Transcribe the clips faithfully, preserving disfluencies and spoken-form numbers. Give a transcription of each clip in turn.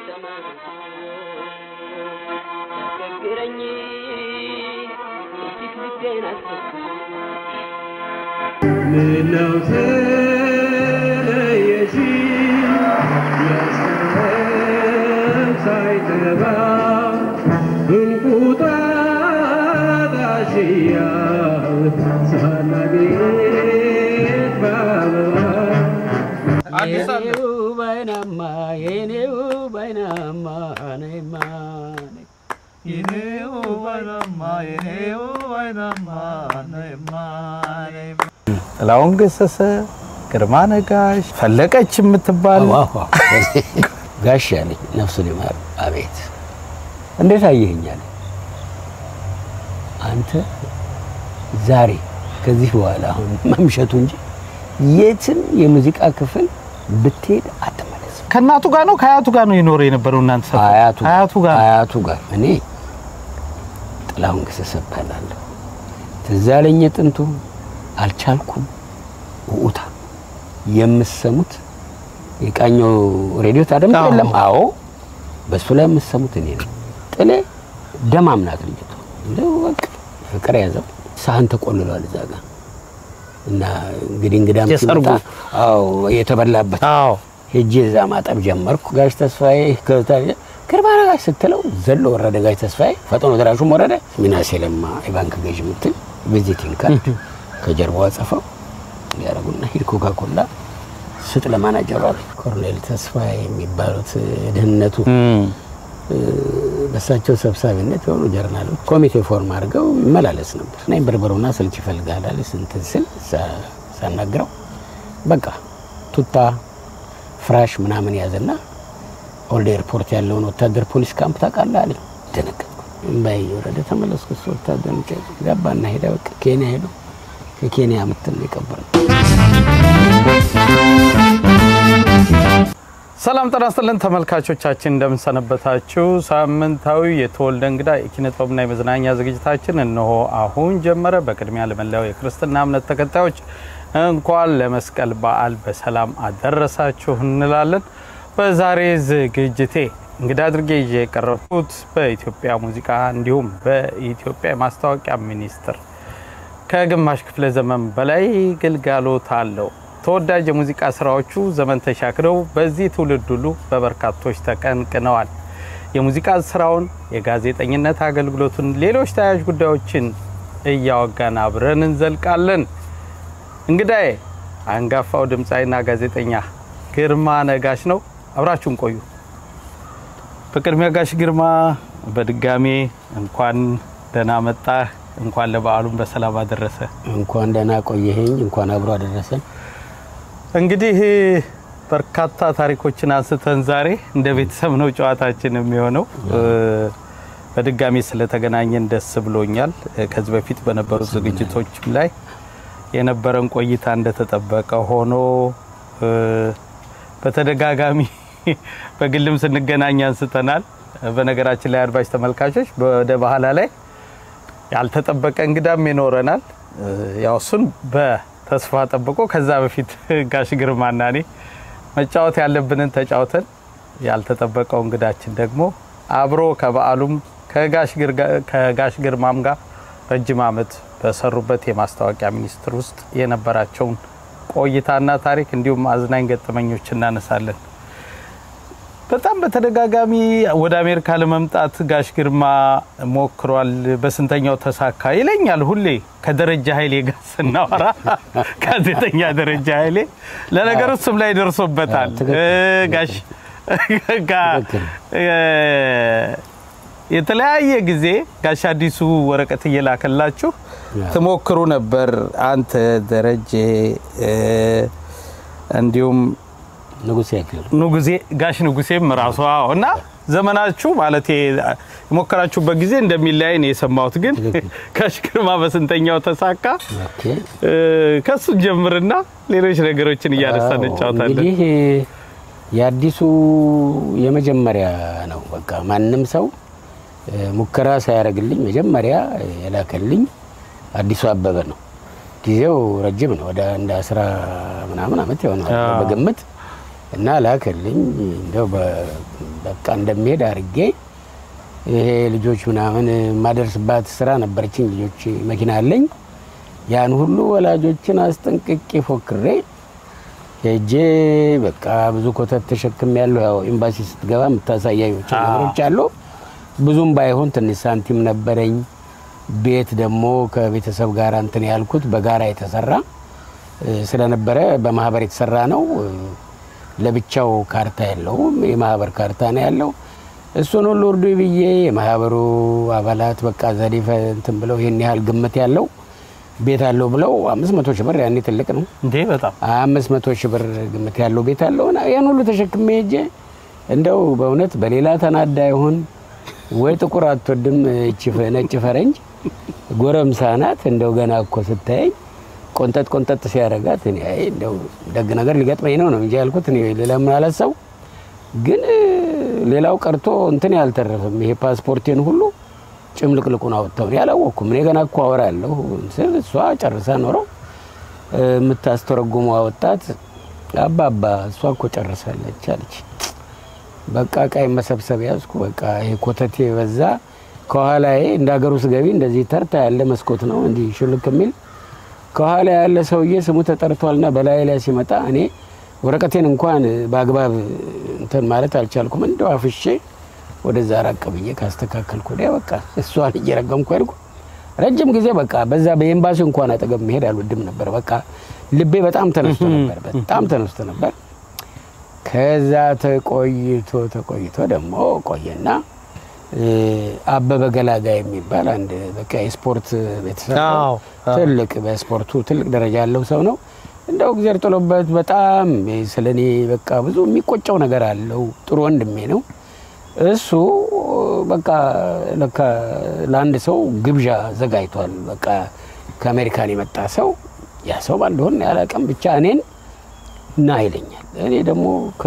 ጥላሁን ገሰሰ ግርማ ነጋሽ ፈለቀች የምትባል ጋሽ ያለኝ ነፍሱን ይማር አቤት እንዴት አየኸኛል አንተ ዛሬ ከዚህ በኋላ አሁን ማምሸቱ እንጂ የትም የሙዚቃ ክፍል ብትሄድ አትመለስ ከናቱ ጋር ነው ከአያቱ ጋር ነው ይኖር የነበረው እናንተ ሰፈር አያቱ አያቱ ጋር አያቱ ጋር እኔ ጥላሁን ገሰሰ ባላለሁ ተዛለኝ ጥንቱ አልቻልኩም ውኡታ የምሰሙት የቃኘው ሬዲዮ ታደም አይደለም አዎ በሱ ላይ የምሰሙት እኔ ነው ጥሌ ደማምናት ልጅቱ እንደው ወቅ ፍቅር ያዘው ሳህን ተቆልሏል እዛ ጋር እና እንግዲህ እንግዳም ሲመጣ አዎ የተበላበት አዎ ሄጄ እዛ ማጠብ ጀመርኩ ጋሽ ተስፋዬ ከታየ ከርባራ ጋር ስትለው ዘሎ ወረደ ጋሽ ተስፋዬ ፈጥኖ ደራሹ ወረደ ሚናሴ ለማ የባንክ ገዥ ምትል ቪዚቲንግ ካርድ ከጀርባው አጸፈው ያረጉና ሂድ ኮካኮላ ስጥ ለማናጀሩ ኮርኔል ተስፋዬ የሚባሉት ደህንነቱ በሳቸው ሰብሳቢነት ሆኖ ጀርናሎች ኮሚቴ ፎርም አድርገው ይመላለስ ነበር እና በርበሩና ስልክ ይፈልጋል አለ ስንት ስል ሳናግረው በቃ ቱታ ፍራሽ ምናምን ያዘና ኦልድ ኤርፖርት ያለውን ወታደር ፖሊስ ካምፕ ታውቃለህ አለ ደነገጥኩ እምባይ ወረደ ተመለስኩ ወታደር ገባና ሄደ በቃ ኬንያ ሄዶ ከኬንያ መጥተን የቀበረው ሰላም ተራስተልን ተመልካቾቻችን እንደምን ሰነበታችሁ ሳምንታዊ የተወልደ እንግዳ የኪነጥበብና የመዝናኛ ዝግጅታችን እነሆ አሁን ጀመረ በቅድሚያ ለመላው የክርስትና እምነት ተከታዮች እንኳን ለመስቀል በዓል በሰላም አደረሳችሁ እንላለን በዛሬ ዝግጅቴ እንግዳ አድርጌ የቀረብኩት በኢትዮጵያ ሙዚቃ እንዲሁም በኢትዮጵያ ማስታወቂያ ሚኒስቴር ከግማሽ ክፍለ ዘመን በላይ ግልጋሎት አለው ተወዳጅ የሙዚቃ ስራዎቹ ዘመን ተሻክረው በዚህ ትውልድ ሁሉ በበርካቶች ተቀንቅነዋል የሙዚቃ ስራውን የጋዜጠኝነት አገልግሎቱን ሌሎች ተያያዥ ጉዳዮችን እያወጋን አብረን እንዘልቃለን እንግዳዬ አንጋፋው ድምጻይና ጋዜጠኛ ግርማ ነጋሽ ነው አብራችሁን ቆዩ በቅድሚያ ጋሽ ግርማ በድጋሜ እንኳን ደህና መጣ እንኳን ለበዓሉም በሰላም አደረሰ እንኳን ደህና ቆየኸኝ እንኳን አብሮ አደረሰን እንግዲህ በርካታ ታሪኮችን አንስተን ዛሬ እንደ ቤተሰብ ነው ጨዋታችን የሚሆነው በድጋሜ ስለተገናኘን ደስ ብሎኛል ከዚህ በፊት በነበሩ ዝግጅቶች ላይ የነበረን ቆይታ እንደተጠበቀ ሆኖ በተደጋጋሚ በግልም ስንገናኝ አንስተናል በነገራችን ላይ አድቫይስ ተመልካቾች ወደ በኋላ ላይ ያልተጠበቀ እንግዳም ይኖረናል ያው እሱን በተስፋ ጠብቆ ከዛ በፊት ጋሽ ግርማና እኔ መጫወት ያለብንን ተጫውተን ያልተጠበቀው እንግዳችን ደግሞ አብሮ ከበዓሉም ከጋሽ ግር ከጋሽ ግርማም ጋር ረጅም ዓመት በሰሩበት የማስታወቂያ ሚኒስቴር ውስጥ የነበራቸውን ቆይታና ታሪክ እንዲሁም አዝናኝ ገጠመኞች እናነሳለን በጣም በተደጋጋሚ ወደ አሜሪካ ለመምጣት ጋሽ ግርማ ሞክሯል በስንተኛው ተሳካ ይለኛል ሁሌ ከደረጃ ኃይሌ ጋር ስናወራ ጋዜጠኛ ደረጃ ኃይሌ ለነገሩ ስም ላይ ደርሶበታል ጋሽ የተለያየ ጊዜ ጋሽ አዲሱ ወረቀት እየላከላችሁ ተሞክሩ ነበር አንተ ደረጃ እንዲሁም ንጉሴ ያከለ ንጉሴ ጋሽ ንጉሴም ራሷው እና ዘመናችሁ ማለት የሞከራችሁበት ጊዜ እንደሚላይ ነው የሰማሁት ግን ጋሽ ግርማ በስንተኛው ተሳካ ከሱ ጀምርና ሌሎች ነገሮችን እያነሳን እንጫወታለን እንግዲህ ያዲሱ የመጀመሪያ ነው በቃ ማንንም ሰው ሙከራ ሳያረግልኝ መጀመሪያ የላከልኝ አዲሱ አበበ ነው ጊዜው ረጅም ነው ወደ እንደ አስራ ምናምን አመት ይሆናል በግምት እና ላከልኝ እንደው በቃ እንደምሄድ አድርጌ ይሄ ልጆች ምናምን ማደርስባት ስራ ነበርችኝ ልጆች መኪና አለኝ ያን ሁሉ ወላጆችን አስጠንቅቄ ፎክሬ ሄጄ በቃ ብዙ ኮተት ተሸክም ያለው ያው ኤምባሲ ስትገባ የምታሳያዩች ነገሮች አሉ ብዙም ባይሆን ትንሽ ሳንቲም ነበረኝ ቤት ደግሞ ከቤተሰብ ጋር እንትን ያልኩት በጋራ የተሰራ ስለነበረ በማህበር የተሰራ ነው ለብቻው ካርታ ያለው የማህበር ካርታ ነው ያለው እሱን ሁሉ ወርዱ ብዬ የማህበሩ አባላት በቃ ዘሪፈ እንትን ብለው ይሄን ያህል ግምት ያለው ቤት አለው ብለው አምስት መቶ ሺህ ብር ያኔ ትልቅ ነው እንዴ በጣም አምስት መቶ ሺህ ብር ግምት ያለው ቤት አለውና ያን ሁሉ ተሸክሜ ሄጄ እንደው በእውነት በሌላ ተናዳ ይሁን ወይ ጥቁር አትወድም እቺ ነጭ ፈረንጅ ጎረምሳ ናት እንደው ገና እኮ ስታይ ቆንጠጥ ቆንጠጥ ሲያረጋት እኔ አይ እንደው ደግ ነገር ሊገጥመኝ ነው ነው እንጂ ያልኩት እኔ ለምን አላሰው ግን ሌላው ቀርቶ እንትን ያልተረፈም ይሄ ፓስፖርቴን ሁሉ ጭምልቅልቁን አወጣው ያላወኩም እኔ ገና እኮ አወራለሁ እንስል እሷ ጨርሳ ኖሮ የምታስተረጉመው አወጣት አባባ እሷ እኮ ጨርሳለች አለች በቃ ቃይ መሰብሰብ ያዝኩ በቃ ይሄ ኮተቴ በዛ ከኋላዬ እንዳገሩ ስገቢ እንደዚህ ተርታ ያለ መስኮት ነው እንዲ ሽልክ የሚል ከኋላ ያለ ሰውዬ ስሙ ተጠርቷልና በላይ ላይ ሲመጣ እኔ ወረቀቴን እንኳን በአግባብ እንትን ማለት አልቻልኩም እንደው አፍሼ ወደዛ ራቅ ብዬ ካስተካከልኩ ዲያ በቃ እሷን እየረገምኩ ሄድኩ ረጅም ጊዜ በቃ በዛ በኤምባሲው እንኳን አጠገብ መሄድ አልወድም ነበር በቃ ልቤ በጣም ተነስቶ ነበር በጣም ተነስቶ ነበር ከዛ ተቆይቶ ተቆይቶ ደግሞ ቆየና አበበ ገላጋ የሚባል አንድ በቃ ስፖርት ቤተሰብ ትልቅ በስፖርቱ ትልቅ ደረጃ ያለው ሰው ነው እንደው እግዚአብሔር ጥሎበት በጣም ስለኔ በቃ ብዙ የሚቆጨው ነገር አለው ጥሩ ወንድሜ ነው እሱ በቃ ለካ ለአንድ ሰው ግብዣ ዘጋይቷል በቃ ከአሜሪካን የመጣ ሰው ያ ሰው ባልሆነ ያላቀም ብቻ እኔን ና ይለኛል እኔ ደግሞ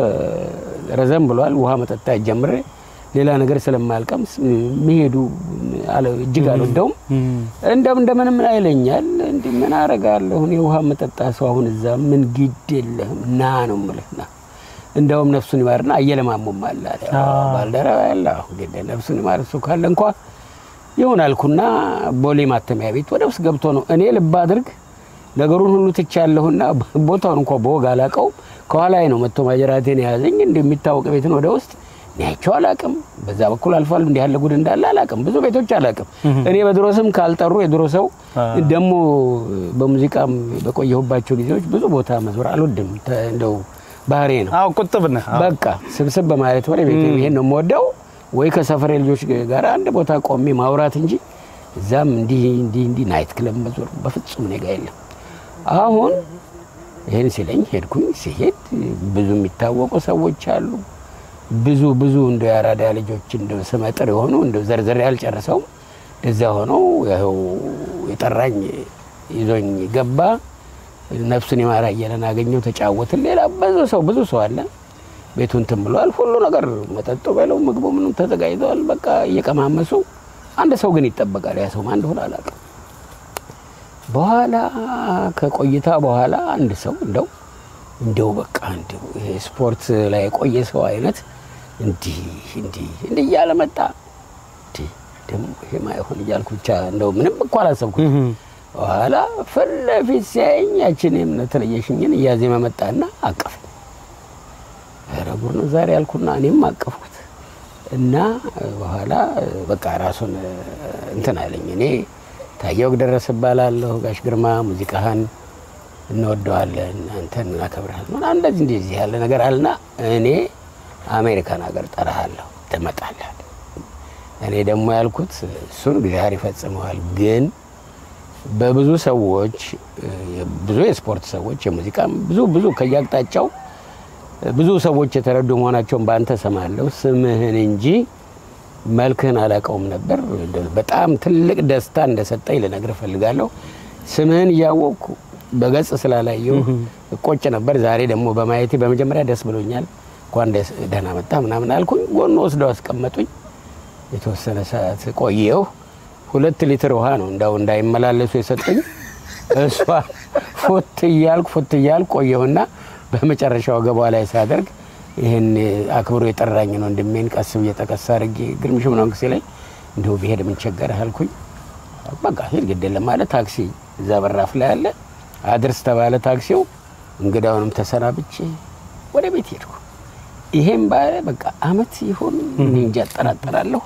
ከረዘም ብሏል ውሃ መጠጣ ጀምሬ ሌላ ነገር ስለማልቀም መሄዱ አለ እጅግ አልወደውም እንደም እንደምንም አይለኛል እንዴ ምን አረጋለሁ እኔ ውሃ መጠጣ ሰው አሁን እዛ ምን ግድ የለህም ና ነው ምለና እንደውም ነፍሱን ይማርና አየለማሙም አለ ባልደረባ ያለው ግድ ነፍሱን ይማር እሱ ካለ እንኳን ይሆናልኩና ቦሌ ማተሚያ ቤት ወደ ውስጥ ገብቶ ነው እኔ ልብ አድርግ ነገሩን ሁሉ ትቻለሁና ቦታውን እንኳን በወግ አላቀው ከኋላዬ ነው መጥቶ ማጀራቴን ያዘኝ እንደሚታወቅ ቤትን ወደ ውስጥ ነይቸው አላቀም በዛ በኩል አልፋል እንዴ ያለ ጉድ እንዳለ አላቀም ብዙ ቤቶች አላቀም እኔ በድሮ ስም ካልጠሩ የድሮ ሰው ደሞ በሙዚቃም በቆየሁባቸው ጊዜዎች ብዙ ቦታ መዝወር አልወድም እንደው ባህሪ ነው አው ቁጥብነ በቃ ስብስብ በማለት ወደ ቤቴ ይሄን ነው የምወደው ወይ ከሰፈሬ ልጆች ጋር አንድ ቦታ ቆሜ ማውራት እንጂ እዛም እንዲ እንዲ እንዲ ናይት ክለብ መዝወር በፍጹም ነገ የለም አሁን ይሄን ሲለኝ ሄድኩኝ ሲሄድ ብዙ የሚታወቁ ሰዎች አሉ ብዙ ብዙ እንደ ያራዳ ልጆች እንደ ሰመጥር የሆኑ እንደ ዘርዘር ያልጨረሰው እዛ ሆኖ ያው የጠራኝ ይዞኝ ገባ ነፍሱን ይማራ እያለና አገኘው ተጫወትን ሌላ ብዙ ሰው ብዙ ሰው አለ ቤቱን ተምሏል ሁሉ ነገር መጠጡ በለው ምግቡ ምንም ተዘጋጅቷል በቃ እየቀማመሱ አንድ ሰው ግን ይተበቃል ያ ሰው ማን እንደሆነ አላውቅም በኋላ ከቆይታ በኋላ አንድ ሰው እንደው እንደው በቃ እንደው ስፖርት ላይ ቆየ ሰው አይነት እንዲ እንዲ እንዲ ያለ መጣ እንዲ ደም ይሄማ ይሆን ይያልኩ ብቻ እንደው ምንም እኮ አላሰብኩት በኋላ ፈለፊት ሲያኛችን የምነተለየሽኝን ያዜማ መጣና አቀፍ ረጉር ነው ዛሬ ያልኩና እኔም አቀፍኩት እና በኋላ በቃ ራሱን እንትን አለኝ እኔ ታየው ደረሰ ባላለሁ ጋሽ ግርማ ሙዚቃህን እንወደዋለን አንተን እናከብራለን ምን እንደዚህ እንደዚህ ያለ ነገር አለና እኔ አሜሪካን ሀገር ጠራሃለሁ ተመጣጣለ እኔ ደግሞ ያልኩት እሱን እግዚአብሔር ይፈጽመዋል ግን በብዙ ሰዎች ብዙ የስፖርት ሰዎች የሙዚቃም ብዙ ብዙ ከያቅጣጫው ብዙ ሰዎች የተረዱ መሆናቸውን ባንተ ሰማለሁ ስምህን እንጂ መልክህን አላቀውም ነበር በጣም ትልቅ ደስታ እንደሰጠኝ ለነገር ፈልጋለሁ ስምህን ያወቅኩ በገጽ ስላላየው ቆጭ ነበር ዛሬ ደግሞ በማየቴ በመጀመሪያ ደስ ብሎኛል እንኳን ደህና መጣ ምናምን አልኩኝ ጎን ወስደው አስቀመጡኝ የተወሰነ ሰዓት ቆየው ሁለት ሊትር ውሃ ነው እንዳው እንዳይመላለሱ የሰጠኝ እሷ ፎት ይያልኩ ፎት ይያልኩ ቆየውና በመጨረሻው ገባው ላይ ሳደርግ ይሄን አክብሮ የጠራኝ ነው እንደምን ቀስብ እየተቀሳ አርጌ ግርምሽ ምናምን ከሰ ላይ እንደው ቢሄድ ምን ቸገረህ አልኩኝ በቃ ሄድ ግዴለ ማለት ታክሲ እዛ በራፍ ላይ አለ አድርስ ተባለ ታክሲው እንግዳውንም ተሰናብቼ ወደ ቤት ሄድኩ ይሄን ባለ በቃ አመት ይሁን እንጃ ተጠራጠራለሁ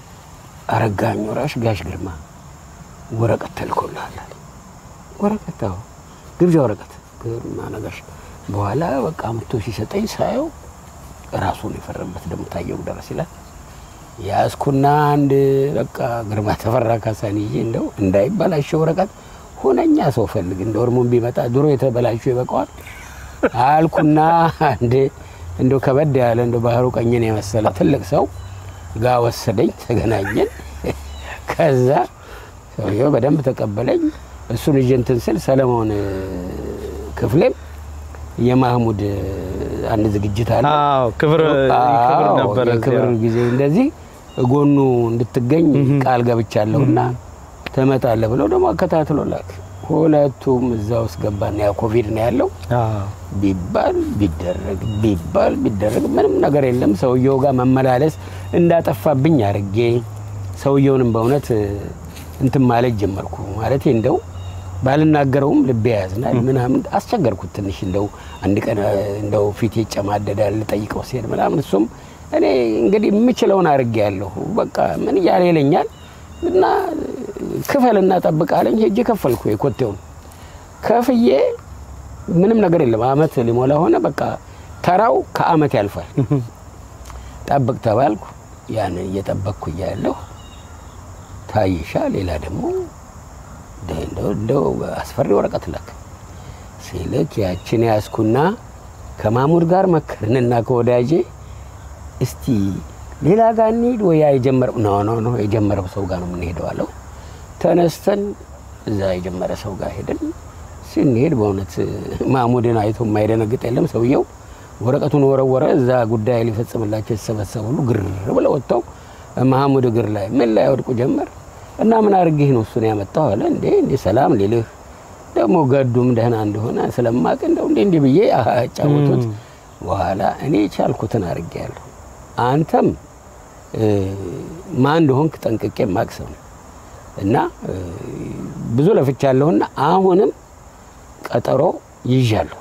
አረጋኝ ወራሽ ጋሽ ግርማ ወረቀት ተልኮልሃል ወረቀታው ግብዣ ወረቀት ግርማ ነጋሽ በኋላ በቃ አመቶ ሲሰጠኝ ሳየው ራሱን የፈረመበት ደም ታየው ደረስ ይላል ያስኩና አንድ በቃ ግርማ ተፈራ ካሳኒ እንደው እንዳይባላሽ ወረቀት ሆነኛ ሰው ፈልግ እንደው ወርሙን ቢመጣ ድሮ የተበላሹ ይበቃዋል አልኩና አንድ እንደው ከበድ ያለ እንደው ባህሩ ቀኝን የመሰለ ትልቅ ሰው ጋር ወሰደኝ ተገናኘን ከዛ ሰውየው በደንብ ተቀበለኝ እሱን እጀንተን ስል ሰለሞን ክፍሌም የማህሙድ አንድ ዝግጅት አለ አዎ ክብር ክብር ነበር ክብር ጊዜ እንደዚህ ጎኑ እንድትገኝ ቃል ገብቻለሁና ተመጣለ ብለው ደሞ አከታትሎላክ ሁለቱም እዛው ስገባና ያ ኮቪድ ነው ያለው አዎ ቢባል ቢደረግ ቢባል ቢደረግ ምንም ነገር የለም ሰውየው ጋር መመላለስ እንዳጠፋብኝ አርጌ ሰውየውንም በእውነት እንትን ማለት ጀመርኩ ማለት እንደው ባልናገረውም ልቤ ያዝናል ምናምን አስቸገርኩት ትንሽ እንደው አንድ ቀን እንደው ፊቴ ጨማደዳል ጠይቀው ሲል ምናምን እሱም እኔ እንግዲህ ምችለውን አርጌያለሁ በቃ ምን ያለ ይለኛል እና ክፈልና ጠብቃለኝ ሄጄ ከፈልኩ የኮቴውን ከፍዬ ምንም ነገር የለም አመት ሊሞላ ሆነ በቃ ተራው ከአመት ያልፋል ጠብቅ ተባልኩ ያን እየጠበቅኩ ያለው ታይሻ ሌላ ደግሞ ደንደው ደው አስፈሪ ወረቀት ለክ ሲልክ ያችን ያስኩና ከማሙድ ጋር መከርንና ከወዳጄ እስቲ ሌላ ጋር እንሂድ ወይ አይጀመር ነው ነው ነው የጀመረው ሰው ጋር ነው የምንሄደው አለው ተነስተን እዛ የጀመረ ሰው ጋር ሄደን ሲንሄድ በእውነት ማሙድን አይቶ የማይደነግጥ የለም ሰውየው ወረቀቱን ወረወረ እዛ ጉዳይ ሊፈጽምላቸው ተሰበሰቡ ሁሉ ግር ብለው ወጣው ማሙድ ግር ላይ ምን ላይ ወድቁ ጀመር እና ምን አርግህ ነው እሱን ያመጣው አለ እንዴ እንዴ ሰላም ሊልህ ደሞ ገዱም ደህና እንደሆነ ስለማቅ እንደው እንዴ እንዴ ብዬ አጫውቱት በኋላ እኔ ቻልኩትን አርጌያለሁ አንተም ማን እንደሆንክ ጠንቅቄ ማክሰው እና ብዙ ለፍቻለሁና አሁንም ቀጠሮ ይዣለሁ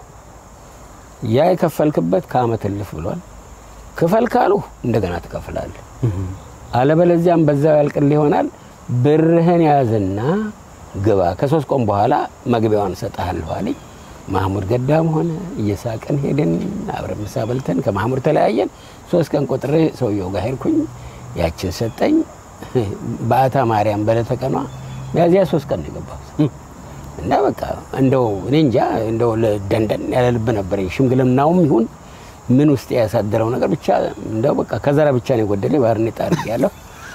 ያ የከፈልክበት ከአመት ልፍ ብሏል ከፈልካሉ እንደገና ተከፍላለህ አለበለዚያም በዛው ያልቅል ይሆናል ብርህን ያዘና ግባ ከሶስት ቀን በኋላ መግቢያውን ሰጣለሁ አለኝ ማህሙድ ገዳም ሆነ እየሳቀን ሄደን አብረን ምሳ በልተን ከማህሙድ ተለያየን ሶስት ቀን ቆጥሬ ሰውየው ጋር ሄድኩኝ ያችን ሰጠኝ ባታ ማርያም በለተቀኗ ያዚያ ሶስት ቀን ይገባው እና በቃ እንደው እኔ እንጃ እንደው ለደንደን ያለልብ ነበር ሽምግልናውም ይሁን ምን ውስጥ ያሳደረው ነገር ብቻ እንደው በቃ ከዘራ ብቻ ነው ጎደለ ባርኔ ጣርቅ ያለው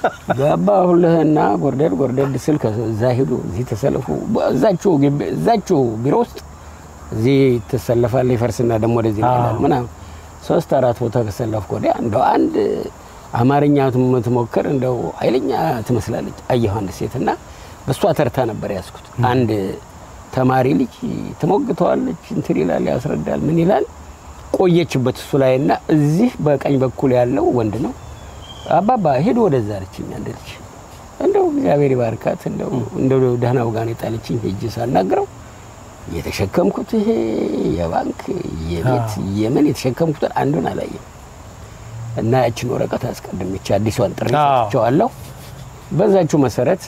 ገባሁልህና ጎርደድ ጎርደድ ስልክ እዛ ሄዱ እዚህ ተሰለፉ እዛችሁ እዛችሁ ቢሮ ውስጥ እዚህ ተሰለፋለ ይፈርስና ደሞ ወደዚህ ይላል ምናምን ሶስት አራት ቦታ ተሰለፍኩ ወዲያ እንደው አንድ አማርኛ ትሞክር እንደው ኃይለኛ ትመስላለች አየሁ አንድ ሴትና በሷ ተርታ ነበር ያስኩት አንድ ተማሪ ልጅ ተሞግተዋለች እንትን ይላል ያስረዳል ምን ይላል ቆየችበት እሱ ላይና እዚህ በቀኝ በኩል ያለው ወንድ ነው አባባ ሄዶ ወደዛ አለችኝ አንደልች እንደው እግዚአብሔር ይባርካት እንደው እንደው ደህናው ጋር የጣለችኝ ሄጄ ሳናግረው የተሸከምኩት ይሄ የባንክ የቤት የምን የተሸከምኩት አንዱን አላየም እና ያችን ወረቀት አስቀድምቼ አዲሷን ጥሪ ሰጥቻለሁ በዛችሁ መሰረት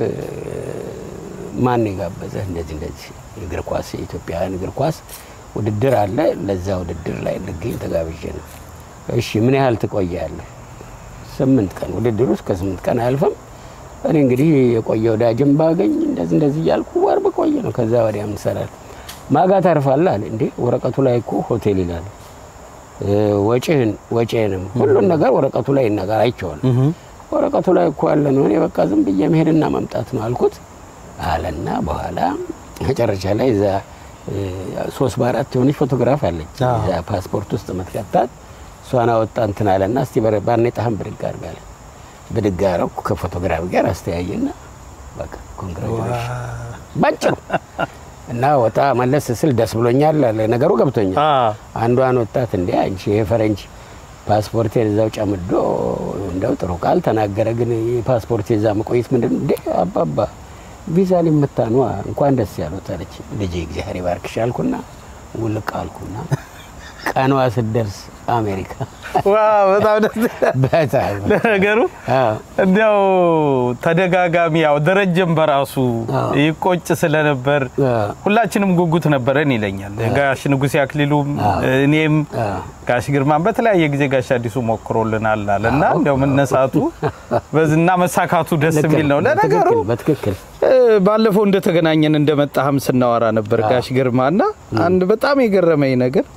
ማን ይጋበዘ እንደዚህ እንደዚህ እግር ኳስ ኢትዮጵያን እግር ኳስ ውድድር አለ ለዛ ውድድር ላይ ልገኝ ተጋብዤ ነው እሺ ምን ያህል ትቆያለህ ስምንት ቀን ውድድሩ እስከ ስምንት ቀን አልፈም እኔ እንግዲህ የቆየው ዳጅም ባገኝ እንደዚህ እንደዚህ ያልኩ ወር በቆየ ነው ከዛ ወዲያ ምን ሰራል ማጋ ታርፋለህ አለ እንዴ ወረቀቱ ላይ እኮ ሆቴል ይላል ወጪህን ወጪህንም ሁሉን ነገር ወረቀቱ ላይ ነገር አይቻል ወረቀቱ ላይ እኮ አለ ነው እኔ በቃ ዝም ብዬ መሄድና መምጣት ነው አልኩት አለና በኋላ መጨረሻ ላይ እዛ ሶስት በአራት የሆነች ፎቶግራፍ አለኝ እዛ ፓስፖርት ውስጥ መጥቃታት ሷና ወጣ እንትን አለና እስቲ ባርኔጣህን ብድግ አድርጋለ ብድግ አደረኩ ከፎቶግራፍ ጋር አስተያየና በቃ ኮንግራቹሌሽን ባጭሩ እና ወጣ መለስ ስል ደስ ብሎኛል ነገሩ ገብቶኛል አንዷን ወጣት እንዴ አንቺ የፈረንጅ ፓስፖርቴን እዛው ጨምዶ እንደው ጥሩ ቃል ተናገረ ግን ፓስፖርቴ እዛ መቆየት ምንድነው እንዴ አባባ ቪዛ ሊመታኗ እንኳን ደስ ያለው ታለች ልጄ እግዚአብሔር ይባርክሽ አልኩና ውልቅ አልኩና ቀኗ ስደርስ አሜሪካ ዋው በጣም ደስ በጣም ነገሩ እንዴው ተደጋጋሚ ያው ደረጀም በራሱ ይቆጭ ስለነበር ሁላችንም ጉጉት ነበረን ይለኛል ጋሽ ንጉሴ አክሊሉም እኔም ጋሽ ግርማን በተለያየ ጊዜ ጋሽ አዲሱ ሞክሮልናል አለና እንደው መነሳቱ በዝና መሳካቱ ደስ የሚል ነው ለነገሩ በትክክል ባለፈው እንደተገናኘን እንደመጣህም ስናወራ ነበር ጋሽ ግርማና አንድ በጣም የገረመኝ ነገር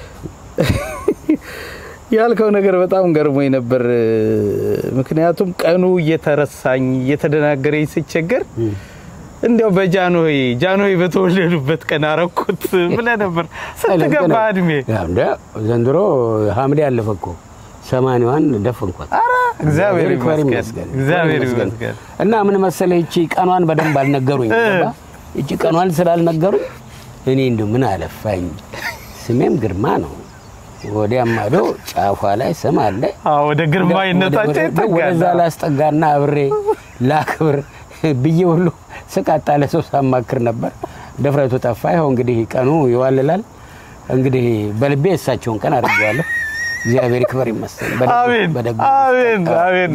ያልከው ነገር በጣም ገርሞኝ ነበር ምክንያቱም ቀኑ እየተረሳኝ እየተደናገረኝ ሲቸገር እንደው በጃንሆይ ጃንሆይ በተወለዱበት ቀን አረኩት ብለ ነበር ስትገባ እድሜ ያንደ ዘንድሮ ሐምሌ አለፈኮ ሰማንያዋን ደፈንኳት አረ እግዚአብሔር ይመስገን እግዚአብሔር ይመስገን እና ምን መሰለ እቺ ቀኗን በደንብ አልነገሩኝ እቺ ቀኗን ስላልነገሩኝ እኔ እንደው ምን አለፋኝ ስሜም ግርማ ነው ወዲያም ማዶ ጫፏ ላይ ስም አለ አዎ ወደ ግርማይነታቸው ይተጋል ወደዛ ላስጠጋና አብሬ ላክብር ብዬ ሁሉ ስቃጣ ለሰው ሳማክር ነበር ደፍረቱ ጠፋ ይኸው እንግዲህ ቀኑ ይዋልላል እንግዲህ በልቤ እሳቸውን ቀን አድርገዋለሁ እግዚአብሔር ይክበር ይመስገን አሜን አሜን አሜን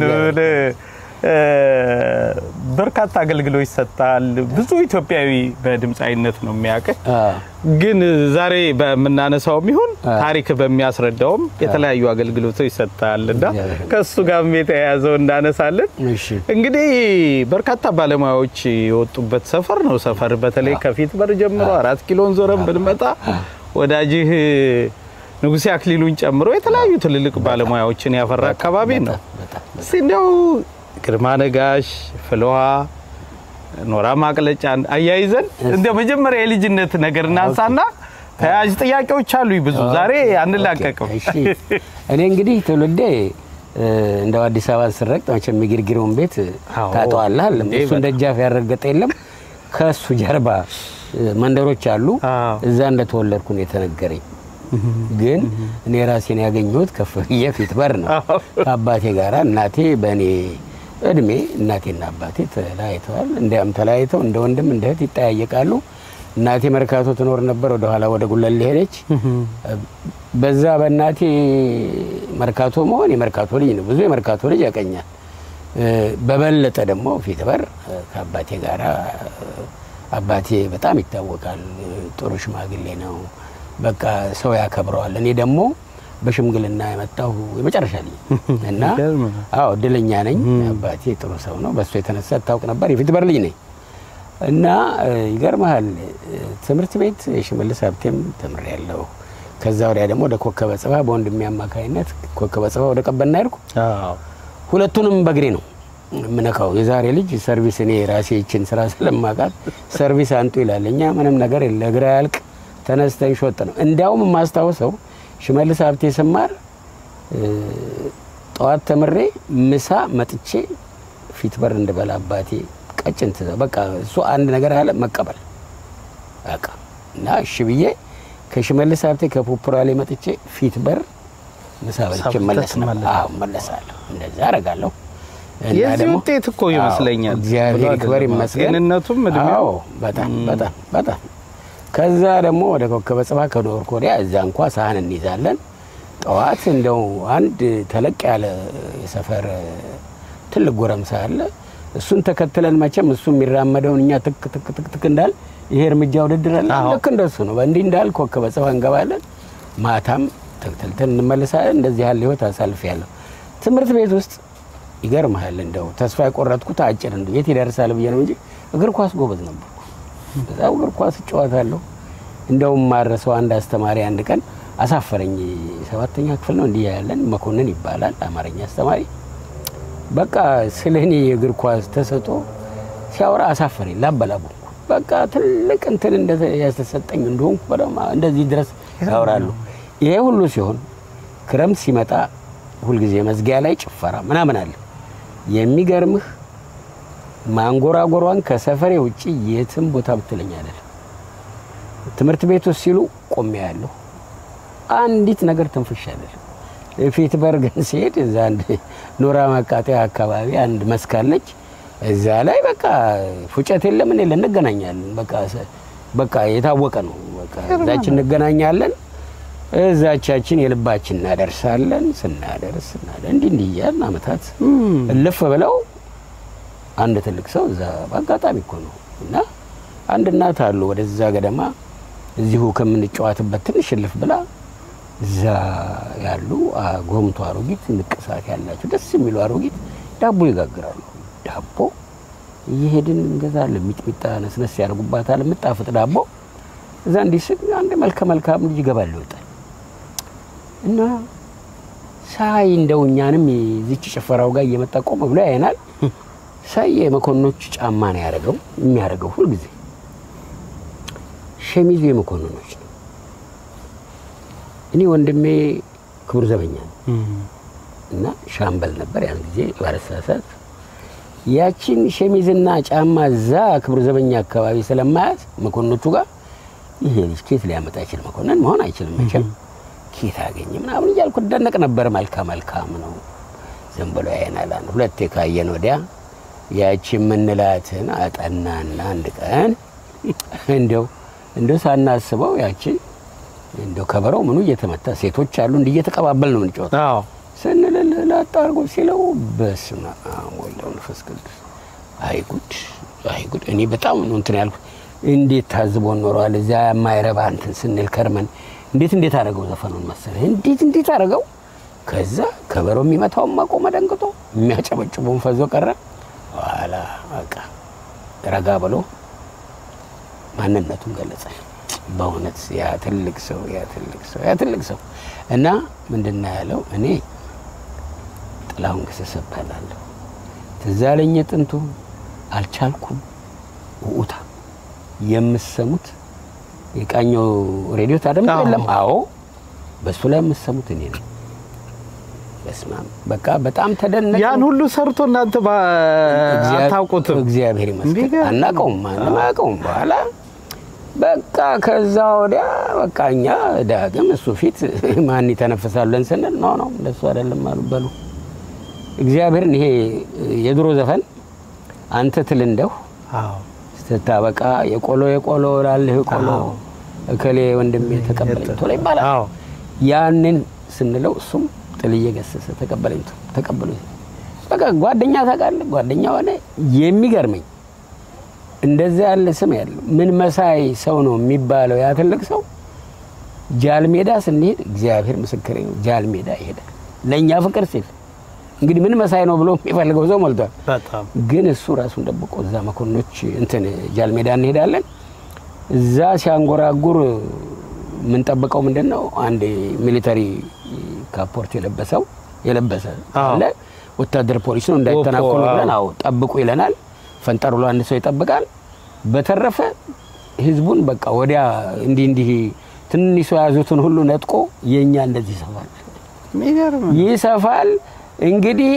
በርካታ አገልግሎት ይሰጣል ብዙ ኢትዮጵያዊ በድምጻይነት ነው የሚያቀ ግን ዛሬ በመናነሳው ይሁን ታሪክ በሚያስረዳውም የተለያዩ አገልግሎቶች ይሰጣልና ከሱ ጋር የተያያዘው እንዳነሳለን እንግዲህ በርካታ ባለሙያዎች የወጡበት ሰፈር ነው ሰፈር በተለይ ከፊት በር ጀምሮ አራት ኪሎን ዞረን ብንመጣ ወዳጅህ ንጉሴ አክሊሉን ጨምሮ የተለያዩ ትልልቅ ባለሙያዎችን ያፈራ አካባቢ ነው ሲንደው ግርማ ነጋሽ ፍሎሃ ኖራ ማቅለጫን አያይዘን እንደ መጀመሪያ የልጅነት ነገር እናንሳና ተያጅ ጥያቄዎች አሉ ብዙ ዛሬ አንላቀቀው እሺ እኔ እንግዲህ ትውልዴ እንደው አዲስ አበባ ስረቅጥ መቼም ግርግሩን ቤት ታጣዋለህ እሱ እንደጃፍ ያረገጠ የለም ከሱ ጀርባ መንደሮች አሉ እዛ እንደተወለድኩ ነው የተነገረኝ ግን እኔ ራሴን ያገኘሁት ከፍየ ፊት በር ነው አባቴ ጋራ እናቴ በእኔ እድሜ እናቴና አባቴ ተላይተዋል እንዴም ተላይተው እንደ ወንድም እንደ እህት ይጣያየቃሉ እናቴ መርካቶ ትኖር ነበር ወደ ኋላ ወደ ጉለሌ ሄደች በዛ በእናቴ መርካቶ መሆን የመርካቶ ልጅ ነው ብዙ የመርካቶ ልጅ ያቀኛል በበለጠ ደግሞ ፊት በር ከአባቴ ጋራ አባቴ በጣም ይታወቃል ጥሩ ሽማግሌ ነው በቃ ሰው ያከብረዋል እኔ ደግሞ በሽምግልና የመጣው የመጨረሻ ልጅ እና አዎ ድለኛ ነኝ አባቴ ጥሩ ሰው ነው በሱ የተነሳ ታውቅ ነበር የፊት በር ልጅ ነኝ እና ይገርማል ትምርት ቤት ሽመልስ ሀብቴም ተምሬያለሁ ከዛ ወዲያ ደግሞ ወደ ኮከበ ጽባ በወንድሜ አማካይነት ኮከበ ጽባ ወደ ቀበና ሄድኩ አዎ ሁለቱንም በግሬ ነው ምነካው የዛሬ ልጅ ሰርቪስ እኔ ራሴ እቺን ስራ ስለማቃት ሰርቪስ አንጡ ይላልኛ ምንም ነገር የለ ግራ ያልቅ ተነስተን ሾጥ ነው እንዲያውም ማስተዋወሰው ሽመልስ ሀብቴ ሰማር ጧት ተምሬ ምሳ መጥቼ ፊት በር እንደበላ አባቴ ቀጭን በቃ እሱ አንድ ነገር አለ መቀበል በቃ እና እሺ ብዬ ከሽመልስ ሀብቴ ከፖፑራሌ መጥቼ ፊት በር ምሳ በልቼ መለስና አዎ መለሳለሁ እንደዛ አረጋለሁ የዚህ ውጤት እኮ ይመስለኛል እግዚአብሔር ይክበር ይመስገን እነቱም እድሜው በጣም በጣም በጣም ከዛ ደግሞ ወደ ኮከበ ጽባ ከዶርኮ ወዲያ እዛ እንኳን ሳህን እንይዛለን ጧት እንደው አንድ ተለቅ ያለ የሰፈር ትልቅ ጎረምሳ አለ እሱን ተከትለን መቼም እሱ የሚራመደውን እኛ ትክ ትክ ትክ ትክ እንዳል ይሄ እርምጃ ወደድራል ልክ እንደሱ ነው በእንዲህ እንዳል ኮከበ ጽባ እንገባለን ማታም ተከተልተን እንመለሳለን እንደዚህ ያለ ህይወት አሳልፈያለሁ ትምርት ቤት ውስጥ ይገርማል እንደው ተስፋ የቆረጥኩት አጭር እንደው የት ይደርሳል ብዬ ነው እንጂ እግር ኳስ ጎበዝ ነበር በዛው እግር ኳስ ጨዋታለሁ እንደው ማረሰው አንድ አስተማሪ አንድ ቀን አሳፈረኝ ሰባተኛ ክፍል ነው እንዲያ ያለን መኮንን ይባላል አማርኛ አስተማሪ በቃ ስለኔ የእግር ኳስ ተሰጦ ሲያወራ አሳፈረኝ ላበላቡ በቃ ትልቅ እንትን እንደ ያስተሰጠኝ እንደሆንኩ በደማ እንደዚህ ድረስ ያወራሉ ይሄ ሁሉ ሲሆን ክረምት ሲመጣ ሁሉ ጊዜ መዝጊያ ላይ ጭፈራ ምናምን አለ የሚገርምህ ማንጎራጎሯን ከሰፈሬ ውጪ የትም ቦታ ብትለኝ አይደል ትምርት ቤቱ ሲሉ ቆሜ ያለው አንዲት ነገር ተንፍሽ አይደል ፊት በርገን ሲሄድ እዛ አንድ ኖራ ማቃጠያ አካባቢ አንድ መስካለች እዛ ላይ በቃ ፉጨት የለም እኔ ለነገናኛለን በቃ በቃ የታወቀ ነው በቃ እዛችን እንገናኛለን እዛቻችን የልባችን እናደርሳለን ስናደርስ እናደርስ እንዲ እንዲ ያን አመታት እልፍ ብለው አንድ ትልቅ ሰው እዛ በአጋጣሚ እኮ ነው እና አንድ እናት አሉ ወደዛ ገደማ እዚሁ ከምንጫወትበት ትንሽ እልፍ ብላ እዛ ያሉ ጎምቶ አሮጊት ንቅሳት ያላቸው ደስ የሚሉ አሮጊት ዳቦ ይጋግራሉ ዳቦ ይሄድን እንገዛለን ሚጥሚጣ ነስነስ ያርጉባታል ምጣፍጥ ዳቦ እዛ እንዲስቅ አንድ መልከ መልካም ልጅ ይገባል ይወጣል እና ሳይ እንደውኛንም እዚች ጭፈራው ጋር እየመጣ ቆም ብሎ ያየናል ሳይ የመኮንኖች ጫማ ነው ያረጋው የሚያረጋው ሁሉ ጊዜ ሸሚዙ የመኮንኖች ነው እኔ ወንድሜ ክቡር ዘበኛ እና ሻምበል ነበር ያን ጊዜ ባለሳሳት ያቺን ሸሚዝና ጫማ ዛ ክቡር ዘበኛ አካባቢ ስለማያት መኮንኖቹ ጋር ይሄ ልጅ ሊያመጣ ይችላል መኮንን መሆን አይችልም መቼም ኪታ አገኘ ምናምን እያልኩ ደነቅ ነበር መልካም መልካም ነው ዝም ብሎ ያየናል አንድ ሁለቴ ካየን ወዲያ ያቺ ምንላትን አጠናና አንድ ቀን እንደው እንደው ሳናስበው ያቺ እንደው ከበረው ምኑ እየተመታ ሴቶች አሉ እንዴ እየተቀባበል ነው እንጫወት አዎ ስንል ላጣርጎ ሲለው በስማ ወልደው ንፈስ ቅዱስ አይ ጉድ አይ ጉድ እኔ በጣም ነው እንትን ያልኩ እንዴት ታዝቦ ኖሯል እዛ የማይረባ እንትን ስንል ከርመን እንዴት እንዴት አረጋው ዘፈኑን መሰለ እንዴት እንዴት አረጋው ከዛ ከበሮ የሚመታው ማቆመ ደንግጦ የሚያጨበጭቡን ፈዞ ቀረ ዋላ በቃ ረጋ ብሎ ማንነቱን ገለጸ በእውነት ያ ትልቅ ሰው ያ ትልቅ ሰው ያ ትልቅ ሰው እና ምንድነው ያለው እኔ ጥላሁን ገሰሰ እባላለሁ ትዛለኝ ጥንቱ አልቻልኩም ውኡታ የምሰሙት የቃኘው ሬዲዮ ታደም የለም አዎ በሱ ላይ የምሰሙት እኔ ነኝ በስማም በቃ በጣም ተደነቀ ያን ሁሉ ሰርቶ እናንተ አታውቁትም እግዚአብሔር ይመስገን አናቀውም ማናቀውም በኋላ በቃ ከዛ ወዲያ በቃኛ ዳግም እሱ ፊት ማን ይተነፈሳለን ስንል ነው ነው እንደሱ አይደለም አሉ በሉ እግዚአብሔርን ይሄ የድሮ ዘፈን አንተ ትል እንደው አዎ ስታበቃ የቆሎ የቆሎ ላልህ ቆሎ እከሌ ወንድሜ ተቀበለኝ ቶሎ ይባላል አዎ ያንን ስንለው እሱም ጥልዬ ገሰሰ ተቀበለኝ ተቀበለኝ በቃ ጓደኛ ታቃለ ጓደኛ ሆነ የሚገርመኝ እንደዛ ያለ ስም ያለው ምን መሳይ ሰው ነው የሚባለው ያ ትልቅ ሰው ጃልሜዳ ስንሄድ እግዚአብሔር ምስክሬ ነው ጃልሜዳ ይሄዳል ለኛ ፍቅር ሲል እንግዲህ ምን መሳይ ነው ብሎ የሚፈልገው ሰው ሞልቷል በጣም ግን እሱ ራሱን ደብቆ እዛ መኮንኖች እንትን ጃልሜዳ እንሄዳለን እዛ ሲያንጎራጉር ምን ጠብቀው ምንድነው አንድ ሚሊተሪ ካፖርት የለበሰው የለበሰ አለ ወታደር ፖሊስ ነው እንዳይተናኮሉ ብለን አው ጠብቁ ይለናል ፈንጠሩሎ አንድ ሰው ይጠብቃል በተረፈ ህዝቡን በቃ ወዲያ እንዲ እንዲ ትንሽ ያዙትን ሁሉ ነጥቆ የኛ እንደዚህ ይሰፋል ይሰፋል እንግዲህ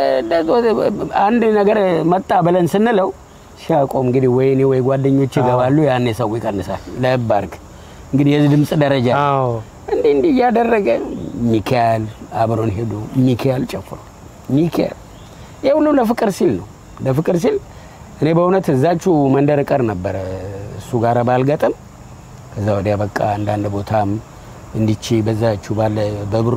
አንድ ነገር መጣ በለን ስንለው ሻቆም እንግዲህ ወይኔ ወይ ጓደኞች ይገባሉ ያኔ ሰው ይቀንሳል ለባርክ እንግዲህ የዚህ ድምጽ ደረጃ አዎ እንዴ እንዴ ያደረገ ሚካኤል አብሮን ሄዱ ሚካኤል ጨፍሮ ሚካኤል የሁሉ ለፍቅር ሲል ነው ለፍቅር ሲል እኔ በእውነት እዛችሁ መንደር ቀር ነበር እሱ ጋር ባልገጠም ከዛ ወዲያ በቃ አንዳንድ ቦታም እንዲቺ በዛችሁ ባለ በብሩ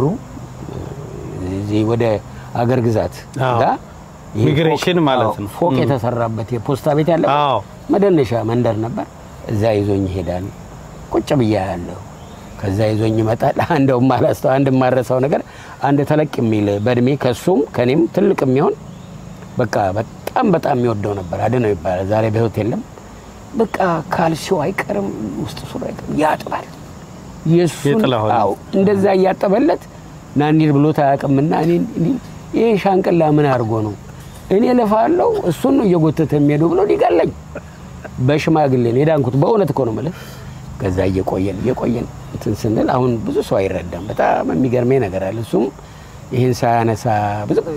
እዚህ ወደ አገር ግዛት ጋ ኢሚግሬሽን ማለት ነው ፎቅ የተሰራበት የፖስታ ቤት ያለ አዎ መደነሻ መንደር ነበር እዛ ይዞኝ ሄዳል ቁጭ ብያለሁ ከዛ ይዞኝ ይመጣል አንደው ማላስተው አንድ ማረሳው ነገር አንድ ተለቅ የሚል በእድሜ ከሱም ከኔም ትልቅ የሚሆን በቃ በጣም በጣም የሚወደው ነበር አደነው ይባላል ዛሬ በህይወት የለም በቃ ካልሲው አይቀርም ውስጥ ሱሪ አይቀርም ያጥባል ኢየሱስ አው እንደዛ ያጠበለት ናኒር ብሎ ታያቀምና እኔ ይሄ ሻንቀላ ምን አርጎ ነው እኔ ለፋለው እሱን ነው እየጎተተ የሚሄደው ብሎ ሊጋለኝ በሽማግሌ ሄዳንኩት በእውነት እኮ ነው ማለት ከዛ እየቆየን እየቆየን እንትን ስንል አሁን ብዙ ሰው አይረዳም በጣም የሚገርመኝ ነገር አለ እሱም ይሄን ሳያነሳ ብዙ ጊዜ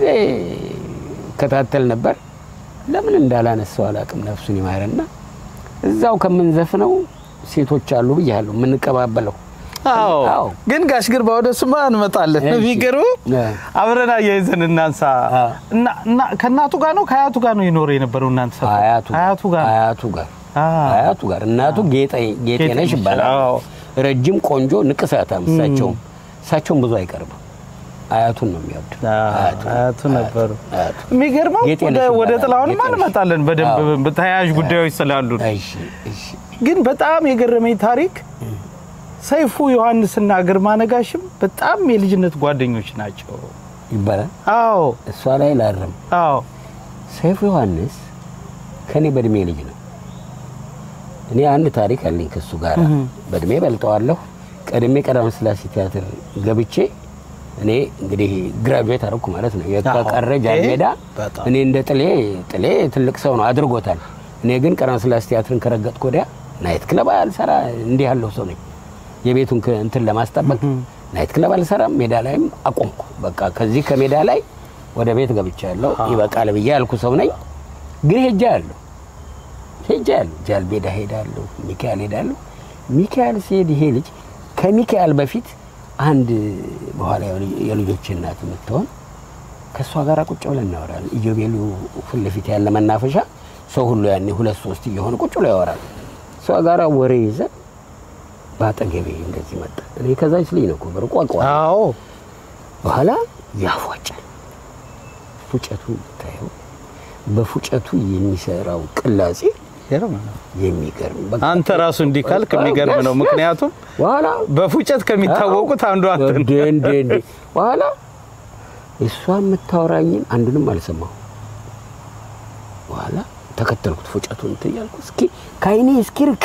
ከታተል ነበር ለምን እንዳላነሳው አላቅም ነፍሱን ይማረና እዛው ከመንዘፍነው ሴቶች አሉ ብያለሁ ምን ቀባበለው አዎ ግን ጋሽ ግርማ ወደሱማ እንመጣለን ቢገሩ አብረና ያይዘን እናንሳ እና እና ከናቱ ጋር ነው ከአያቱ ጋር ነው ይኖር የነበረው እናንተ አያቱ አያቱ ጋር አያቱ ጋር አያቱ ጋር እናቱ ጌጤ ጌጤ ነሽ ይባላል ረጅም ቆንጆ ንቅሳታም እሳቸው እሳቸውም ብዙ አይቀርም አያቱን ነው የሚወድ አያቱ ነበሩ የሚገርመው ወደ ጥላውን ማን መጣለን በደንብ በተያያዥ ጉዳዮች ስላሉ እሺ እሺ ግን በጣም የገረመኝ ታሪክ ሰይፉ ዮሐንስና ግርማ ነጋሽም በጣም የልጅነት ጓደኞች ናቸው ይባላል አዎ እሷ ላይ ላረም አዎ ሰይፉ ዮሐንስ ከኔ በእድሜ ልጅ ነው እኔ አንድ ታሪክ አለኝ ከሱ ጋር በእድሜ በልጠዋለሁ ቀድሜ ቀዳም ስላሴ ቲያትር ገብቼ እኔ እንግዲህ ግራጁዌት አደረኩ ማለት ነው የካቀረ ጃልሜዳ እኔ እንደ ጥሌ ጥሌ ትልቅ ሰው ነው አድርጎታል እኔ ግን ቀዳም ስላሴ ቲያትርን ከረገጥኩ ወዲያ ናይት ክለብ አልሰራ እንዲህ ያለው ሰው ነኝ የቤቱን እንትን ለማስጠበቅ ናይት ክለብ አልሰራም ሜዳ ላይም አቆምኩ በቃ ከዚህ ከሜዳ ላይ ወደ ቤት ገብቻለሁ ይበቃል ብዬ ያልኩ ሰው ነኝ ግን ሄጃለሁ ሄጃለሁ ጃልሜዳ ሄዳለሁ ሚካኤል ሄዳለሁ ሚካኤል ሲሄድ ይሄ ልጅ ከሚካኤል በፊት አንድ በኋላ የልጆች እናት ምትሆን ከሷ ጋር ቁጭ ብለን እናወራለን ኢዮቤሉ ፉል ለፊት ያለ መናፈሻ ሰው ሁሉ ያኔ ሁለት ሶስት ይሆን ቁጭ ብለው ያወራል ሷ ጋር ወሬ ይዘ ባጠገቤ እንደዚህ መጣ እኔ ከዛች ልጅ ነው ኮበር ቋቋ አዎ በኋላ ያፏጫል ፉጨቱ ታየው በፉጨቱ የሚሰራው ቅላጼ የሚገርም አንተ ራሱ እንዲካልክ የሚገርም ነው ምክንያቱም በኋላ በፉጨት ከሚታወቁት አንዱ አንተ እንዴ እንዴ በኋላ እሷ የምታወራኝን አንዱንም አልሰማው በኋላ ተከተልኩት ፉጨቱን ትያልኩ እስኪ ካይኔ እስኪርክ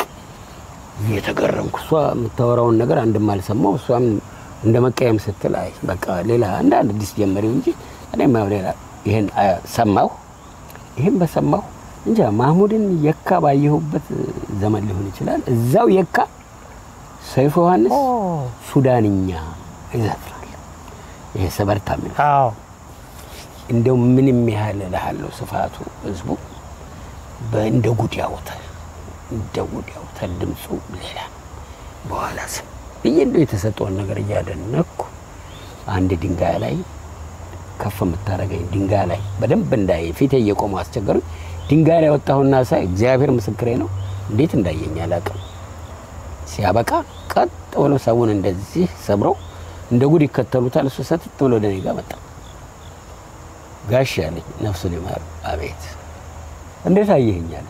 የተገረምኩ እሷ የምታወራውን ነገር አንድም አልሰማው እሷም እንደመቀየም ስትል አይ በቃ ሌላ አንድ አንድ ዲስ ጀመሪው እንጂ እኔም ሌላ ይሄን ሰማው ይሄን በሰማው እንጃ ማህሙድን የካ ባየሁበት ዘመን ሊሆን ይችላል እዛው የካ ሰይፉ ዮሐንስ ሱዳንኛ ይዘፍራል ይሄ ሰበርታ ምን አዎ እንደው ምንም ያህል ለሃለው ስፋቱ ህዝቡ በእንደ ጉድ ያወጣል እንደ ጉድ ያወጣል ድምጹ ሌላ በኋላስ ይሄን የተሰጠውን ነገር ያደነኩ አንድ ድንጋይ ላይ ከፍ መታረገኝ ድንጋይ ላይ በደንብ እንዳይ ፊቴ እየቆመ አስቸገሩ ድንጋይ ላይ ወጣሁና ሳይ እግዚአብሔር ምስክሬ ነው እንዴት እንዳየኝ አላቀም ሲያበቃ ቀጥ ብሎ ሰውን እንደዚህ ሰብረው እንደ ጉድ ይከተሉታል እሱ ሰጥጥ ብሎ ደኔ ጋር መጣ ጋሽ ያለኝ ነፍሱን ይማር አቤት እንዴት አየኸኛል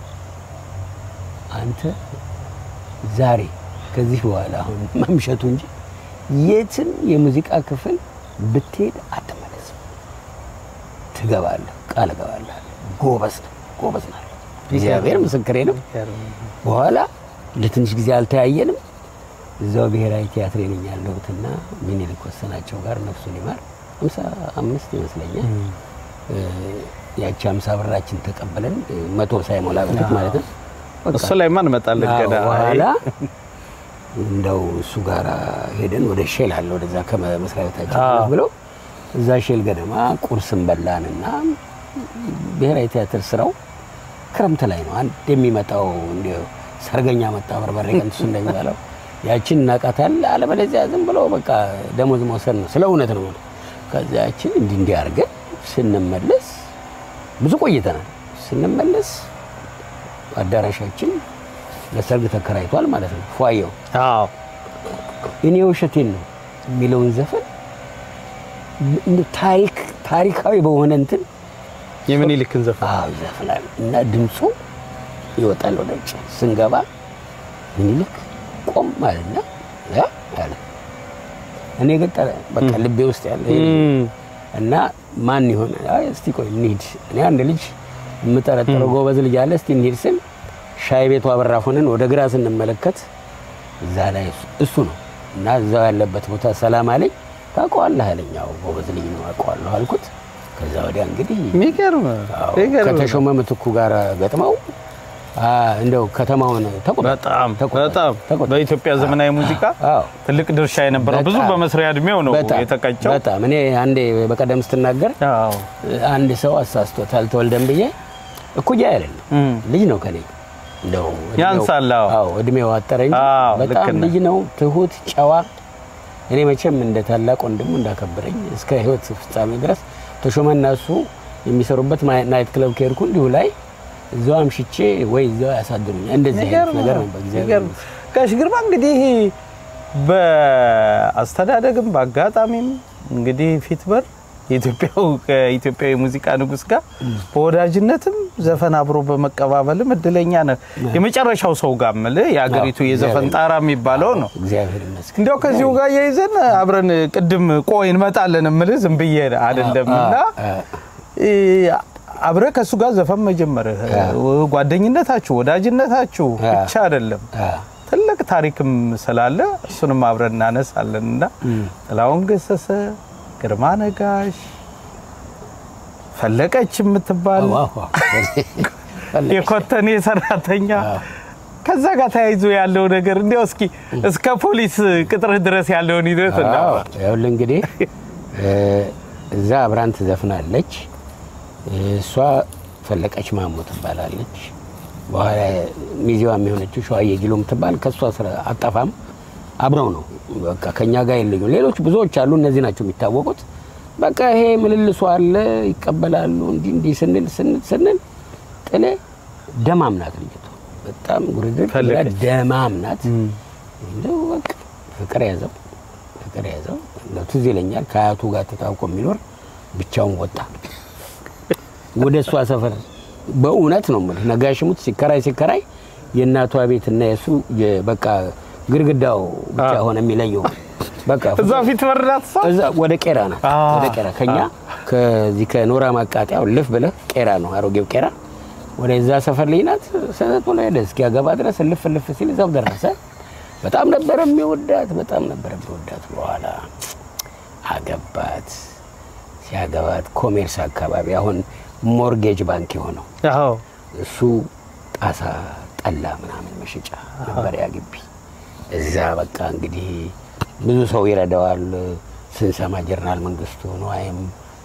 አንተ ዛሬ ከዚህ በኋላ አሁን ማምሸቱ እንጂ የትም የሙዚቃ ክፍል ብትሄድ አትመለስ ትገባለህ ቃል ገባለህ ጎበዝ ጎበዝ ማለት እግዚአብሔር ምስክሬ ነው በኋላ ለትንሽ ጊዜ አልተያየንም እዛው ብሔራዊ ቲያትር ነኝ ያለሁትና ሚኒሊክ ወሰናቸው ጋር ነፍሱን ይማር ሃምሳ አምስት ይመስለኛል ያቺ ሃምሳ ብራችን ተቀበለን መቶ ሳይሞላ በፊት ማለት ነው እሱ ላይ ማን መጣለን ገዳ በኋላ እንደው እሱ ጋር ሄደን ወደ ሼል አለ ወደዛ ከመስራታችን ብሎ እዛ ሼል ገደማ ቁርስን በላንና ብሔራዊ ቲያትር ስራው ክረምት ላይ ነው አንድ የሚመጣው እንደ ሰርገኛ መጣ በርበሬ ቀንሱ እንደሚባለው ያቺን ናቃታል አለበለዚያ ዝም ብሎ በቃ ደሞዝ መውሰድ ነው ስለ እውነት ነው ከዛችን እንዲ እንዲ አርገን ስንመለስ ብዙ ቆይተናል ስንመለስ አዳራሻችን ለሰርግ ተከራይቷል ማለት ነው ፏየው አዎ እኔ ወሸቴን ነው ሚሊዮን ዘፈን ታሪክ ታሪካዊ በሆነ እንትን የሚኒሊክን ዘፈን አዎ ዘፈናል እና ድምጹ ይወጣል ወደ ውጭ ስንገባ ሚኒሊክ ቆም ማለት ነው ያ አለ እኔ ገጠረ በቃ ልቤ ውስጥ ያለ እና ማን ይሆን አይ እስቲ ቆይ እንሂድ እኔ አንድ ልጅ የምጠረጥረው ጎበዝ ልጅ አለ እስቲ እንሂድ ስል ሻይ ቤቱ አበራፉንን ወደ ግራ ስንመለከት እዛ ላይ እሱ ነው እና እዛው ያለበት ቦታ ሰላም አለኝ ታውቀዋለህ አለኛው ጎበዝ ልጅ ነው አውቀዋለሁ አልኩት ከዛ ወዲያ እንግዲህ ሚገርም ሚገርም ከተሾመ ምትኩ ጋር ገጥመው አ እንደው ከተማውን ተቆጣ በጣም በጣም በኢትዮጵያ ዘመናዊ ሙዚቃ ትልቅ ድርሻ የነበረው ብዙ በመስሪያ እድሜው ነው የተቀጨው በጣም እኔ አንዴ በቀደም ስትናገር አንድ ሰው አሳስቶታል ተወልደም ብዬ እኩያ አይደለም ልጅ ነው ከኔ ነው ያንሳላው አዎ እድሜው አጠረኝ በጣም ልጅ ነው ትሁት ጨዋ እኔ መቼም እንደ ታላቅ ወንድሙ እንዳከበረኝ እስከ ህይወት ፍጻሜ ድረስ ተሾመና እሱ የሚሰሩበት ናይት ክለብ ከርኩ እንዲሁ ላይ እዛው አምሽቼ ወይ እዛው ያሳድሩኝ እንደዚህ አይነት ነገር ነው በእግዚአብሔር ጋሽ ግርማ እንግዲህ በአስተዳደግም በአጋጣሚም እንግዲህ ፊትበር የኢትዮጵያው ከኢትዮጵያዊ ሙዚቃ ንጉስ ጋር በወዳጅነትም ዘፈን አብሮ በመቀባበልም እድለኛ ነው የመጨረሻው ሰው ጋር ማለት ያገሪቱ የዘፈን ጣራ የሚባለው ነው እግዚአብሔር ይመስገን እንደው ከዚሁ ጋር ያይዘን አብረን ቅድም ቆይ እንመጣለን ማለት ዝም ብዬ አይደለምና አብረ ከሱ ጋር ዘፈን መጀመር ጓደኝነታችሁ ወዳጅነታችሁ ብቻ አይደለም ትልቅ ታሪክም ስላለ እሱንም አብረን እናነሳለንና ጥላሁን ገሰሰ ግርማ ነጋሽ ፈለቀች የምትባል የኮተኔ ሰራተኛ ከዛ ጋር ታይዞ ያለው ነገር እንደው እስኪ እስከ ፖሊስ ቅጥር ድረስ ያለው ሂደት ነው ያው እንግዲህ እዛ አብራን ትዘፍናለች እሷ ፈለቀች ማሙ ትባላለች በኋላ ሚዚዋ የሚሆነችው ሸዋዬ ጊሎም ትባል ከሷ ስራ አጣፋም አብረው ነው በቃ ከኛ ጋር ይልዩ ሌሎች ብዙዎች አሉ እነዚህ ናቸው የሚታወቁት በቃ ይሄ ምልልሱ አለ ይቀበላሉ እንዲ እንዲ ስንል ስንል ስንል ጥለ ደማምናት ልጅቱ በጣም ጉርድር ደማምናት እንደው በቃ ፍቅር ያዘው ፍቅር ያዘው ለቱዝ ይለኛል ከአያቱ ጋር ተጣብቆ የሚኖር ብቻውን ወጣ ወደሷ ሰፈር በእውነት ነው ማለት ነጋሽሙት ሲከራይ ሲከራይ የእናቷ ቤትና የሱ በቃ ግርግዳው ብቻ ሆነ የሚለየው በቃ እዛ ፊት ወርዳት ሰው እዛ ወደ ቄራ ነው ወደ ቄራ ከኛ ከዚህ ከኖራ ማቃጣው ልፍ ብለ ቄራ ነው አሮጌው ቄራ ወደዛ ሰፈር ለይናት ሰነቱ ላይ ደስ ያገባ ድረስ ልፍ ልፍ ሲል እዛው ደረሰ በጣም ነበር የሚወዳት በጣም ነበር የሚወዳት በኋላ አገባት ሲያገባት ኮሜርስ አካባቢ አሁን ሞርጌጅ ባንክ የሆነው አዎ እሱ ጣሳ ጠላ ምናምን መሸጫ ነበር ያግቢ እዛ በቃ እንግዲህ ብዙ ሰው ይረዳዋል ስንሰማ ጀነራል መንግስቱ ነው አይም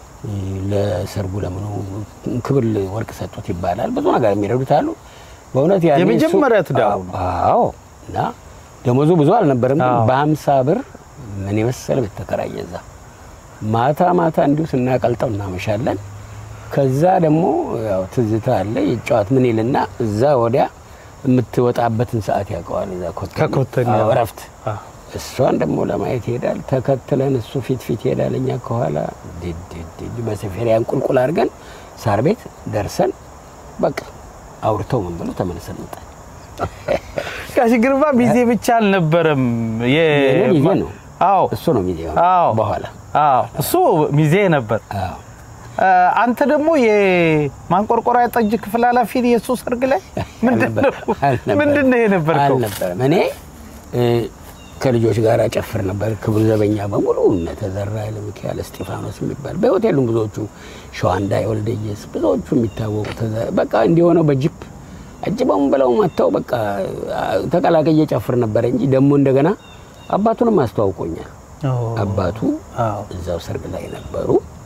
ለሰርጉ ለምኑ ክብል ወርቅ ሰጥቶት ይባላል ብዙ ነገር የሚረዱት አሉ በእውነት ያኔ የመጀመሪያ ትዳው አዎ እና ደሞዙ ብዙ አልነበረም በ50 ብር ምን ይመስል በተከራየዛ ማታ ማታ እንዲሁ ስናቀልጠው እናመሻለን ከዛ ደግሞ ያው ትዝታ አለ ይጫወት ምን ይልና እዛ ወዲያ የምትወጣበትን ሰዓት ያቀዋል እዛ ኮተኔ ከኮተኔ አረፍት እሷን ደግሞ ለማየት ይሄዳል ተከትለን እሱ ፊት ፊት ይሄዳልኛ ከኋላ ዲዲ በሰፈሪያን ቁልቁል አድርገን ሳር ቤት ደርሰን በቃ አውርተው ምን ብለው ተመለሰን መጣ ጋሽ ግርማ ቢዜ ብቻ አልነበረም የሚዜ ነው አዎ እሱ ነው ሚዜ በኋላ አዎ እሱ ሚዜ ነበር አዎ አንተ ደግሞ የማንቆርቆሪያ ጠጅ ክፍል ኃላፊ የሱስ ሰርግ ላይ ምንድነው ምንድነው የነበርከው አልነበረም እኔ ከልጆች ጋር ጨፍር ነበር ክቡር ዘበኛ በሙሉ ተዘራ ለሚካኤል እስጢፋኖስ የሚባል በሆቴሉም ብዙዎቹ ሸዋንዳ ይወልደየስ ብዙዎቹ የሚታወቁ በቃ እንዲሆነው በጂፕ አጅባውን ብለው መጣው በቃ ተቀላቀየ ጨፍር ነበር እንጂ ደሞ እንደገና አባቱንም አስተዋውቆኛል አባቱ እዛው ሰርግ ላይ ነበሩ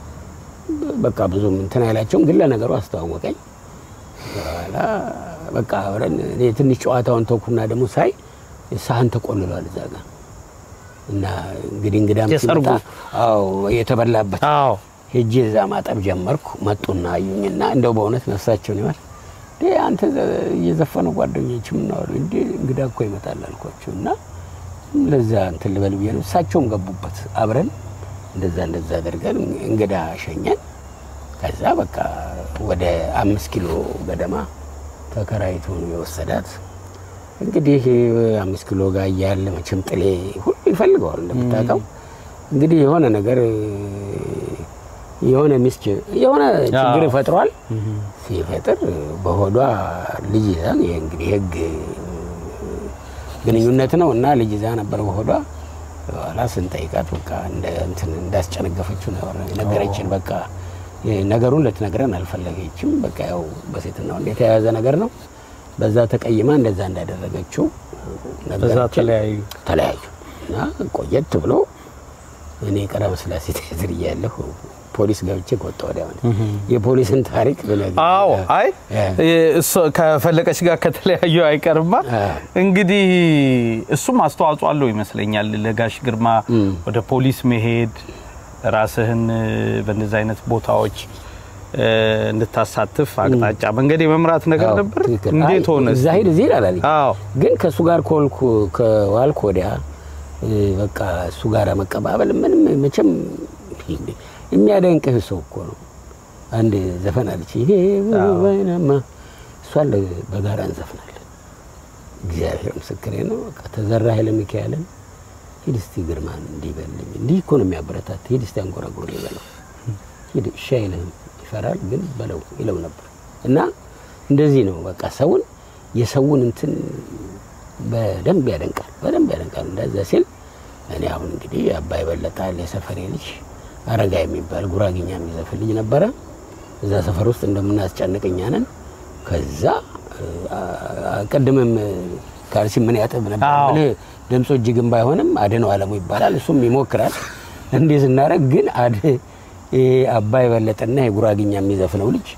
በቃ ብዙ እንትን ያላቸው ግን ለነገሩ አስተዋወቀኝ በኋላ በቃ አብረን እኔ ትንሽ ጨዋታውን ተኩና ደግሞ ሳይ ሳህን ተቆልሏል እዛ ጋር እና እንግዲህ እንግዳም ሲመጣ አዎ የተበላበት አዎ ሄጄ እዛ ማጠብ ጀመርኩ መጡና አዩኝና እንደው በእውነት ነፍሳቸው ነው ማለት ዴ አንተ የዘፈኑ ጓደኞችም ነው እንዴ እንግዳ እኮ ይመጣል አልኳቸውና ለዛ እንትን ልበል ብዬ ነው እሳቸውም ገቡበት አብረን እንደዛ እንደዛ አደረገን እንግዳ ሸኘን ከዛ በቃ ወደ አምስት ኪሎ ገደማ ተከራይቶ ነው የወሰዳት እንግዲህ አምስት ኪሎ ጋር ያለ መቼም ጥሌ ሁሉ ይፈልጋል እንደምታውቀው እንግዲህ የሆነ ነገር የሆነ ሚስት የሆነ ችግር ፈጥሯል ሲፈጥር በሆዷ ልጅ ይዛን እንግዲህ ህግ ግንኙነት ነውና ልጅ ይዛ ነበር በሆዷ ዋላ ስንጠይቃት በቃ እንደ እንትን እንዳስጨነገፈችው ነው ነገረችን በቃ ነገሩን ለተነገረን አልፈለገችም በቃ ያው በሴትና ወንድ የተያያዘ ነገር ነው በዛ ተቀይማ እንደዛ እንዳደረገችው በዛ ተለያዩ ተለያዩ እና ቆየት ብሎ እኔ ቀረብ ስላሴ ተዝር ያለው ፖሊስ ገብቼ ወጣው ወዲያው የፖሊስን ታሪክ በነገር አዎ አይ እሱ ከፈለቀች ጋር ከተለያዩ አይቀርማ እንግዲህ እሱም አስተዋጽኦ አለው ይመስለኛል ለጋሽ ግርማ ወደ ፖሊስ መሄድ ራስህን በእንደዚህ አይነት ቦታዎች እንድታሳትፍ አቅጣጫ መንገድ የመምራት ነገር ነበር እንዴት ሆነ ዛሂር ዚል አላሊ አዎ ግን ከሱ ጋር ኮልኩ ከዋልኩ ወዲያ በቃ እሱ ጋር መቀባበል ምንም መቼም የሚያደንቅህ ሰው እኮ ነው አንድ ዘፈን አለች ይሄ ወይናማ እሷን በጋራ እንዘፍናለን እግዚአብሔር ምስክሬ ነው በቃ ተዘራ ኃይለ ሚካኤልን ሂድስቲ ግርማን እንዲበልኝ እንዲህ እኮ ነው የሚያበረታት ሂድስቲ አንጎራጎር ይበለው ሂድ ሻይልህም ይፈራል ግን በለው ይለው ነበር እና እንደዚህ ነው በቃ ሰውን የሰውን እንትን በደንብ ያደንቃል በደንብ ያደንቃል እንደዛ ሲል እኔ አሁን እንግዲህ አባይ በለጣል የሰፈሬ ልጅ አረጋ የሚባል ጉራግኛ የሚዘፍን ልጅ ነበረ እዛ ሰፈር ውስጥ እንደምናስጨንቀኛ ነን ከዛ ቀደምም ካልሲ ምን ያጠብ ነበር ማለት ደምጾ እጅግም ባይሆንም አደነው አለሙ ይባላል እሱም ይሞክራል እንዴ ስናረግ ግን አደ አባይ በለጠና የጉራግኛ የሚዘፍነው ልጅ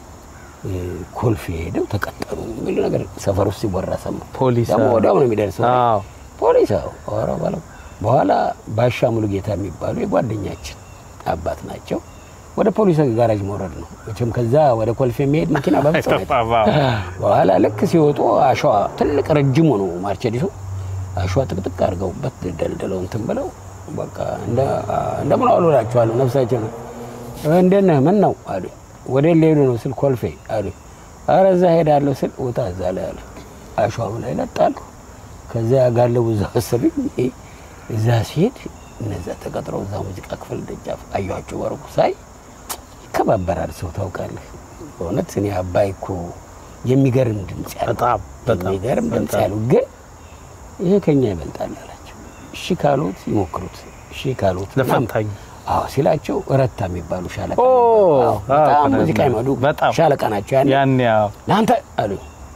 ኮልፌ ሄደው ተቀጠሩ ምን ነገር ሰፈር ውስጥ ይወራሰም ፖሊስ ወዳው ነው የሚደርሰው አዎ ፖሊስ አወራ ባለው በኋላ ባሻ ሙሉ ጌታ የሚባሉ የጓደኛችን አባት ናቸው ወደ ፖሊስ ጋራጅ መውረድ ነው እቺም ከዛ ወደ ኮልፌ የሚሄድ መኪና ባብጸው በኋላ ልክ ሲወጡ አሸዋ ትልቅ ረጅም ነው ማርቸዲሱ አሸዋ ጥቅጥቅ አርገውበት ደልደለው እንትን ብለው በቃ እንደ እንደምን አሉላችኋል ነፍሳቸው እንደነ ምን ነው አሉ ወደ ሌሉ ነው ስል ኮልፌ አሉ አረዛ ሄዳለሁ ስል ወጣ ዛለ አሉ አሸዋው ላይ ለጣሉ ከዛ ያጋለው ዘሰብኝ እዛ ሲሄድ እነዛ ተቀጥረው እዛ ሙዚቃ ክፍል ደጃፍ አያቸው ወርቁ ሳይ ይከባበራል ሰው ታውቃለህ በእውነት እኔ አባይኮ የሚገርም ድምጽ ያለው በጣም በጣም የሚገርም ድምጽ ያለው ግን ይሄ ከኛ ይበልጣል አላቸው እሺ ካሉት ይሞክሩት እሺ ካሉት ለፈንታኝ አዎ ሲላቸው ረታ የሚባሉ ሻለቃ በጣም ሙዚቃ ይመዱ ሻለቃ ናቸው ያን ያን ያው ላንተ አሉ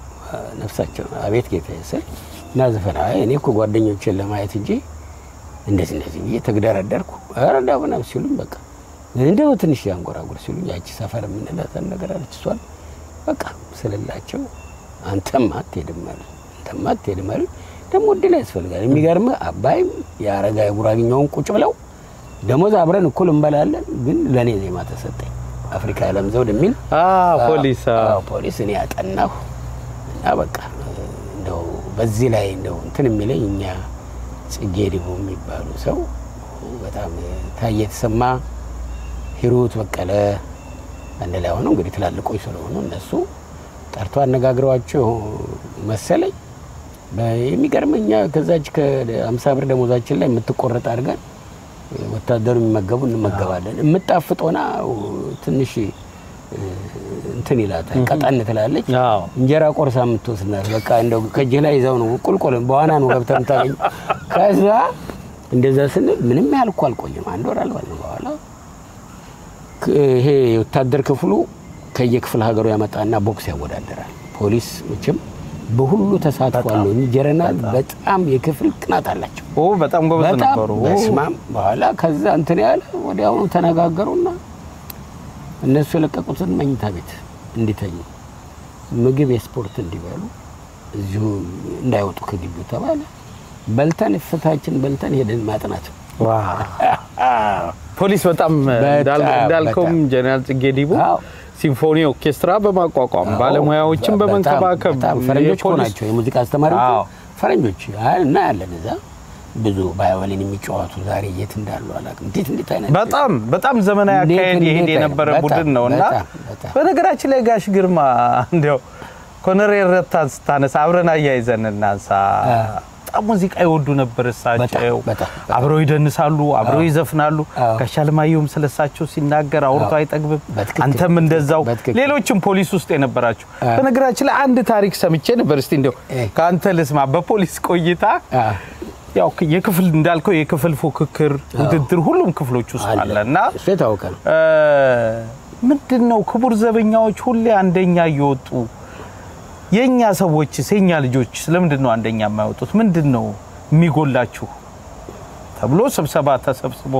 ነፍሳቸው አቤት ጌታዬ ስል ናዘፈና እኔ እኮ ጓደኞቼን ለማየት እንጂ እንደዚህ እንደዚህ እየተግደረደርኩ አረዳው ነው ሲሉኝ በቃ እንደው ትንሽ ያንጎራጉር ሲሉኝ ያቺ ሰፈር ምን እንደታን ነገር አለች እሷን በቃ ስለላቸው አንተም አትሄድም ማለት አንተም አትሄድም ማለት ደሞ ድል ያስፈልጋል የሚገርም አባይም ያረጋ የጉራግኛውን ቁጭ ብለው ደሞዝ አብረን እኩል እንበላለን ግን ለኔ ዜማ ተሰጠኝ አፍሪካ ዓለም ዘውድ የሚል አዎ ፖሊስ አዎ ፖሊስ እኔ ያጠናሁ እና በቃ እንደው በዚህ ላይ እንደው እንትን የሚለኝ እኛ ጽጌ ዲቦ የሚባሉ ሰው በጣም ታየ ተሰማ ሂሩት በቀለ አንደ ላይ ሆኖ እንግዲህ ትላልቆይ ስለሆነ እነሱ ጠርቶ አነጋግረዋቸው መሰለኝ በሚገርመኛ ከዛች ከ50 ብር ደሞዛችን ላይ የምትቆረጥ አድርገን ወታደሩ የሚመገቡ እንመገባለን የምጣፍጦና ትንሽ እንትን ይላታል ቀጣን ትላለች እንጀራ ቆርሳ የምትወስናል በቃ እንደው ከጀ ላይ ይዛው ነው ቁልቁል በዋና ነው ገብተን ታገኝ ከዛ እንደዛ ስንል ምንም ያልኩ አልቆየም አንድ ወር አልባለ በኋላ ይሄ ወታደር ክፍሉ ከየክፍለ ሀገሩ ያመጣና ቦክስ ያወዳደራል ፖሊስ እችም በሁሉ ተሳትፏል እንጀራናል በጣም የክፍል ቅናት አላቸው ኦ በጣም ጎበዝ ነበሩ በስማም በኋላ ከዛ እንትን ያለ ወዲያው ተነጋገሩና እነሱ ለቀቁትን መኝታ ቤት እንዲተኙ ምግብ የስፖርት እንዲበሉ እዚሁ እንዳይወጡ ከግቢው ተባለ በልተን ፍታችን በልተን ሄደን ማጥናት ዋ ፖሊስ በጣም እንዳልከውም ጀነራል ጽጌ ዲቦ ሲምፎኒ ኦርኬስትራ በማቋቋም ባለሙያዎችን በመንከባከብ ፈረንጆች ናቸው የሙዚቃ አስተማሪዎች ፈረንጆች እና ያለን እዛ ብዙ ባይወሊን የሚጫወቱ ዛሬ የት እንዳሉ አላውቅም እንዴት እንዴት አይነት በጣም በጣም ዘመናዊ አካሄድ ይሄድ የነበረ ቡድን ነውና በነገራችን ላይ ጋሽ ግርማ እንደው ኮነሬል ረታን ስታነሳ አብረን አያይዘን እናንሳ በጣም ሙዚቃ ይወዱ ነበር እሳቸው አብረው ይደንሳሉ አብረው ይዘፍናሉ ከሻልማዩም ስለሳቸው ሲናገር አውርቶ አይጠግብም አንተም እንደዛው ሌሎችም ፖሊስ ውስጥ የነበራችሁ በነገራችን ላይ አንድ ታሪክ ሰምቼ ነበር እስቲ እንደው ካንተ ልስማ በፖሊስ ቆይታ ያው የክፍል እንዳልከው የክፍል ፉክክር ውድድር ሁሉም ክፍሎች ውስጥ አለና ስለታውቃል ምንድነው ክቡር ዘበኛዎች ሁሌ አንደኛ ይወጡ የኛ ሰዎች የኛ ልጆች ስለምንድነው አንደኛ የማይወጡት ምንድነው የሚጎላችሁ ተብሎ ስብሰባ ተሰብስቦ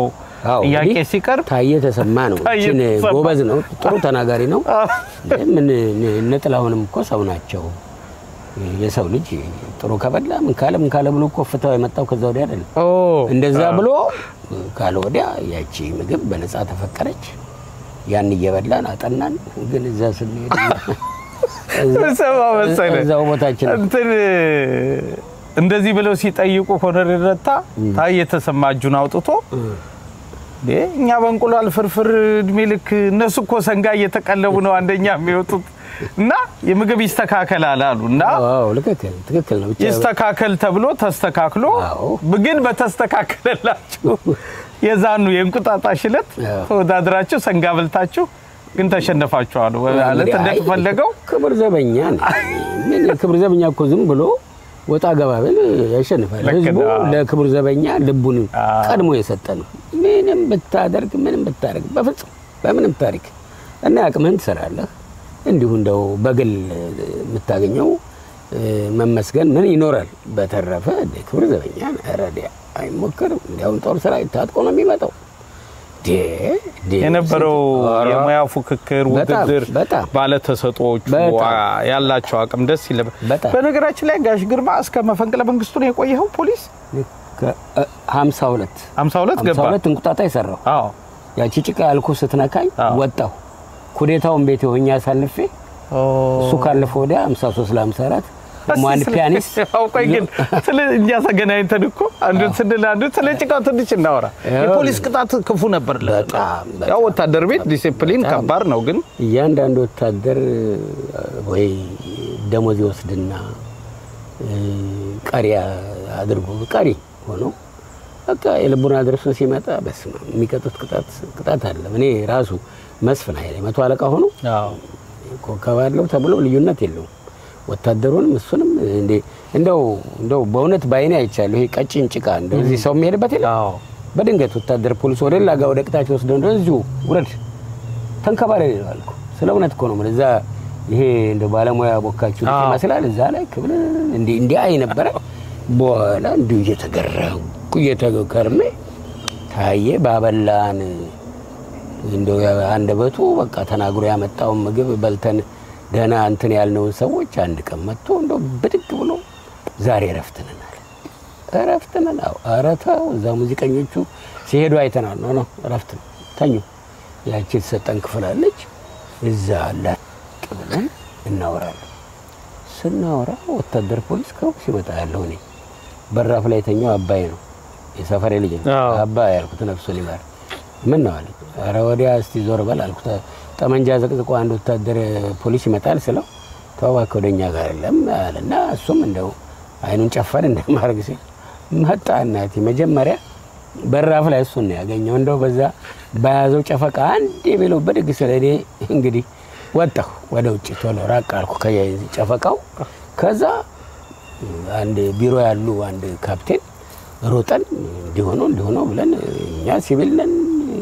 ጥያቄ ሲቀርብ ታየ ተሰማ ነው እቺን ጎበዝ ነው ጥሩ ተናጋሪ ነው ምን ነጥላውንም እኮ ሰው ናቸው የሰው ልጅ ጥሩ ከበላ ምን ካለ ምን ካለ ብሎ እኮ ፍታው የመጣው ከዛ ወዲያ አይደል ኦ እንደዛ ብሎ ካለ ወዲያ ያቺ ምግብ በነፃ ተፈቀረች ያን እየበላን አጠናን ግን እዛ ስንሄድ ሰባ መሰለ እዛው ቦታችን እንትን እንደዚህ ብለው ሲጠይቁ ኮሎኔል ረታ ታየ ተሰማ እጁን አውጥቶ እኛ በእንቁላል ፍርፍር እድሜ ልክ እነሱ እኮ ሰንጋ እየተቀለቡ ነው አንደኛ የሚወጡት እና የምግብ ይስተካከላል አሉና አዎ ልክ ትክክል ነው ይስተካከል ተብሎ ተስተካክሎ ግን በተስተካከለላችሁ የዛኑ የእንቁጣጣሽ ዕለት ተወዳድራችሁ ሰንጋ በልታችሁ ግን ተሸነፋችኋል ማለት እንደተፈለገው ክብር ዘበኛ ምን ክብር ዘበኛ እኮ ዝም ብሎ ወጣ ገባበል ያሸንፋል ህዝቡ ለክብር ዘበኛ ልቡን ቀድሞ የሰጠ ነው ምንም ብታደርግ ምንም ብታደርግ በፍጹም በምንም ታሪክ እና አቅምን ትሰራለህ እንዲሁ እንደው በግል የምታገኘው መመስገን ምን ይኖራል በተረፈ ለክብር ዘበኛ አረዲያ አይሞከርም እንዲያው ጦር ሰራዊት ታጥቆ ነው የሚመጣው ዴ ዴ የነበረው የሙያ ፉክክር ውድድር ባለ ተሰጦች ያላቸው አቅም ደስ ይላል በነገራችን ላይ ጋሽ ግርማ እስከ መፈንቅለ መንግስቱ ነው የቆየው ፖሊስ ሃምሳ ሁለት ሃምሳ ሁለት ገባ ሃምሳ ሁለት እንቁጣጣ ይሰራው አዎ ያቺ ጭቃ ያልኩ ስትነካኝ ወጣው ኩዴታውን ቤት ሆኛ ሳልፌ እሱ ካለፈ ወዲያ ሃምሳ ሶስት ለሃምሳ አራት ማን ፒያኒስት አውቀኝ ግን ስለ እኛ ተገናኝተን እኮ አንዱ ስንል አንዱ ስለ ጭቃው ትንሽ እናወራ የፖሊስ ቅጣት ክፉ ነበር ያው ወታደር ቤት ዲሲፕሊን ከባድ ነው ግን እያንዳንዱ ወታደር ወይ ደሞዝ ይወስድና ቀሪያ አድርጎ ቀሪ ሆኖ በቃ የልቡና ድረስ ሲመጣ በስማ የሚቀጡት ቅጣት ቅጣት አለ እኔ ራሱ መስፍን ኃይሌ መቶ አለቃ ሆኖ አዎ ኮከባለው ተብሎ ልዩነት የለው ወታደሩንም እሱንም እንዴ እንደው እንደው በእውነት ባይኔ አይቻለሁ ይሄ ቀጭን ጭቃ እንደዚህ ሰው የሚሄድበት ይላል አዎ በድንገት ወታደር ፖሊስ ወደ ላጋ ወደ ቅጣቸው ወስደው እንደዚሁ ውረድ ተንከባለ ይላልኩ ስለእውነት እኮ ነው ማለት እዛ ይሄ እንደ ባለሙያ ቦካችሁ ይመስላል እዛ ላይ ክብር እንዴ እንዴ አይ ነበር በኋላ እንዴ እየተገረኩ እየተገከርሜ ታየ ባበላን እንደው አንደበቱ በቃ ተናግሮ ያመጣው ምግብ በልተን ደና እንትን ያልነው ሰዎች አንድ ቀን መጥቶ እንደው ብድግ ብሎ ዛሬ ረፍተናል ረፍተናል አራታው እዛ ሙዚቀኞቹ ሲሄዱ አይተናል ነው ነው ረፍት ተኙ ያቺ ተሰጠን ክፍላለች እዛ ለጥብለን እናወራለን ስናወራ ወታደር ፖሊስ ከው ሲመጣ ያለው እኔ በራፍ ላይ ተኛው አባይ ነው የሰፈሬ ልጅ አባይ ያልኩት ነፍሱን ይማር ምን ነው አለ አረ ወዲያ እስቲ ዞር በል አልኩት ጠመንጃ ዘቅዝቆ አንድ ወታደር ፖሊስ ይመጣል ስለው ተዋከው ወደኛ ጋር አይደለም አለና እሱም እንደው አይኑን ጨፈን እንደማርግ ሲል መጣናቲ መጀመሪያ በራፍ ላይ እሱ ነው ያገኘው እንደው በዛ ባያዘው ጨፈቃ አንዴ ብሎ በድግ ስለኔ እንግዲህ ወጣሁ ወደ ውጭ ቶሎ ራቅ አልኩ ከያይ ጨፈቃው ከዛ አንድ ቢሮ ያሉ አንድ ካፕቴን ሮጠን እንዲሆኑ እንዲሆኑ ብለን እኛ ሲቪል ነን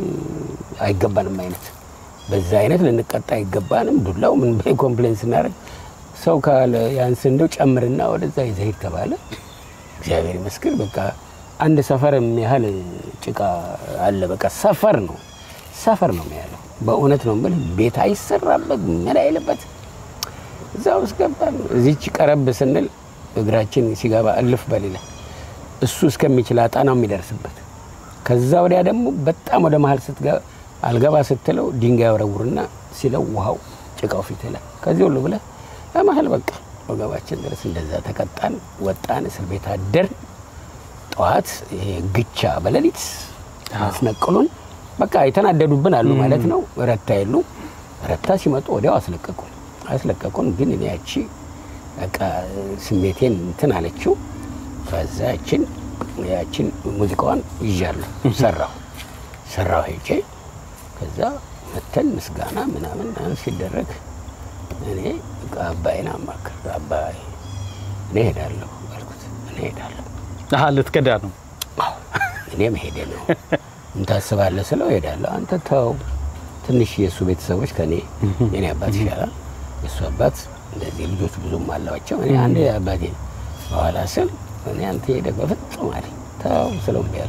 አይገባንም አይነት በዛ አይነት ለንቀጣ አይገባንም ዱላው ምን በይ ኮምፕሌንስ እናረግ ሰው ካለ ያንስ እንደው ጨምርና ወደዛ ይዘህ ተባለ እግዚአብሔር ይመስገን በቃ አንድ ሰፈርም ያህል ጭቃ አለ በቃ ሰፈር ነው ሰፈር ነው ያለው በእውነት ነው ማለት ቤት አይሰራበት ምን አይልበት እዛው እስከባን እዚች ቀረብ ስንል እግራችን ሲገባ አልፍ በሌላ እሱ እስከሚችል አጣናው የሚደርስበት ከዛ ወዲያ ደግሞ በጣም ወደ መሃል ስትገባ አልገባ ስትለው ድንጋይ ያወረውርና ሲለው ውሃው ጭቃው ፊት ላይ ከዚህ ሁሉ ብለ ለማህል በቃ ወገባችን ድረስ እንደዛ ተቀጣን ወጣን እስር ቤት አደር ጧት ይሄ ግቻ በለሊት አስነቀሉን በቃ የተናደዱብን አሉ ማለት ነው ረታ ይሉ ረታ ሲመጡ ወዲያው አስለቀቁን አስለቀቁን ግን እኔ ያቺ በቃ ስሜቴን እንትን አለችው ከዛችን ያችን ሙዚቃዋን ይያለሁ ሰራው ሰራው ሄጄ ከዛ መተን ምስጋና ምናምን ሲደረግ እኔ አባይና ማከር አባይ እኔ ሄዳለሁ አልኩት እኔ ሄዳለሁ አሃ ልትከዳ ነው እኔ መሄዴ ነው እንታስባለህ ስለው ሄዳለሁ አንተ ተው ትንሽ የሱ ቤተሰቦች ከኔ የኔ አባት ይሻላል የሱ አባት እንደዚህ ልጆች ብዙም አላቸው እኔ አንዴ አባቴ በኋላ ስል እኔ አንተ ሄደ በፍጹም አለኝ ተው ስለው ቢያል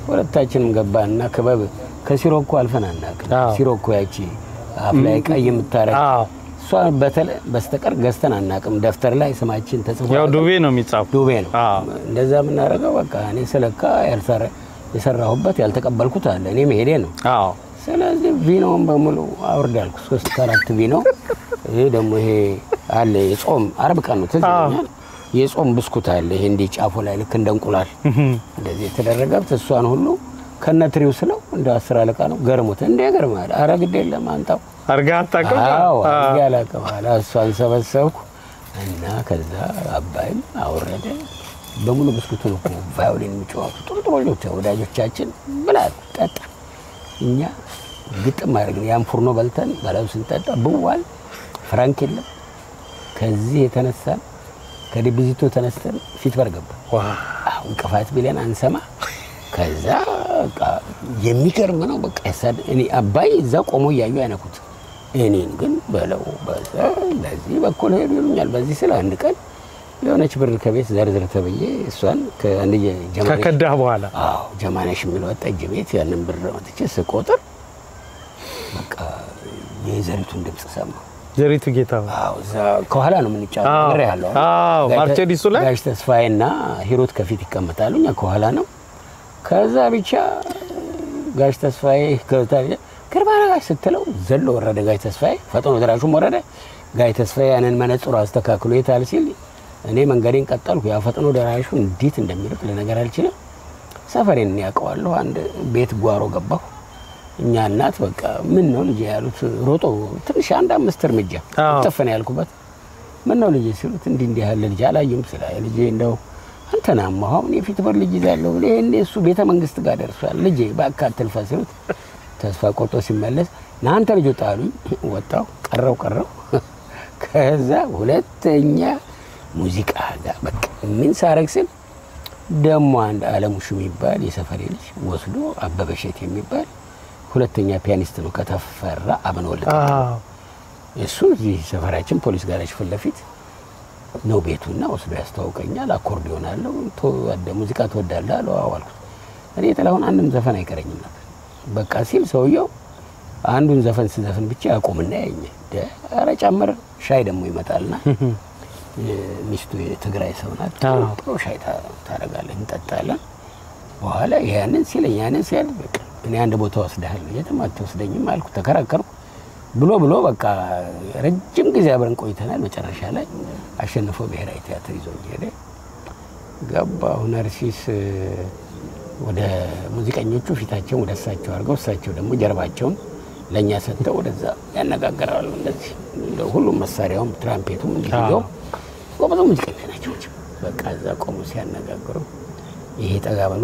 ሁለታችንም ገባንና ክበብ ከሲሮኮ አልፈናናቅ ሲሮኮ ያቺ አፍ ላይ ቀይ የምታረግ እሷ በተለ በስተቀር ገዝተን አናቅም ደፍተር ላይ ስማችን ተጽፎ ያው ዱቤ ነው የሚጻፍ ዱቤ ነው እንደዛ ምን አረጋው በቃ እኔ ስለካ ያልሰራ የሰራሁበት ያልተቀበልኩት አለ እኔ መሄዴ ነው አዎ ስለዚህ ቪኖን በሙሉ አወርዳልኩ ሶስት አራት ቪኖ ይሄ ደግሞ ይሄ አለ የጾም አርብ ቀን ነው ተዘኛል የጾም ብስኩት አለ ይሄ እንደ ጫፎ ላይ ልክ እንደ እንቁላል እንደዚህ ተደረጋብት እሷን ሁሉ ከነትሪው ስለው እንደ አስር አለቃ ነው ገርሞት እንደ ገርማል አረ ግድ የለም አንታው አርጋ አጣቀም አዎ አርጋ አላቀም አላ እሷን ሰበሰብኩ እና ከዛ አባይ አወረደ በሙሉ ብስኩት ነው ቫዮሊን የሚጫወቱ ጥሩ ጥሩ ልጆች ወዳጆቻችን ብላ ጠጣ እኛ ግጥም አድርገን ያን ፉርኖ በልተን ባላው ስንጠጣ ብዋል ፍራንክ የለም ከዚህ የተነሳ ከዲቢዚቶ ተነስተን ፊት በርገባ ዋው አሁን ቀፋት ቢለን አንሰማ ከዛ በቃ የሚገርም ነው በቃ ያሳድ እኔ አባይ እዛ ቆሞ ያዩ ያነኩት እኔን ግን በለው በዛ ለዚህ በኩል ሄዱ ይሉኛል በዚህ ስለ አንድ ቀን የሆነች ብር ከቤት ዘርዝር ተብዬ እሷን ከአንድ ጀማኔ ከከዳ በኋላ አዎ ጀማኔሽ የሚለው ጠጅ ቤት ያንን ብር ወጥቼ ስቆጥር በቃ የዘሪቱን ድምጽ ሰማ ዘሪቱ ጌታው አዎ እዛ ከኋላ ነው ምን ይጫወት ነገር ያለው አዎ ማርቸዲሱ ላይ ጋሽ ተስፋዬና ሂሩት ከፊት ይቀመጣሉኛ ከኋላ ነው ከዛ ብቻ ጋሽ ተስፋዬ ከታየ ከርባራ ስትለው ዘሎ ወረደ ጋሽ ተስፋዬ ፈጥኖ ደራሹም ወረደ ጋሽ ተስፋዬ ያንን መነጽሩ አስተካክሎ ይታል ሲል እኔ መንገዴን ቀጠልኩ ያ ፈጥኖ ደራሹ እንዴት እንደሚሉት ለነገር አልችልም ሰፈሬን ያቀዋለሁ አንድ ቤት ጓሮ ገባሁ እኛ እናት በቃ ምን ነው ልጅ ያሉት ሮጦ ትንሽ አንድ አምስት እርምጃ ተፈነ ያልኩበት ምን ነው ልጅ ሲሉት እንዲ እንዲ ያለ ልጅ አላየም ስለ ልጅ እንደው አንተና ማሁን የፊት በር ልጅ ይዛለው ለእኔ እሱ ቤተ መንግስት ጋር ደርሷል ልጅ ባካተል ፈስሩት ተስፋ ቆርጦ ሲመለስ ናንተ ልጅ ወጣሉኝ ወጣው ቀረው ቀረው ከዛ ሁለተኛ ሙዚቃ ጋር በቃ ምን ሳረክስል ደሞ አንድ አለሙሽ የሚባል የሰፈሬ ልጅ ወስዶ አበበሸት የሚባል ሁለተኛ ፒያኒስት ነው ከተፈራ አብነወልድ አዎ እሱ እዚህ ሰፈራችን ፖሊስ ጋራጅ ፍለፊት ነው ቤቱና ወስዶ ያስተዋውቀኛል አኮርዲዮን አለው ተወደ ሙዚቃ ተወዳለ አለው አዋልኩ እኔ ተላውን አንድም ዘፈን አይቀረኝም ነበር በቃ ሲል ሰውየው አንዱን ዘፈን ሲዘፈን ብቻ ያቆምና ያየኝ ኧረ ጨምር ሻይ ደግሞ ይመጣልና ሚስቱ የትግራይ ሰው ናት ጥሩ ሻይ ታረጋለህ እንጠጣለን በኋላ ያንን ሲለኝ ያንን ሲያል በቃ እኔ አንድ ቦታ ወስደሃለሁ የትም አትወስደኝም አልኩ ተከራከርኩ ብሎ ብሎ በቃ ረጅም ጊዜ አብረን ቆይተናል መጨረሻ ላይ አሸንፎ ብሔራዊ ቲያትር ይዞኝ ሄደ ገባሁ ነርሲስ ወደ ሙዚቀኞቹ ፊታቸው ወደ እሳቸው አርገው እሳቸው ደግሞ ጀርባቸውን ለኛ ሰጥተው ወደዛ ያነጋገራሉ እንደዚህ ሁሉም መሳሪያውም ትራምፔቱም እንዲያው ወበዛ ሙዚቀኞች ናቸው በቃ እዛ ቆሙ ሲያነጋግሩ ይሄ ተጋብሎ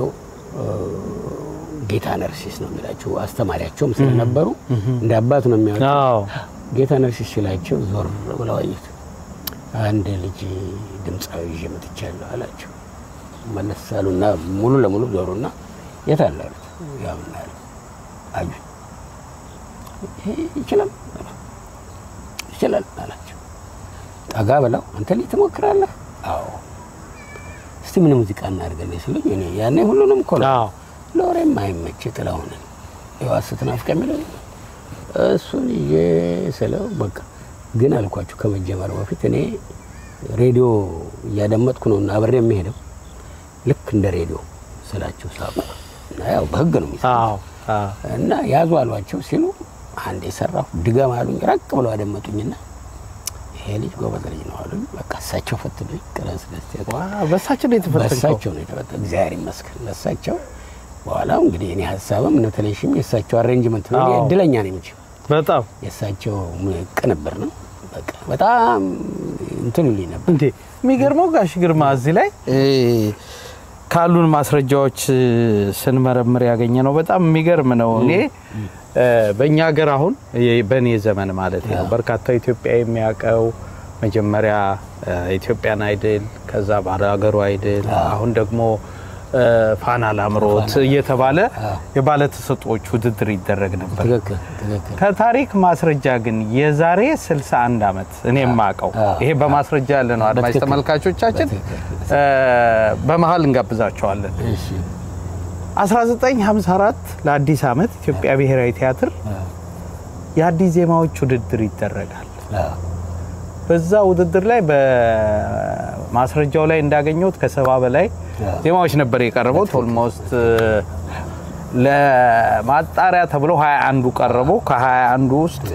ጌታ ነርሲስ ነው የሚላቸው አስተማሪያቸውም ስለነበሩ እንደ አባት ነው የሚያወጣው ጌታ ነርሲስ ሲላቸው ዞር ብለው አዩት አንድ ልጅ ድምጻዊ ይዤ መጥቻለሁ አላቸው መለሳሉና ሙሉ ለሙሉ ዞሩና የታላሉት ያምናል አዩ ይችላል ይችላል አላቸው ጠጋ ብለው አንተ ልጅ ትሞክራለህ አዎ እስቲ ምን ሙዚቃ እናድርገን ሲሉኝ እኔ ያኔ ሁሉንም ኮላ አዎ ሎሬም አይመች ጥላውን የዋስተና አፍቀምለው እሱን ይሰለው በቃ ግን አልኳችሁ ከመጀመሩ በፊት እኔ ሬዲዮ ያደመጥኩ ነውና አብሬ የሚሄደው ልክ እንደ ሬዲዮ ስላችሁ ሳቁ እና ያው በህግ ነው የሚሰራው አዎ እና ያዙ አሏቸው ሲሉ አንዴ ሰራው ድጋም አሉኝ ራቅ ብለው አደመጡኝና ይሄ ልጅ ጎበዝ ልጅ ነው አሉኝ በቃ እሳቸው ፈትሉኝ ቀረስ ደስ ያለው በሳቸው ነው የተፈተነው በሳቸው ነው የተፈተነው እግዚአብሔር ይመስገን ለሳቸው በኋላ እንግዲህ እኔ ሐሳብም ነተለሽም የሳቸው አሬንጅመንት ነው እድለኛ ነኝ እንጂ በጣም የሳቸው ቅንብር ነው በቃ በጣም እንትን ልኝ ነበር እንዴ የሚገርመው ጋሽ ግርማ እዚህ ላይ ካሉን ማስረጃዎች ስንመረምር ያገኘነው በጣም የሚገርም ነው እኔ በእኛ ሀገር አሁን በኔ ዘመን ማለት ነው በርካታ ኢትዮጵያ የሚያቀው መጀመሪያ ኢትዮጵያን አይደል ከዛ ባላገሩ አይደል አሁን ደግሞ ፋና ላምሮት እየተባለ የባለ ተሰጥኦች ውድድር ይደረግ ነበር ከታሪክ ማስረጃ ግን የዛሬ ስልሳ አንድ አመት እኔ ማቀው ይሄ በማስረጃ ያለ ነው አድማጭ ተመልካቾቻችን በመሃል እንጋብዛቸዋለን እሺ አስራ ዘጠኝ ሃምሳ አራት ለአዲስ ዓመት ኢትዮጵያ ብሔራዊ ቲያትር የአዲስ ዜማዎች ውድድር ይደረጋል በዛ ውድድር ላይ በማስረጃው ላይ እንዳገኘሁት ከሰባ በላይ ዜማዎች ነበር የቀረበው ኦልሞስት ለማጣሪያ ተብሎ ሃያ አንዱ ቀረቡ ከሃያ አንዱ ውስጥ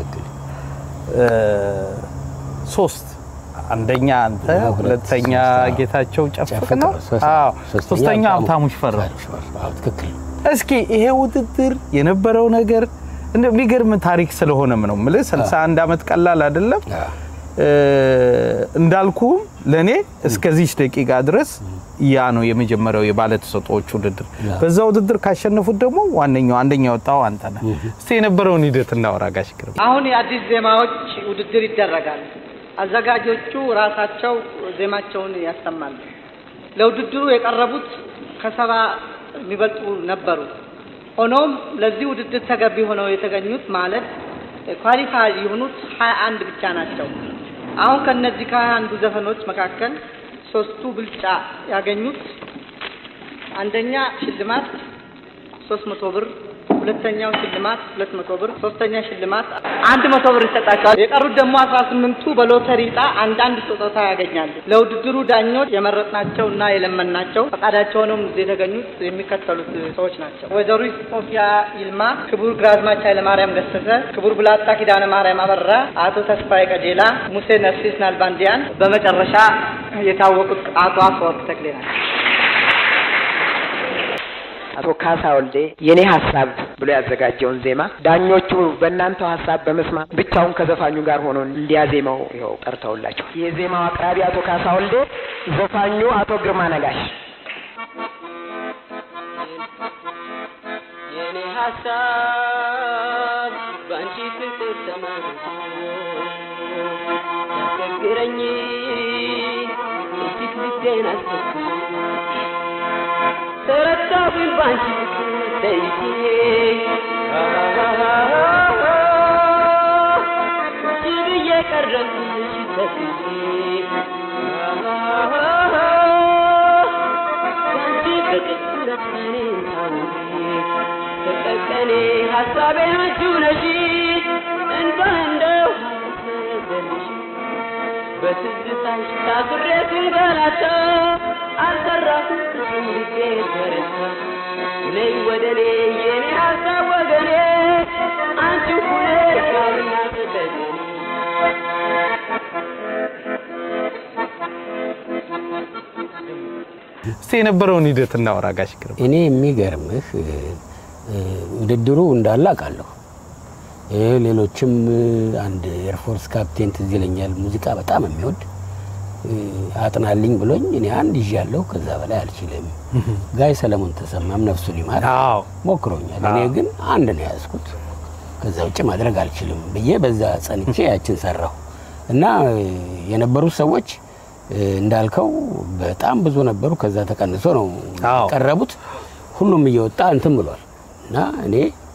ሶስት አንደኛ አንተ ሁለተኛ ጌታቸው ጨፍቅ ነው አዎ ሶስተኛ ሀብታሙ ሽፈራው ትክክል እስኪ ይሄ ውድድር የነበረው ነገር እንደሚገርም ታሪክ ስለሆነም ነው ማለት ስልሳ አንድ አመት ቀላል አይደለም እንዳልኩ ለኔ እስከዚህ ደቂቃ ድረስ ያ ነው የመጀመሪያው የባለ ተሰጥኦዎች ውድድር በዛው ውድድር ካሸነፉት ደግሞ ዋነኛው አንደኛው ወጣው አንተ ነህ እስቲ የነበረውን ሂደት እናወራ ጋሽ ግርማ አሁን የአዲስ ዜማዎች ውድድር ይደረጋል አዘጋጆቹ ራሳቸው ዜማቸውን ያስተማሉ ለውድድሩ የቀረቡት ከሰባ የሚበልጡ ነበሩ ሆኖም ለዚህ ውድድር ተገቢ ሆነው የተገኙት ማለት ኳሊፋይ የሆኑት ሃያ አንድ ብቻ ናቸው አሁን ከነዚህ ከሃያ አንዱ ዘፈኖች መካከል ሶስቱ ብልጫ ያገኙት አንደኛ ሽልማት ሶስት መቶ ብር ሁለተኛው ሽልማት ሁለት መቶ ብር ሶስተኛ ሽልማት አንድ መቶ ብር ይሰጣቸዋል የቀሩት ደግሞ አስራ ስምንቱ በሎተሪ ዕጣ አንዳንድ ስጦታ ያገኛሉ ለውድድሩ ዳኞች የመረጥናቸውና የለመናቸው ፈቃዳቸውንም የተገኙት የሚከተሉት ሰዎች ናቸው ወይዘሮ ሶፊያ ይልማ ክቡር ግራዝማች ኃይለማርያም ገሰሰ ክቡር ብላታ ኪዳነ ማርያም አበራ አቶ ተስፋዬ ቀጀላ ሙሴ ነፍሲስ ናልባንዲያን በመጨረሻ የታወቁት አቶ አፈወርቅ ተክሌ ናቸው አቶ ካሳ ወልዴ የኔ ሐሳብ ብሎ ያዘጋጀውን ዜማ ዳኞቹ በእናንተው ሐሳብ በመስማት ብቻውን ከዘፋኙ ጋር ሆኖ እንዲያዜመው ይኸው ቀርተውላቸው የዜማው አቅራቢ አቶ ካሳ ወልዴ ዘፋኙ አቶ ግርማ ነጋሽ የኔ ሐሳብ ባንቺ ፍቅር ተማርኩ ያስቸግረኝ እጅግ ልቤን አስፈኩ ተረታብኝ ባንቺ ፍቅር ተይቼ ጅብዬ ቀረብኩልሽ ተስዬ ባንቺ ፍቅር ሁለትኔን ታውሬ ተጠቀኔ ሐሳቤ አንቺው ነሽ እንባ እንደው ሐሰደልሽ በትዝታሽ ታስሬ ስንገላታ አልሰራሁም ልቤ ተረታ ነይ ወደኔ የኔ ሐሳብ ወገኔ አንቺ ሁነሽ ያልና ተደገኔ እስቲ የነበረውን ሂደት እናወራ ጋሽ ግርማ እኔ የሚገርምህ ውድድሩ እንዳለ አውቃለሁ ሌሎችም አንድ ኤርፎርስ ካፕቴን ትዝ ይለኛል ሙዚቃ በጣም የሚወድ አጥናልኝ ብሎኝ እኔ አንድ ይያለሁ ከዛ በላይ አልችልም ጋይ ሰለሞን ተሰማም ነፍሱ ሊማር አዎ ሞክሮኛል እኔ ግን አንድ ነው ያዝኩት ከዛ ውጭ ማድረግ አልችልም ብዬ በዛ ጸንቼ ያችን ሰራው እና የነበሩ ሰዎች እንዳልከው በጣም ብዙ ነበሩ ከዛ ተቀንሶ ነው ቀረቡት ሁሉም እየወጣ እንትን ብሏል እና እኔ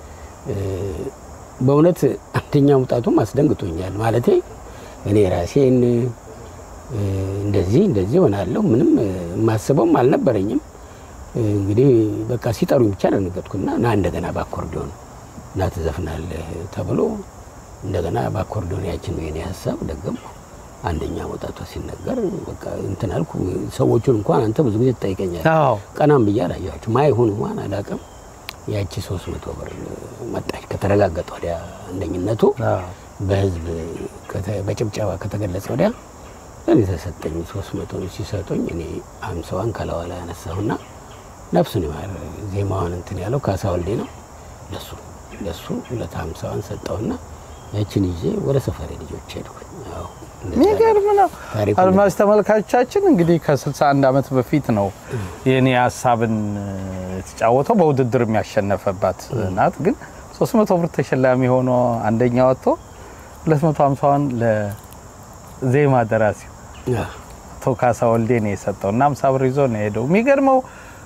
በእውነት አንደኛው ወጣቱም አስደንግጦኛል ማለቴ እኔ ራሴን እንደዚህ እንደዚህ ሆናለሁ ምንም ማሰበውም አልነበረኝም እንግዲህ በቃ ሲጠሩኝ ብቻ ደነገጥኩና ና እንደገና ባኮርዲዮን ና ተዘፍናለህ ተብሎ እንደገና ባኮርዲዮን ያችን የኔ ሐሳብ ደገም አንደኛ ወጣቱ ሲነገር በቃ እንትን አልኩ ሰዎቹን እንኳን አንተ ብዙ ጊዜ ተጠይቀኛል ቀናም በያላያችሁ ማይሆን እንኳን አላቀም ያቺ ሶስት መቶ ብር መጣች ከተረጋገጠ ወዲያ አንደኝነቱ በህዝብ በጭብጨባ ከተገለጸ ወዲያ እኔ ተሰጠኝ ሶስት መቶ ሲሰጡኝ እኔ ሃምሳዋን ከላዋላ ያነሳውና ነፍሱን ይማር ዜማውን እንትን ያለው ካሳ ወልዴ ነው ለሱ ለሱ ሁለት ሃምሳዋን ሰጠውና ያቺን ይዤ ወደ ሰፈሬ ልጆች ሄድኩኝ አዎ ሚገርም ነው አልማዝ ተመልካቾቻችን እንግዲህ ከ61 አመት በፊት ነው የኔ ሐሳብን ተጫወተው በውድድር የሚያሸነፈባት ናት ግን ሶስት መቶ ብር ተሸላሚ ሆኖ አንደኛ ወጥቶ ሁለት መቶ ሃምሳዋን ለዜማ ደራሲ አቶ ካሳ ወልዴ ነው የሰጠውና ሃምሳ ብር ይዞ ነው ሄደው የሚገርመው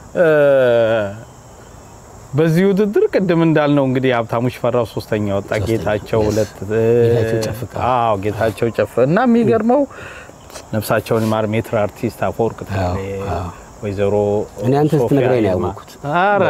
በዚህ ውድድር ቅድም እንዳልነው እንግዲህ ሀብታሙ ሽፈራው ሶስተኛ ወጣ ጌታቸው ሁለት አዎ ጌታቸው ጨፈ እና የሚገርመው ነፍሳቸውን ይማር ሜትር አርቲስት አፈወርቅ ተክሌ ወይዘሮ እኔ አንተ ስትነግረኝ ነው ያወቅኩት አረ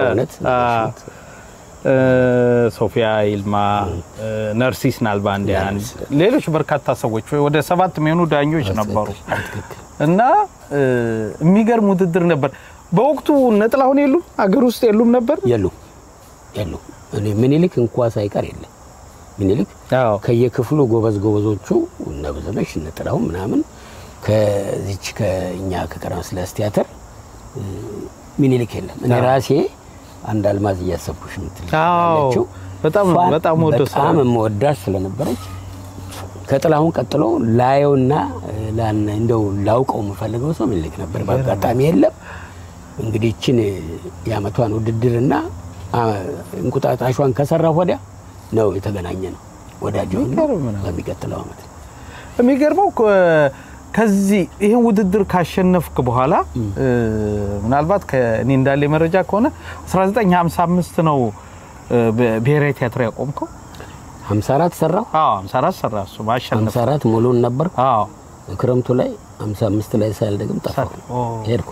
ሶፊያ ይልማ ነርሲስ ናልባንዲያን ሌሎች በርካታ ሰዎች ወደ ሰባት የሚሆኑ ዳኞች ነበሩ እና የሚገርም ውድድር ነበር በወቅቱ ነጥላውን የሉም አገር ውስጥ የሉም ነበር የሉም የሉም እኔ ምኒልክ እንኳን ሳይቀር የለም ምኒልክ ከየክፍሉ ጎበዝ ጎበዞቹ ነብዘነሽ ነጥላው ምናምን ከዚች ከኛ ከቀራን ስላስ ቲያትር ምኒልክ የለም እኔ ራሴ አንድ አልማዝ እያሰብኩሽ ምትልኛለችው በጣም በጣም ወደ በጣም ወዳስ ስለነበረች ከጥላሁን ቀጥሎ ላየውና ላን እንደው ላውቀው መፈልገው ሰው ምኒልክ ነበር በአጋጣሚ የለም እንግዲህ እቺን ያመቷን ውድድርና እንቁጣጣሿን ከሰራ ወዲያ ነው የተገናኘ ነው ወዳጆ በሚቀጥለው አመት የሚገርመው ከዚህ ይሄን ውድድር ካሸነፍክ በኋላ ምናልባት ከኔ እንዳለ መረጃ ከሆነ አስራ ዘጠኝ ሃምሳ አምስት ነው ብሔራዊ ቲያትር ያቆምከው ሃምሳ አራት ሰራው አዎ ሃምሳ አራት ሰራው እሱ ማሸነፍ ሃምሳ አራት ሙሉን ነበር አዎ ክረምቱ ላይ ሃምሳ አምስት ላይ ሳልደግም ጠፋው ሄድኩ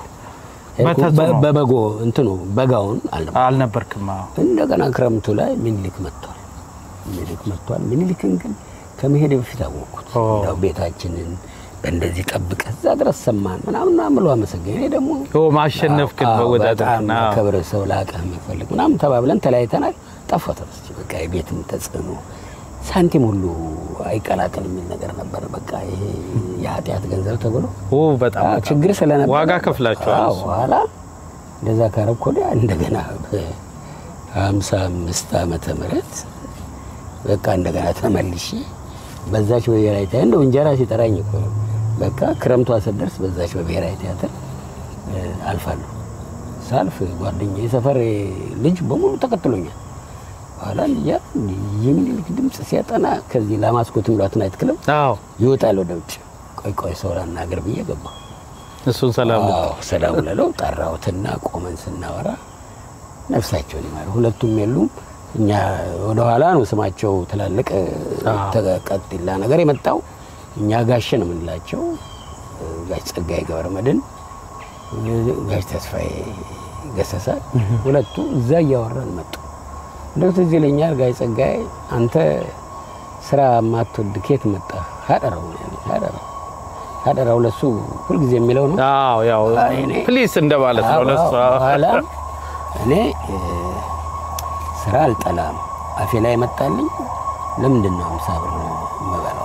በበጎ እንትኑ በጋውን አልነበርክም አዎ እንደገና ክረምቱ ላይ ምኒልክ መጥቷል ምኒልክ መጥቷል ምኒልክን ግን ከመሄድ በፊት አወቅኩት እንዳው ቤታችንን እንደዚህ ጠብቀ እዛ ድረስ ሰማን ምናምን አምሎ አመሰገኝ ደግሞ ኦ ማሸነፍክ በወዳደርና ከብረ ሰው ላቀህ መፈልግ ምናምን ተባብለን ተላይተናል ጠፋተስ በቃ የቤትም ተጽኖ ሳንቲም ሁሉ አይቀላቀል ምን ነገር ነበር በቃ ይሄ የኃጢአት ገንዘብ ተብሎ ኦ በጣም ችግር ስለነበር ዋጋ ከፍላችኋል አዎ ኋላ እንደዛ ካረኮደ እንደገና ሃምሳ አምስት ዓመተ ምህረት በቃ እንደገና ተመልሼ በዛች በብሔራዊ ቲያትር እንደው እንጀራ ሲጠራኝ እኮ በቃ ክረምቱ አሰደርስ በዛች በብሔራዊ ቲያትር አልፋለሁ ሳልፍ ጓደኛዬ ሰፈር ልጅ በሙሉ ተከትሎኛል ኋላ ያ የሚልክ ድምጽ ሲያጠና ከዚህ ለማስኮት ምራት ናይት ክለብ አዎ ይወጣል ወደ ውጭ ቆይ ቆይ ሰውራና አገር ብዬ ገባ እሱን ሰላም አዎ ሰላም ለለው ጠራውትና ቆመን ስናወራ ነፍሳቸው ይማር ሁለቱም የሉም እኛ ወደ ኋላ ነው ስማቸው ተላልቀ ተቀጥላ ነገር የመጣው እኛ ጋሽ ነው ምንላቸው ጋሽ ጸጋይ ገብረመድን ጋሽ ተስፋዬ ገሰሳ ሁለቱ እዛ ያወራን መጡ እንደው እዚህ ለኛል ጋሽ ጸጋይ አንተ ስራ ማትወድ ከየት መጣ ሀደራው ነው ሀደራው ሀደራው ለሱ ሁሉ ጊዜ የሚለው ነው አዎ ያው ፕሊስ እንደማለት ነው ለሱ ኋላ እኔ ስራ አልጠላም አፌ ላይ መጣልኝ ለምንድን ነው ሃምሳ ብር መባለው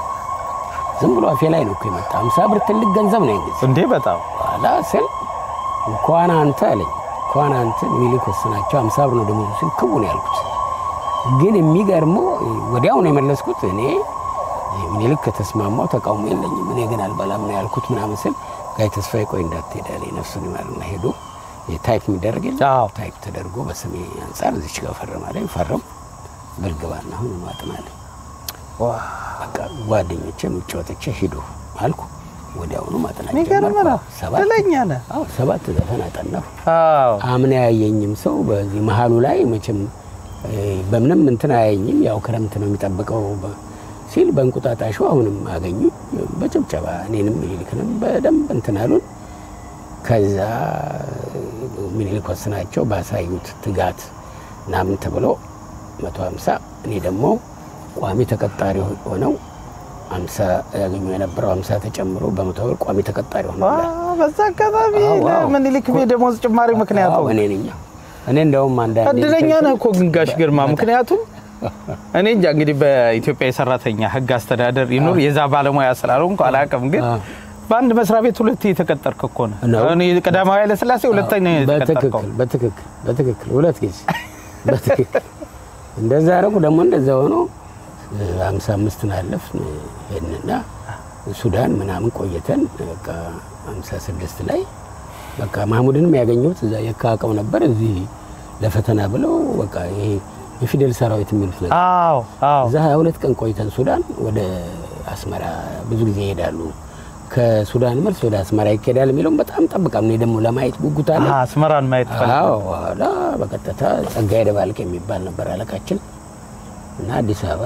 ዝም ብሎ አፌ ላይ ነው እኮ የመጣ ሃምሳ ብር ትልቅ ገንዘብ ነው እንግዲህ እንዴ በጣም ኋላ ስል እንኳን አንተ አለኝ እንኳን አንተ ሚሊክ ወስናቸው ሃምሳ ብር ነው ደሞዙ ሲል ክቡን ያልኩት ግን የሚገርመው ወዲያው ነው የመለስኩት እኔ ሚሊክ ከተስማማው ተቃውሞ የለኝም እኔ ግን አልበላም ነው ያልኩት ምናምን ስል ጋይ ተስፋዬ ቆይ እንዳትሄዳለኝ ነፍሱን ይማርና ሄዶ የታይፕ የሚደረግልኝ አዎ ታይፕ ተደርጎ በስሜ አንፃር እዚች ጋር ፈረማለኝ ፈረም በልግባና አሁን ማጥናለኝ ዋ በቃ ጓደኞቼም ጮተቼ ሄዶ አልኩ ወዲያውኑ ማጥናለኝ ይገርምና ሰባተኛና አዎ ሰባት ዘፈን አጠናሁ አዎ አምና ያየኝም ሰው በዚህ መሃሉ ላይ መቼም በምንም እንትን አያየኝም ያው ክረምት ነው የሚጠብቀው ሲል በእንቁጣጣሹ አሁንም አገኙ በጭብጨባ እኔንም ይልክንም በደንብ እንትን አሉን ከዛ ምኒልክ ወስናቸው ባሳዩት ትጋት ናምን ተብሎ መቶ ሃምሳ እኔ ደግሞ ቋሚ ተቀጣሪ ሆነው ሃምሳ ያገኙ የነበረው ሃምሳ ተጨምሮ በመቶ ብር ቋሚ ተቀጣሪ ሆነው አዎ በዛ አካባቢ ምኒልክ በደሞዝ ጭማሪ ምክንያቱ እኔ ነኝ እኔ እንደውም አንዳንዴ እድለኛ ነው እኮ ግንጋሽ ግርማ ምክንያቱም እኔ እንጃ እንግዲህ በኢትዮጵያ የሰራተኛ ህግ አስተዳደር ይኖር የዛ ባለሙያ ስላልሆንኩ አላውቅም ግን በአንድ መስሪያ ቤት ሁለት የተቀጠርክ እኮ ነው እኔ ቀዳማዊ ኃይለ ሥላሴ ሁለተኛ የተቀጠርከው በትክክል በትክክል ሁለት ጊዜ በትክክል እንደዛ አረኩ ደግሞ እንደዛ ሆኖ ሃምሳ አምስት ናለፍ ሄድንና ሱዳን ምናምን ቆይተን በቃ ሃምሳ ስድስት ላይ በቃ ማህሙድንም ያገኘሁት እዛ የካቀው ነበር እዚህ ለፈተና ብለው በቃ ይሄ የፊደል ሰራዊት የሚሉት ነገር አዎ አዎ እዛ ሃያ ሁለት ቀን ቆይተን ሱዳን ወደ አስመራ ብዙ ጊዜ ይሄዳሉ ከሱዳን መልስ ወደ አስመራ ይከዳል የሚለው በጣም ጠብቃም ነው ደግሞ ለማየት ጉጉት አለ አስመራን ማየት ፈልጋ አዎ ዋላ በቀጥታ ጸጋይ ደባልቅ የሚባል ነበር አለቃችን እና አዲስ አበባ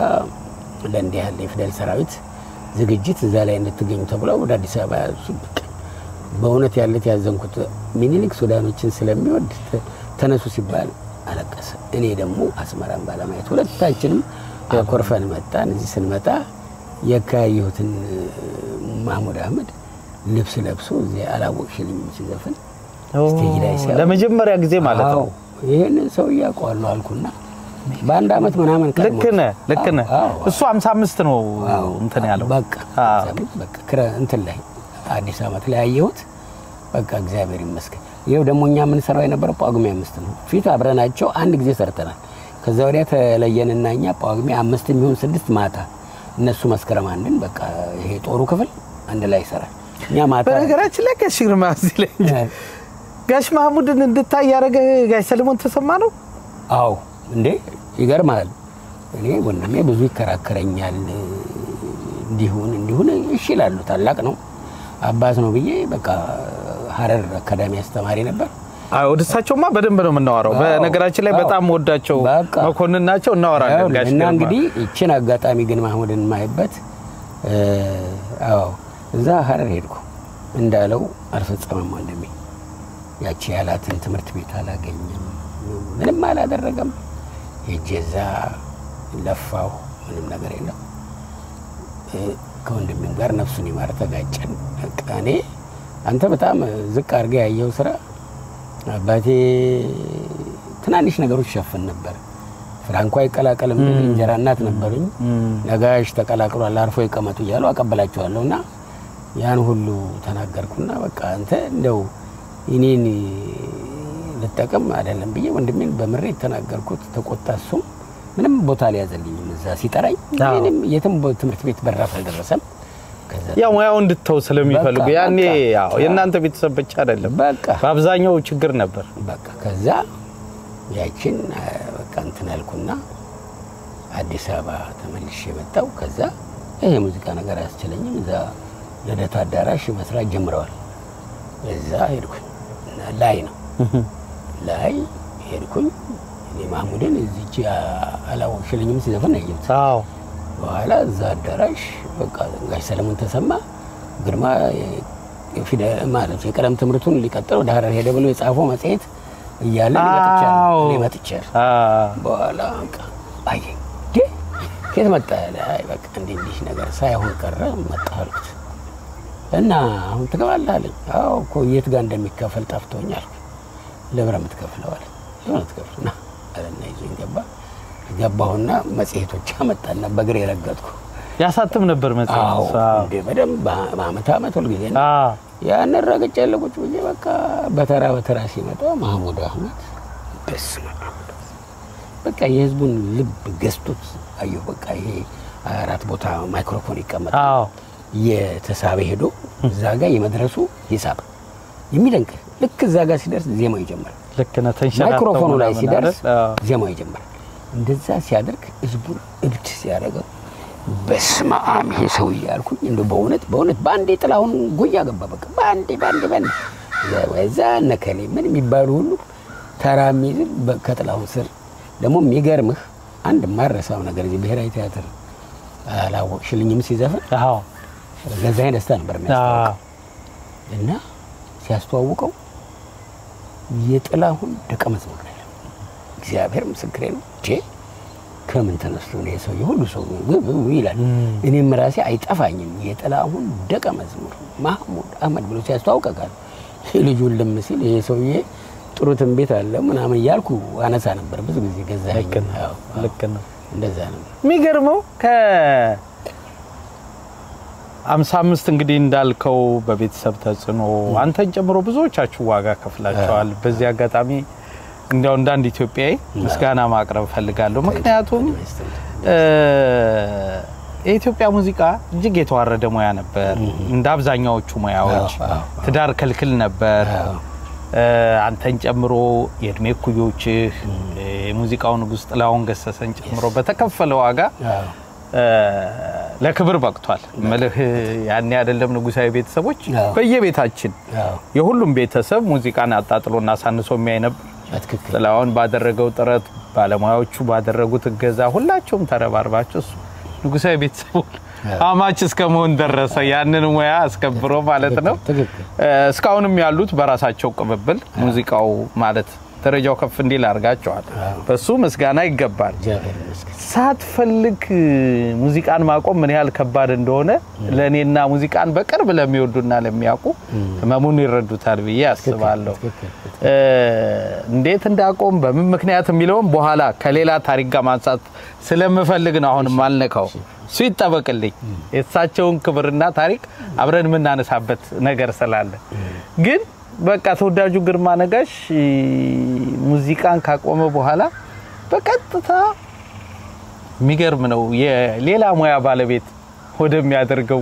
ለእንዲህ ያለ የፊደል ሰራዊት ዝግጅት እዛ ላይ እንድትገኙ ተብለው ወደ አዲስ አበባ ሱብቅ በእውነት ያለት ያዘንኩት ሚኒሊክ ሱዳኖችን ስለሚወድ ተነሱ ሲባል አለቀሰ። እኔ ደግሞ አስመራን ባለማየት ሁለታችንም አኮርፈን መጣን። እዚህ ስንመጣ የካየሁትን ማህሙድ አህመድ ልብስ ለብሶ እዚህ አላወቅሽልኝ ሲዘፍን ስቴጅ ላይ ሲያ ለመጀመሪያ ጊዜ ማለት ነው። ይሄን ሰው ያቋሉ አልኩና በአንድ አመት ምናምን ልክ ነህ ልክ ነህ እሱ ሃምሳ አምስት ነው እንትን ያለው በቃ በቃ ክረ እንትን ላይ አዲስ አመት ላይ ያየሁት በቃ እግዚአብሔር ይመስገን። ይሄው ደሞኛ ምን ሰራው የነበረው ጳጉሜ አምስት ነው። ፊት አብረናቸው አንድ ጊዜ ሰርተናል። ከዛ ወዲያ ተለየንና እኛ ጳጉሜ አምስት የሚሆን ስድስት ማታ እነሱ መስከረም አንድን በቃ ይሄ ጦሩ ክፍል አንድ ላይ ይሰራል። እኛ ማታ በነገራችን ላይ ከሽግርማ እዚህ ላይ ጋሽ ማህሙድን እንድታይ ያረገ ጋሽ ሰለሞን ተሰማ ነው። አዎ እንዴ ይገርማል። እኔ ወንድሜ ብዙ ይከራከረኛል እንዲሁን እንዲሁን እሺ ይላሉ። ታላቅ ነው አባስ ነው ብዬ በቃ ሐረር አካዳሚ አስተማሪ ነበር። አዎ ወደሳቸውማ በደንብ ነው የምናወራው። በነገራችን ላይ በጣም ወዳቸው መኮንን ናቸው እናወራለን ጋሽ እና እንግዲህ እቺን አጋጣሚ ግን ማህሙድን ማይበት አዎ እዛ ሐረር ሄድኩ እንዳለው አልፈጸመም ወንድሜ። ያቺ ያላትን ትምህርት ቤት አላገኘም ምንም አላደረገም። የጀዛ ለፋው ምንም ነገር የለም። ከወንድሜም ጋር ነፍሱን ይማር ተጋጨን። እኔ አንተ በጣም ዝቅ አድርገህ ያየው ስራ አባቴ ትናንሽ ነገሮች ሸፈን ነበር። ፍራንኮ አይቀላቀልም እንጀራ እናት ነበርኝ ነጋሽ ተቀላቅሏል አርፎ ይቀመጡ ይያሉ አቀበላቸዋለሁና ያን ሁሉ ተናገርኩና በቃ አንተ እንደው እኔን ልጠቀም አይደለም ብዬ ወንድሜን በመሬት ተናገርኩት። ተቆጣሱ ምንም ቦታ ላይ ያዘልኝ እዛ ሲጠራኝ ምንም የትም ትምህርት ቤት በራፍ አልደረሰም። ከዛ ያው ሙያው እንድትተው ስለሚፈልጉ ያኔ ያው የናንተ ቤተሰብ ብቻ አይደለም በቃ በአብዛኛው ችግር ነበር። በቃ ከዛ ያቺን በቃ እንትን አልኩና አዲስ አበባ ተመልሼ መጣሁ። ከዛ ይሄ ሙዚቃ ነገር አያስችለኝም። እዛ ልደታ አዳራሽ መስራት ጀምረዋል። እዛ ሄድኩኝ ላይ ነው ላይ ሄድኩኝ። እኔ ማህሙድን እዚች አላወቅሽልኝም ሲዘፈን አየሁት። አዎ በኋላ እዛ አዳራሽ በቃ ጋሽ ሰለሞን ተሰማ ግርማ ፊደል ማለት የቀለም ትምህርቱን ሊቀጥል ወደ ሐረር ሄደ ብሎ የጻፈው መጽሔት እያለ ለመጥቻለሁ ለመጥቻለሁ በኋላ በቃ አይ ዴ ከየት መጣ ላይ በቃ እንዴ እንዲህ ነገር ሳይሆን ቀረ መጣልኩት እና አሁን ትገባለህ አለኝ። አዎ እኮ የት ጋር እንደሚከፈል ጠፍቶኛል። ለብረ የምትከፍለው አለ ለምን ትከፍልና አለና ይዞኝ ገባ። ገባሁና መጽሔቶች አመጣና በእግሬ ረገጥኩ። ያሳትም ነበር መጽሔት። አዎ እንዴ በደንብ በአመት አመት ሁሉ ጊዜ ነው ያን ረገጭ ያለ ቁጭ ብዬ በቃ በተራ በተራ ሲመጣ ማህሙድ አህመድ በስመ አብ በቃ የህዝቡን ልብ ገዝቶት አየሁ። በቃ ይሄ አራት ቦታ ማይክሮፎን ይቀመጣል። አዎ የተሳበ ሄዶ እዛ ጋር የመድረሱ ሂሳብ የሚደንቅ ልክ እዛ ጋር ሲደርስ ዜማው ይጀምራል። ልክ ነው ተንሸራተው ማይክሮፎኑ ላይ ሲደርስ ዜማው ይጀምራል። እንደዛ ሲያደርግ ህዝቡን እብድ ሲያደርገው በስመ አብ ይሄ ሰው ያልኩኝ እንደው በእውነት በእውነት ባንዴ ጥላሁን ጎያ ገባ። በቃ ባንዴ ባንዴ ባንዴ ወዛ ነከሌ ምን የሚባሉ ሁሉ ተራሚዝ ከጥላሁን ስር ደግሞ የሚገርምህ አንድ ማረሳው ነገር እዚህ ብሔራዊ ቲያትር አላወቅሽልኝም ሲዘፈን አዎ ገዛኸኝ ደስታ ነበር የሚያስተዋውቀው እና ሲያስተዋውቀው የጥላሁን ደቀ መዝሙር ነው። እግዚአብሔር ምስክሬ ነው። እጄ ከምን ተነስቶ ነው ሰው ሁሉ ሰው ይላል። እኔም ራሴ አይጠፋኝም የጥላሁን ደቀ መዝሙር ማህሙድ አህመድ ብሎ ሲያስተዋውቀው ልጁን ለምሲል ይሄ ሰውዬ ጥሩ ትንቢት አለ ምናምን ያልኩ አነሳ ነበር ብዙ ጊዜ ገዛኸኝ። አዎ ልክ ነው እንደዛ ነው። የሚገርመው ከ ሃምሳ አምስት እንግዲህ እንዳልከው በቤተሰብ ተጽኖ አንተን ጨምሮ ብዙዎቻችሁ ዋጋ ከፍላችኋል። በዚህ አጋጣሚ እንዲያው እንዳንድ ኢትዮጵያዊ ምስጋና ማቅረብ ፈልጋለሁ። ምክንያቱም የኢትዮጵያ ሙዚቃ እጅግ የተዋረደ ሙያ ነበር። እንደ አብዛኛዎቹ ሙያዎች ትዳር ከልክል ነበር። አንተን ጨምሮ የእድሜ ኩዮችህ የሙዚቃው ንጉስ ጥላሁን ገሰሰን ጨምሮ በተከፈለ ዋጋ ለክብር በቅቷል። መልህ ያኔ አይደለም ንጉሳዊ ቤተሰቦች በየቤታችን የሁሉም ቤተሰብ ሙዚቃን አጣጥሎና ሳንሶ የሚያይ ነበር። ጥላሁን ባደረገው ጥረት ባለሙያዎቹ ባደረጉት እገዛ ሁላችሁም ተረባርባችሁ ንጉሳዊ ቤተሰብ አማች እስከመሆን ደረሰ ያንን ሙያ አስከብሮ ማለት ነው እስካሁንም ያሉት በራሳቸው ቅብብል ሙዚቃው ማለት ደረጃው ከፍ እንዲል አርጋቸዋል በሱ ምስጋና ይገባል ሳትፈልግ ሙዚቃን ማቆም ምን ያህል ከባድ እንደሆነ ለኔና ሙዚቃን በቅርብ ለሚወዱና ለሚያውቁ ህመሙን ይረዱታል ብዬ አስባለሁ እንዴት እንዳቆም በምን ምክንያት የሚለውን በኋላ ከሌላ ታሪክ ጋር ማንሳት ስለምፈልግ ነው አሁን ማልነካው ሲጣበቅልኝ የሳቸውን ክብርና ታሪክ አብረን ምናነሳበት ነገር ስላለ ግን በቃ ተወዳጁ ግርማ ነጋሽ ሙዚቃን ካቆመ በኋላ በቀጥታ ሚገርም ነው የሌላ ሙያ ባለቤት ወደሚያደርገው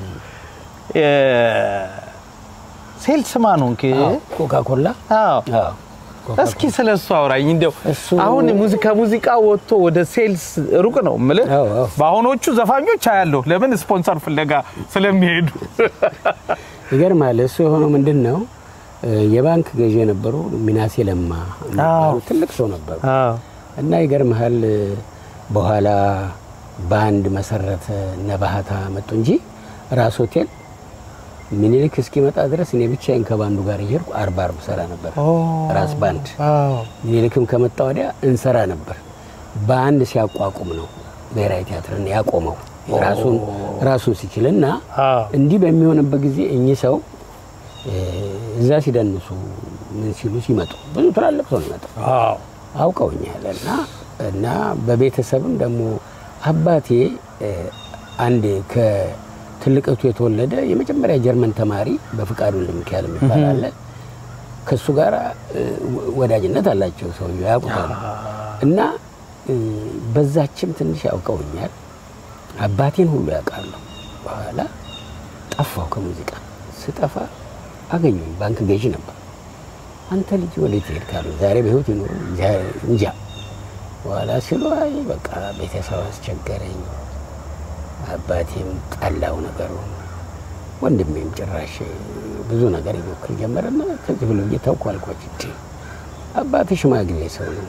ሴልስማን ነው ኮካኮላ አዎ እስኪ ስለሱ አውራኝ እንደው አሁን ሙዚቃ ሙዚቃ ወጥቶ ወደ ሴልስ ሩቅ ነው ማለት ባሁኖቹ ዘፋኞች አያለው ለምን ስፖንሰር ፍለጋ ስለሚሄዱ ይገርማል እሱ ሆኖ ምንድነው የባንክ ገዢ የነበሩ ሚናሴ ለማ ትልቅ ሰው ነበሩ እና ይገርማል በኋላ ባንድ መሰረተ ነባሃታ መጡ እንጂ ራስ ሆቴል ሚኒሊክ እስኪመጣ ድረስ እኔ ብቻዬን ከባንዱ ጋር እየሄድኩ አርባ አርብ ሰራ ነበር ራስ ባንድ ሚኒሊክም ከመጣ ወዲያ እንሰራ ነበር ባንድ ሲያቋቁም ነው ብሔራዊ ቲያትርን ያቆመው ራሱን ራሱን ሲችልና እንዲህ በሚሆንበት ጊዜ እኚህ ሰው እዛ ሲደንሱ ምን ሲሉ ሲመጡ ብዙ ትላልቅ ሰው ይመጣ አዎ አውቀውኛልና እና በቤተሰብም ደግሞ አባቴ አንዴ ከትልቅቱ የተወለደ የመጀመሪያ ጀርመን ተማሪ በፍቃዱ ለሚካኤል የሚባል ከሱ ጋር ወዳጅነት አላቸው ሰው ያውቁታል እና በዛችም ትንሽ ያውቀውኛል አባቴን ሁሉ ያውቃሉ በኋላ ጠፋው ከሙዚቃ ስጠፋ አገኘኝ ባንክ ገዢ ነበር አንተ ልጅ ወዴት ሄድካል ዛሬ በህይወት ይኖር እንጃ ወላ ሲሏይ በቃ ቤተሰብ አስቸገረኝ አባቴም ጣላው ነገሩ ወንድሜም ጭራሽ ብዙ ነገር ይሞክር ጀመረና ከዚህ ብሎ እየታውቁ አልኳች አባቴ ሽማግሌ ሰው ነው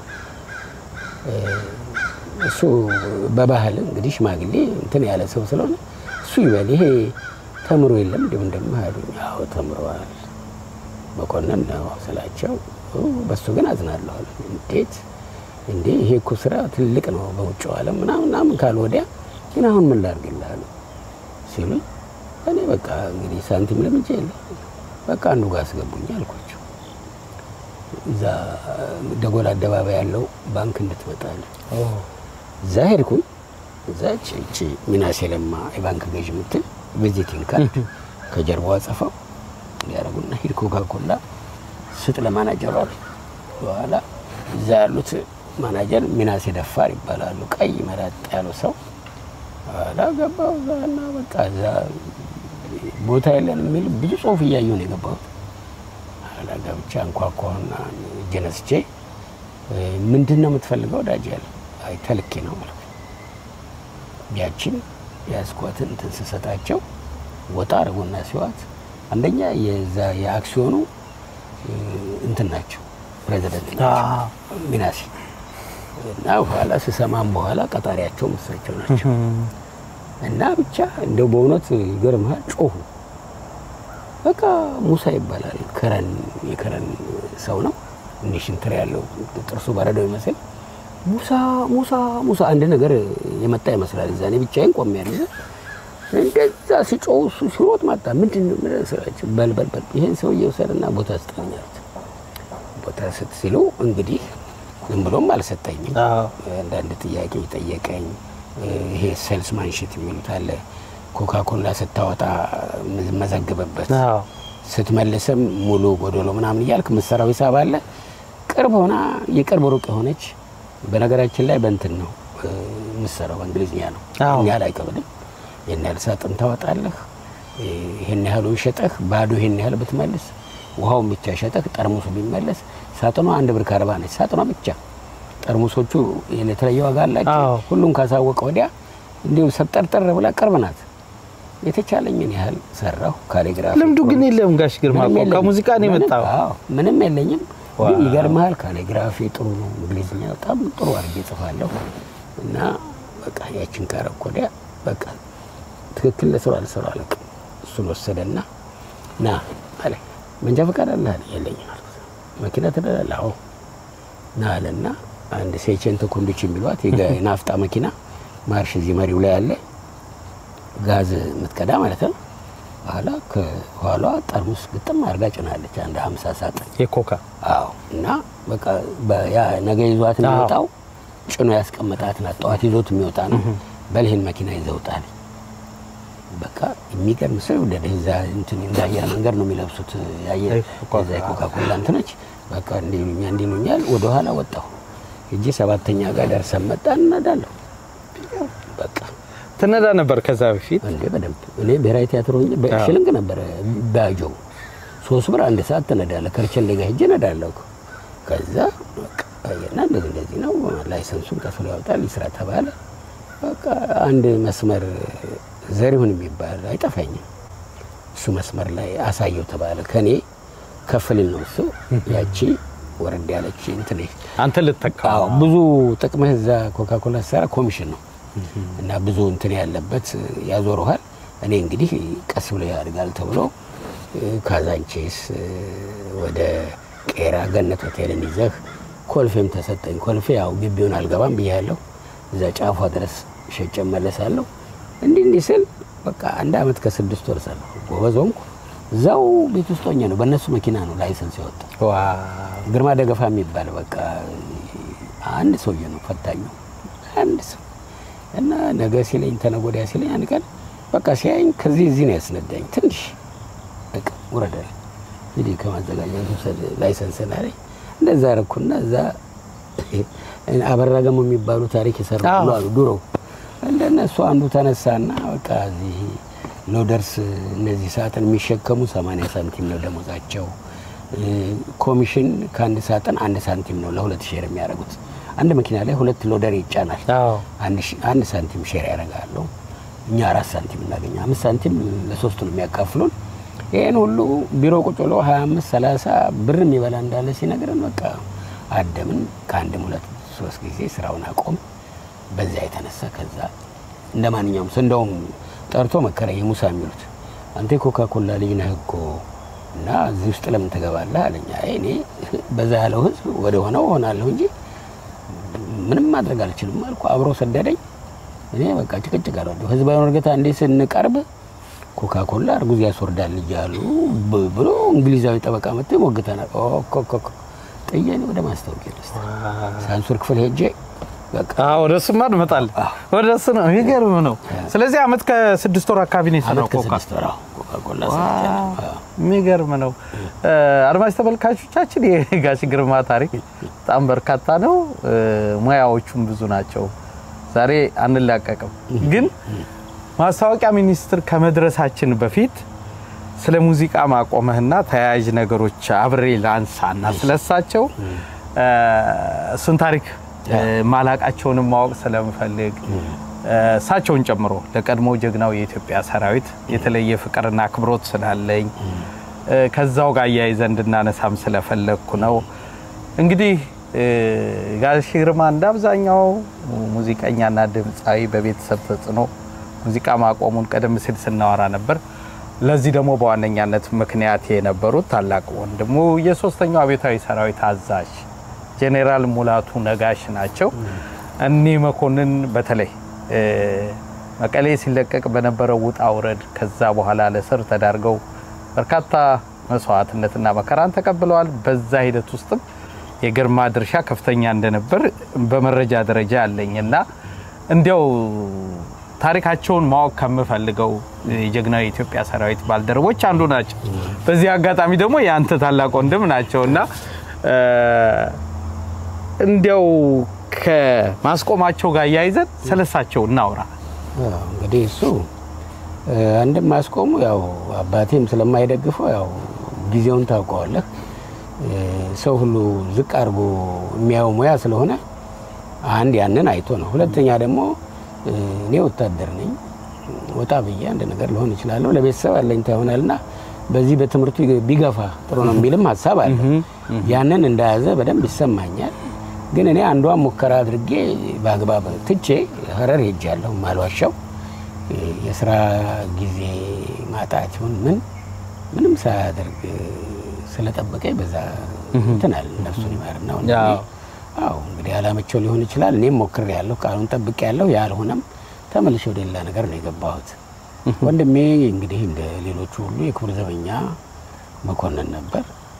እሱ በባህል እንግዲህ ሽማግሌ እንትን ያለ ሰው ስለሆነ እሱ ይበል ይሄ ተምሮ የለም እንደም አሉኝ አዎ ተምሯል መኮንን ነው ስላቸው በሱ ግን አዝናለሁ እንዴት እንዴ ይሄ እኮ ስራ ትልቅ ነው በውጭው ዓለም ምናምን ምናምን ካል ወዲያ ግን አሁን ምን ላድርግልህ ሲሉ እኔ በቃ እንግዲህ ሳንቲም ለምንጭ የለ በቃ አንዱ ጋር አስገቡኝ አልኳቸው እዛ ደጎል አደባባይ ያለው ባንክ እንድትመጣል ኦ ዛሄድኩኝ እዛ እቺ ሚናሴ ለማ የባንክ ገዥ ምትል ቪዚቲንግ ካርድ ከጀርባው አጽፈው ያረጉና ሂድ ኮካኮላ ስጥ ለማናጀሩ በኋላ እዛ ያሉት ማናጀር ሚናሴ ደፋር ይባላሉ ቀይ መላጥ ያለው ሰው አላ ገባው ዛና በቃ ዛ ቦታ የለን የሚል ብዙ ጽሁፍ እያየሁ ነው የገባው አላ ገብቻ አንኳኳና ጀነስቼ ምንድነው የምትፈልገው ዳጅ ያለ አይ ተልኬ ነው ማለት ያቺን ያስኳትን ተሰጣቸው ወጣ አርጎና ሲዋት አንደኛ የዛ የአክሲዮኑ እንትን ናቸው ፕሬዝዳንት ናቸው ሚናሲ እና በኋላ ሲሰማም በኋላ ቀጣሪያቸው መስራቸው ናቸው እና ብቻ እንደው በእውነት ይገርማል ጮሁ በቃ ሙሳ ይባላል ከረን የከረን ሰው ነው እንዲሽን ትር ያለው ጥርሱ ባረደው ይመስል ሙሳ ሙሳ ሙሳ አንድ ነገር የመጣ ይመስላል እዛኔ ብቻዬን ቆም ያለ እንደዛ ሲጮው ሲሮጥ መጣ ምንድነው ምንሰራችሁ በልበል በል ይሄን ሰው ይወሰድና ቦታ አስጠኛል ቦታ ስትሲሉ እንግዲህ ምን ብሎም አልሰጠኝም አንዳንድ ጥያቄ ይጠየቀኝ ይሄ ሴልስማን ሺት የሚሉት አለ ኮካኮላ ስታወጣ መዘግበበት ስትመልስም ሙሉ ጎዶሎ ምናምን ይያልክ መሰራው ሂሳብ አለ ቅርብ ሆና የቅርብ ሩቅ ሆነች በነገራችን ላይ በእንትን ነው መሰራው እንግሊዝኛ ነው ያለ አይቀበልም የናል ሳጥን ታወጣለህ ይሄን ያህሉ ሸጠህ ባዶ ይሄን ያህል ብትመልስ ውሃውን ብቻ ሸጠህ ጠርሙሱ ቢመለስ ሳጥኑ አንድ ብር ከአርባ ነች ሳጥኗ ብቻ ጠርሙሶቹ የተለየ ዋጋ አላቸው ሁሉም ካሳወቀ ወዲያ እንዴው ሰጠርጠር ብላ ቀርበናት የተቻለኝን ያህል ሰራው ካሊግራፊ ለምዱ ግን የለም ጋሽ ግርማ ከሙዚቃ ነው የመጣው ምንም የለኝም ግን ይገርማል ካሊግራፊ ጥሩ ነው እንግሊዝኛ በጣም ጥሩ አድርጌ ጽፋለሁ እና በቃ ያችን ካረኮዲያ በቃ ትክክል ለሰው አልሰራ አለቅ እሱን ወሰደና ና አለ መንጃ ፈቃድ አለ የለኝም አልኩት መኪና ተደላላው ና አለና አንድ ሴቸንት ኮንዲሽን ቢሏት የናፍጣ መኪና ማርሽ እዚህ መሪው ላይ አለ ጋዝ ምትቀዳ ማለት ነው በኋላ ከኋላ ጠርሙስ ግጥም አርጋ ጭናለች አንድ ሃምሳ ሳጥን የኮካ አዎ እና በቃ በያ ነገ ይዟት ነው ጭኖ ያስቀመጣት ነው ጧት ይዞት የሚወጣ ነው በልህን መኪና ይዘውጣል በቃ የሚገርም ሰው ወደዛ እንትን እንዳያ መንገር ነው የሚለብሱት ያየ ኮካ ኮካ ኮላ እንትነች በቃ እንዲሉኛ እንዲሉኛል ወደ ኋላ ወጣሁ እጂ ሰባተኛ ጋር ደርሰን መጣን እናዳለሁ በቃ ተነዳ ነበር ከዛ በፊት እንዴ በደንብ እኔ ብሔራዊ ቲያትር ሆኜ በሽልንግ ነበር ባጆ ሶስት ብር አንድ ሰዓት ተነዳለ ከርቸሌ ጋር ሄጄ ነዳለሁ ከዛ በቃ ያና እንደዚህ ነው ላይሰንሱን ከፍሎ ያወጣል ይስራ ተባለ በቃ አንድ መስመር ዘሪሁን የሚባል አይጠፋኝም እሱ መስመር ላይ አሳየው ተባለ ከኔ ከፍልን ነው እሱ ያቺ ወረድ ያለች እንትን አንተ ልተካው ብዙ ጥቅምህ እዛ ኮካኮላ ሰራ ኮሚሽን ነው እና ብዙ እንትን ያለበት ያዞርሃል እኔ እንግዲህ ቀስ ብሎ ያድጋል ተብሎ ካዛንቼስ ወደ ቄራ ገነት ሆቴልን ይዘህ ኮልፌም ተሰጠኝ ኮልፌ ያው ግቢውን አልገባም ብያለሁ እዛ ጫፏ ድረስ ሸጨ መለሳለሁ እንዴ እንዴ ስል በቃ አንድ አመት ከስድስት ወር ሰለሁ ጎበዞንኩ ዛው ቤት ውስጥ ሆኜ ነው በእነሱ መኪና ነው ላይሰንስ ያወጣ ዋው ግርማ ደገፋ የሚባል በቃ አንድ ሰውዬ ነው ፈታኝ ነው አንድ ሰው እና ነገ ሲለኝ ተነጎዳ ሲለኝ አንድ ቀን በቃ ሲያይኝ ከዚህ እዚህ ነው ያስነዳኝ ትንሽ በቃ ወረደ ይዲ ከማዘጋጀቱ ላይሰንስ ላይ እንደዛ አረኩና እዛ አበራገሙ የሚባሉ ታሪክ ይሰራሉ አሉ ድሮ እንደነሱ አንዱ ተነሳና በቃ እዚህ ሎደርስ እነዚህ ሰዓትን የሚሸከሙ ሰማንያ ሳንቲም ነው ደሞዛቸው ኮሚሽን ከአንድ ሰዓትን አንድ ሳንቲም ነው ለሁለት ሼር የሚያደርጉት አንድ መኪና ላይ ሁለት ሎደር ይጫናል አንድ አንድ ሳንቲም ሼር ያደርጋሉ እኛ አራት ሳንቲም እናገኛ አምስት ሳንቲም ለሶስቱ ነው የሚያካፍሉን ይሄን ሁሉ ቢሮ ቁጭ ብሎ ሃያ አምስት ሰላሳ ብር የሚበላ እንዳለ ሲነግረን በቃ አደምን ከአንድ ሁለት ሶስት ጊዜ ስራውን አቆም በዛ የተነሳ ከዛ እንደማንኛውም እንደውም ጠርቶ መከረ የሙሳ የሚሉት አንተ ኮካኮላ ልጅ ነህ እኮ እና እዚህ ውስጥ ለምን ተገባለህ አለኛ እኔ በዛ ያለው ህዝብ ወደ ሆነው ሆናለሁ እንጂ ምንም ማድረግ አልችልም አልኩ አብሮ ሰደደኝ እኔ በቃ ጭቅጭቅ አልወደው ህዝባዊ ወርገታ እንዴ ስንቀርብ ኮካኮላ አርጉዝ ያስወርዳል ይያሉ ብሎ እንግሊዛዊ ጠበቃ መጥቶ ሞግተና ኮኮኮ ጠየኔ ወደ ማስተዋወቂያ ደስ ሳንሱር ክፍል ሄጄ በቃ ወደሱ ማድ መጣል ወደሱ ነው ይገርም ነው ስለዚህ አመት ከስድስት ወር አካባቢ ነው የሰራው ኮካኮላ የሚገርም ነው አድማጭ ተመልካቾቻችን የጋሽ ግርማ ታሪክ በጣም በርካታ ነው ሙያዎቹም ብዙ ናቸው ዛሬ አንላቀቅም ግን ማስታወቂያ ሚኒስትር ከመድረሳችን በፊት ስለ ሙዚቃ ማቆምህና ተያያዥ ነገሮች አብሬ ላንሳና ስለሳቸው እሱን ታሪክ ማላቃቸውን ማወቅ ስለምፈልግ ሳቸውን ጨምሮ ለቀድሞ ጀግናው የኢትዮጵያ ሰራዊት የተለየ ፍቅርና አክብሮት ስላለኝ ከዛው ጋር ያይዘን እንድናነሳም ስለፈለኩ ነው እንግዲህ ጋሽ ግርማ እንዳብዛኛው ሙዚቀኛና ድምጻዊ በቤተሰብ ተጽኖ ሙዚቃ ማቆሙን ቀደም ሲል ስናወራ ነበር ለዚህ ደግሞ በዋነኛነት ምክንያት የነበሩት ታላቅ ወንድሙ የሶስተኛው አብዮታዊ ሰራዊት አዛዥ ጄኔራል ሙላቱ ነጋሽ ናቸው እኔ መኮንን በተለይ መቀሌ ሲለቀቅ በነበረው ውጣ ውረድ ከዛ በኋላ ለስር ተዳርገው በርካታ መስዋዕትነትና መከራን ተቀብለዋል በዛ ሂደት ውስጥም የግርማ ድርሻ ከፍተኛ እንደነበር በመረጃ ደረጃ ያለኝና እንዲያው ታሪካቸውን ማወቅ ከምፈልገው የጀግናው የኢትዮጵያ ሰራዊት ባልደረቦች አንዱ ናቸው በዚህ አጋጣሚ ደግሞ ያንተ ታላቅ ወንድም ናቸውና እንዲያው ከማስቆማቸው ጋር ያይዘን ስለሳቸው እናውራ እንግዲህ እሱ አንድም ማስቆሙ ያው አባቴም ስለማይደግፈው ያው ጊዜውን ታውቀዋለህ ሰው ሁሉ ዝቅ አርጎ የሚያው ሙያ ስለሆነ አንድ ያንን አይቶ ነው ሁለተኛ ደግሞ እኔ ወታደር ነኝ ወጣ ብዬ አንድ ነገር ሊሆን ይችላል ለቤተሰብ አለኝታ ይሆናልና በዚህ በትምርቱ ቢገፋ ጥሩ ነው የሚልም ሐሳብ አለ ያንን እንዳያዘ በደንብ ይሰማኛል ግን እኔ አንዷን ሙከራ አድርጌ ባግባብ ትቼ ሀረር ሄጃለሁ ማልዋሻው የስራ ጊዜ ማጣቸውን ምን ምንም ሳያደርግ ስለጠበቀኝ በዛ እንተናል ነፍሱን ይማር ነው እንዴ አው እንግዲህ አላመቸው ሊሆን ይችላል እኔም ሞክር ያለው ቃሉን ጠብቅ ያለው ያልሆነም ተመልሼ ወደ ሌላ ነገር ነው የገባሁት ወንድሜ እንግዲህ እንደ ሌሎቹ ሁሉ የክብር ዘበኛ መኮንን ነበር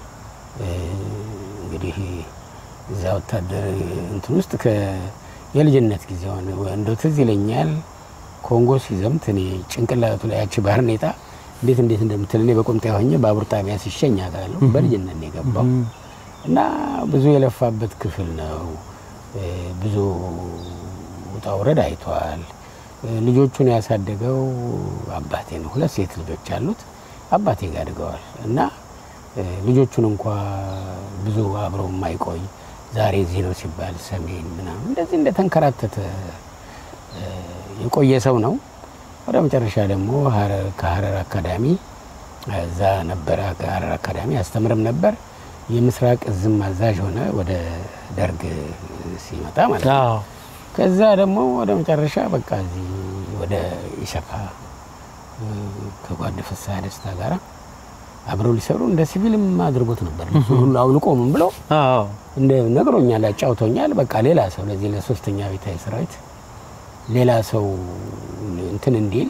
እንግዲህ እዛው ወታደር እንትን ውስጥ ከየልጅነት ጊዜው ነው እንደው ትዝ ይለኛል ኮንጎ ሲዘምት እኔ ጭንቅላቱ ላይ ያቺ ባርኔጣ እንዴት እንዴት እንደምትልኔ በቆምጣ ሆኜ ባቡር ጣቢያ ሲሸኛ ጋለው በልጅነት ነው የገባው እና ብዙ የለፋበት ክፍል ነው ብዙ ወጣውረድ አይቷል ልጆቹን ያሳደገው አባቴ ነው ሁለት ሴት ልጆች አሉት አባቴ ጋር አድገዋል እና ልጆቹን እንኳን ብዙ አብረው ማይቆይ ዛሬ እዚህ ነው ሲባል ሰሜን ምናምን እንደዚህ እንደተንከራተተ የቆየ ሰው ነው ወደ መጨረሻ ደግሞ ሐረር ከሐረር አካዳሚ እዛ ነበር ሐረር አካዳሚ አስተምርም ነበር የምስራቅ እዝም አዛዥ ሆነ ወደ ደርግ ሲመጣ ማለት ነው ከዛ ደግሞ ወደ መጨረሻ በቃ እዚህ ወደ ኢሰፓ ከጓድ ፍስሐ ደስታ ጋር አብረው ሊሰሩ እንደ ሲቪልም አድርጎት ነበር ሁሉ አውልቆ ምን ብሎ አዎ እንደ ነገሮኛል አጫውቶኛል በቃ ሌላ ሰው ለዚህ ለሶስተኛ ቤታዊ ሰራዊት ሌላ ሰው እንትን እንዲል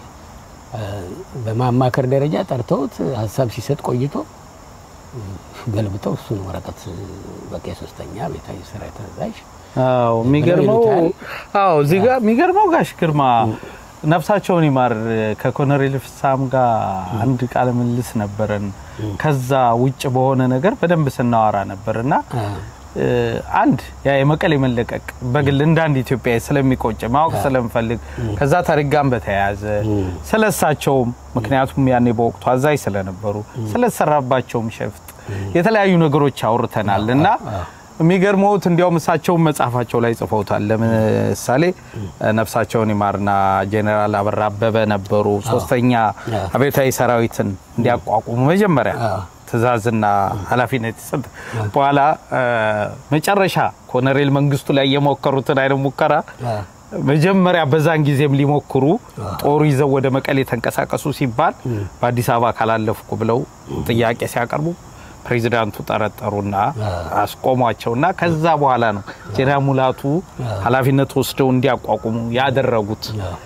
በማማከር ደረጃ ጠርተውት ሐሳብ ሲሰጥ ቆይቶ ገልብጠው እሱን ወረቀት በቃ የሶስተኛ ቤታዊ ሰራዊት አዛዥ አዎ ሚገርመው አዎ እዚህ ጋር ሚገርመው ጋሽ ግርማ ነፍሳቸውን ይማር ከኮሎኔል ፍሳም ጋር አንድ ቃለ ምልልስ ነበረን ከዛ ውጭ በሆነ ነገር በደንብ ስናወራ ነበርና አንድ ያ የመቀሌ መለቀቅ በግል እንዳንድ ኢትዮጵያዊ ስለሚቆጭ ማወቅ ስለምፈልግ ከዛ ታሪክ ጋር በተያያዘ ስለሳቸው ምክንያቱም ያኔ በወቅቱ አዛይ ስለነበሩ ስለሰራባቸውም ሸፍጥ የተለያዩ ነገሮች አውርተናልና የሚገርመውት እንዲያው መሳቸው መጻፋቸው ላይ ጽፈውታል ለምሳሌ ነፍሳቸውን ይማርና ጄኔራል አበራ አበበ ነበሩ ሶስተኛ አብዮታዊ ሰራዊትን እንዲያቋቁሙ መጀመሪያ ትዛዝና ኃላፊነት ሰጥ በኋላ መጨረሻ ኮሎኔል መንግስቱ ላይ የሞከሩትን አይነ ሙከራ መጀመሪያ በዛን ጊዜም ሊሞክሩ ጦር ይዘው ወደ መቀሌ ተንቀሳቀሱ ሲባል በአዲስ አበባ ካላለፍኩ ብለው ጥያቄ ሲያቀርቡ ፕሬዝዳንቱ ጠረጠሩና አስቆሟቸውና ከዛ በኋላ ነው ጄኔራል ሙላቱ ኃላፊነት ወስደው እንዲያቋቁሙ ያደረጉት